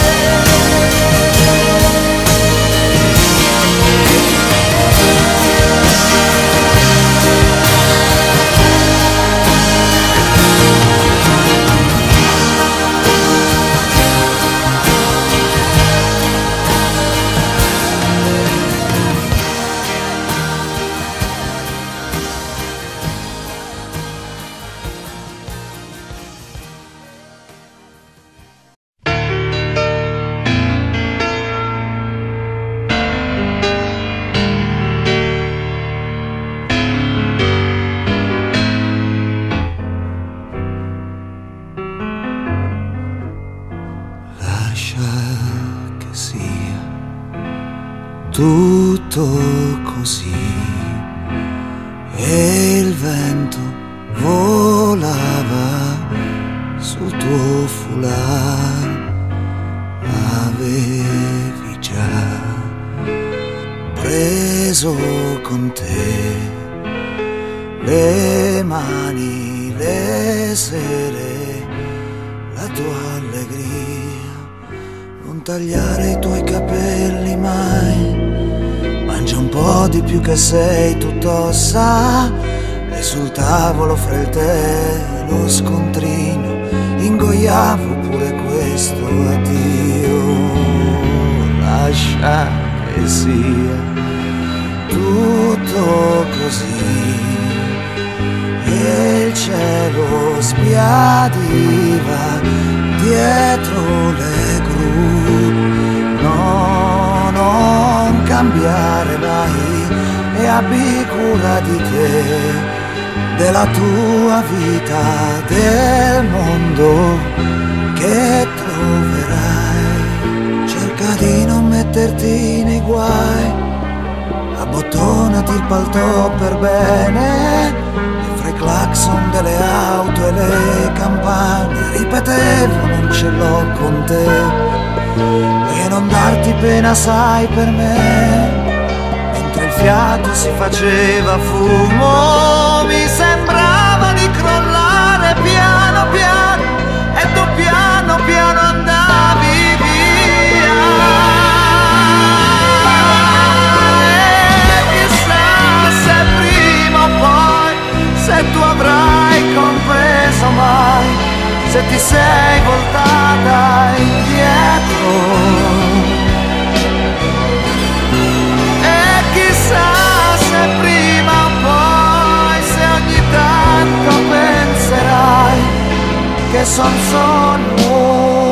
[SPEAKER 1] tutto così, e il vento volava sul tuo foulard. Avevi già condiviso con te, le mani, le sere, la tua allegria. Non tagliare i tuoi capelli mai, mangia un po' di più che sei tutto ossa. E sul tavolo fra il tè e lo scontrino ingoiavo pure questo addio. Lascia che sia tutto così, e il cielo sbiadiva dietro le gru. No, non cambiare mai, e abbi cura di te, della tua vita, del mondo che troverai. Cerca di non metterti nei guai, abbottonati il palto per bene, e fra i clacson delle auto e le campane ripetevo non ce l'ho con te, e non darti pena sai per me. Mentre il fiato si faceva fumo mi sembrava di crollare piano piano, e tu piano piano andavi via. E chissà se prima o poi, se tu avrai compreso mai, se ti sei voltata indietro. Se prima o poi, se ogni tanto penserai che son solo.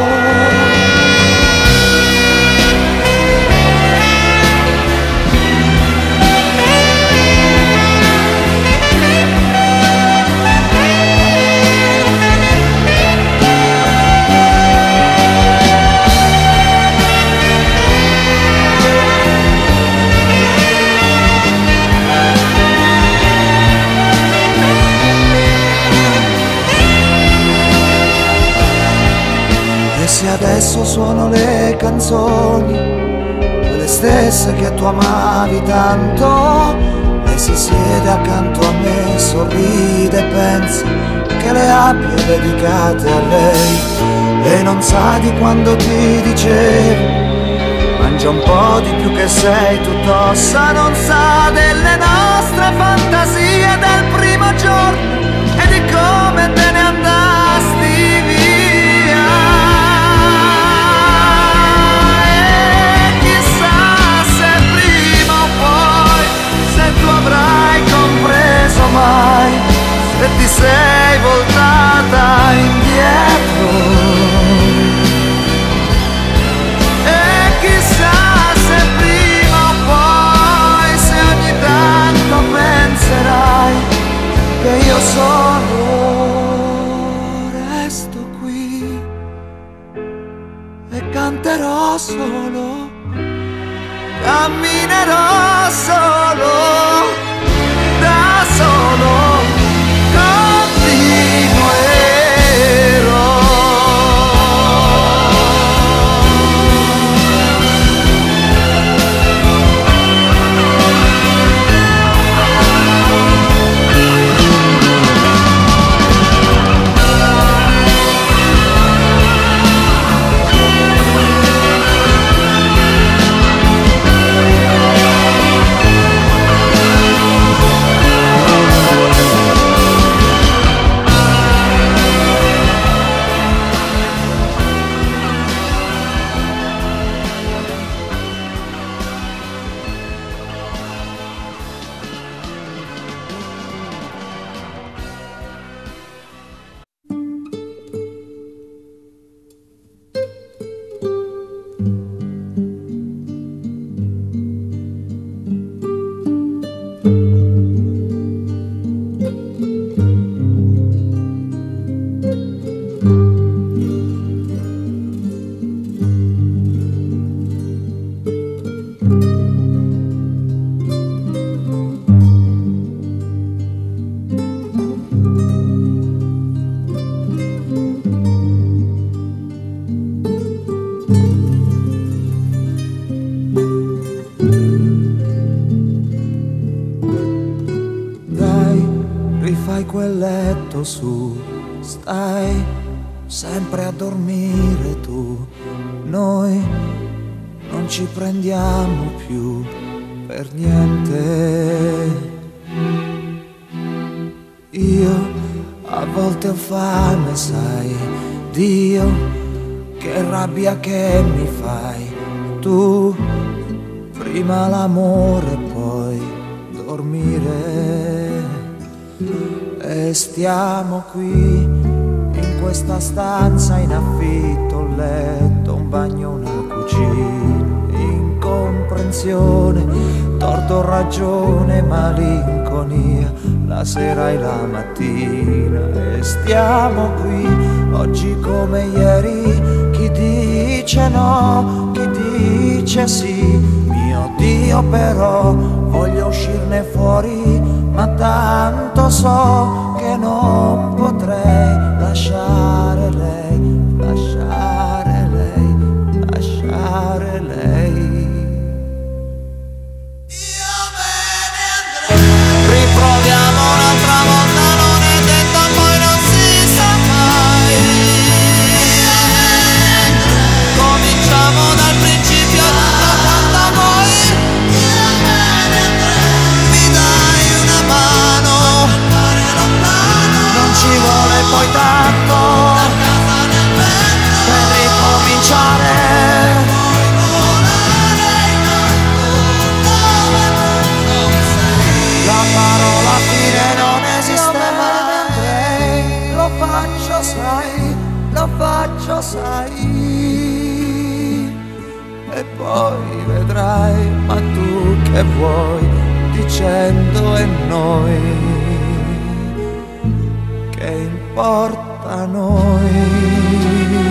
[SPEAKER 1] Se adesso suono le canzoni, quelle stesse che tu amavi tanto, lei si siede accanto a me, sorride e pensa che le abbia dedicate a lei. E non sa di quando ti dicevo mangia un po' di più che sei tutto ossa. Non sa delle nostre fantasie del primo giorno e di come te ne andasti via. Avrai compreso mai, se ti sei voltata indietro. E chissà se prima o poi, se ogni tanto penserai che io solo resto qui e canterò solo, camminerò solo, da solo continuerò. vento su, stai sempre a dormire tu, noi non ci prendiamo più per niente. Io a volte ho fame, sai, Dio, che rabbia che mi fai, tu prima l'amore poi dormire. E stiamo qui in questa stanza in affitto, un letto, un bagno, una cucina, incomprensione, torto, ragione, malinconia, la sera e la mattina. E stiamo qui oggi come ieri, chi dice no, chi dice sì, mio Dio però voglio uscirne fuori, ma tanto so che non potrei lasciare lei, lasciare lei, lasciare lei. Io me ne andrei. Riproviamo un'altra volta, non è detto, poi non si sa mai. Io me ne andrei. Cominciamo dal principio, tutto quanto vuoi. Io me ne andrei. Mi dai una mano, non ci vuole poi tanto per ricominciare. La parola fine non esiste mai. Lo faccio sai, lo faccio sai, e poi vedrai, ma tu che vuoi, dicendo e noi, che importa a noi.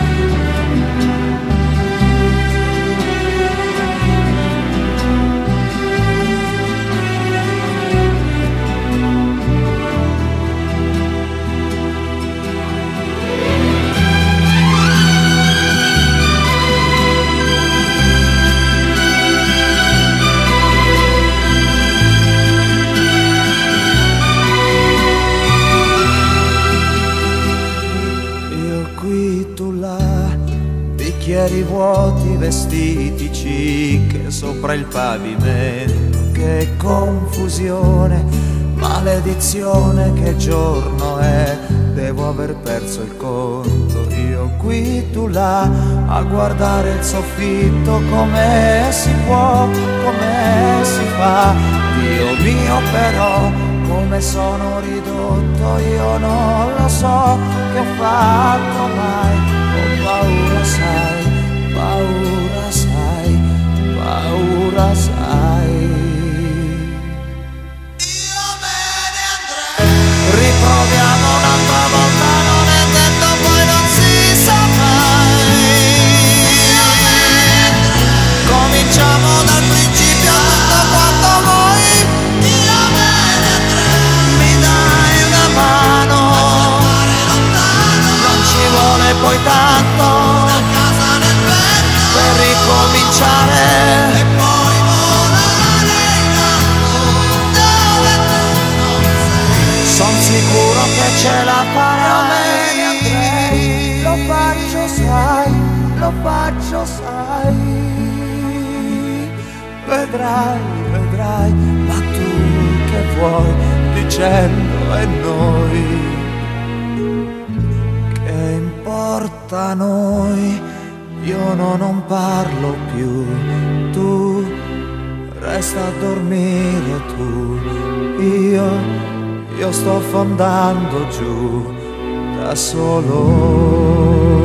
[SPEAKER 1] Bicchieri vuoti, vestiti chic sopra il pavimento, che confusione, maledizione, che giorno è, devo aver perso il conto. Io qui, tu là, a guardare il soffitto, come si può, come si fa. Dio mio però, come sono ridotto, io non lo so che ho fatto mai. Ho paura sai, paura sai, paura sai. Io me ne andrei. Riproviamo un'altra volta, non è detto, poi non si sa mai. Io me ne andrei. Cominciamo dal principio, tutto quanto vuoi. Io me ne andrei. Mi dai una mano, non ci vuole poi tanto per ricominciare. E poi volare in alto dove tu non sei. Son sicuro che ce la farai. Lo faccio sai, lo faccio sai. Vedrai, vedrai, ma tu che vuoi, dicendo e noi, che importa a noi. Io non parlo più, tu resta a dormire tu, io sto affondando giù da solo.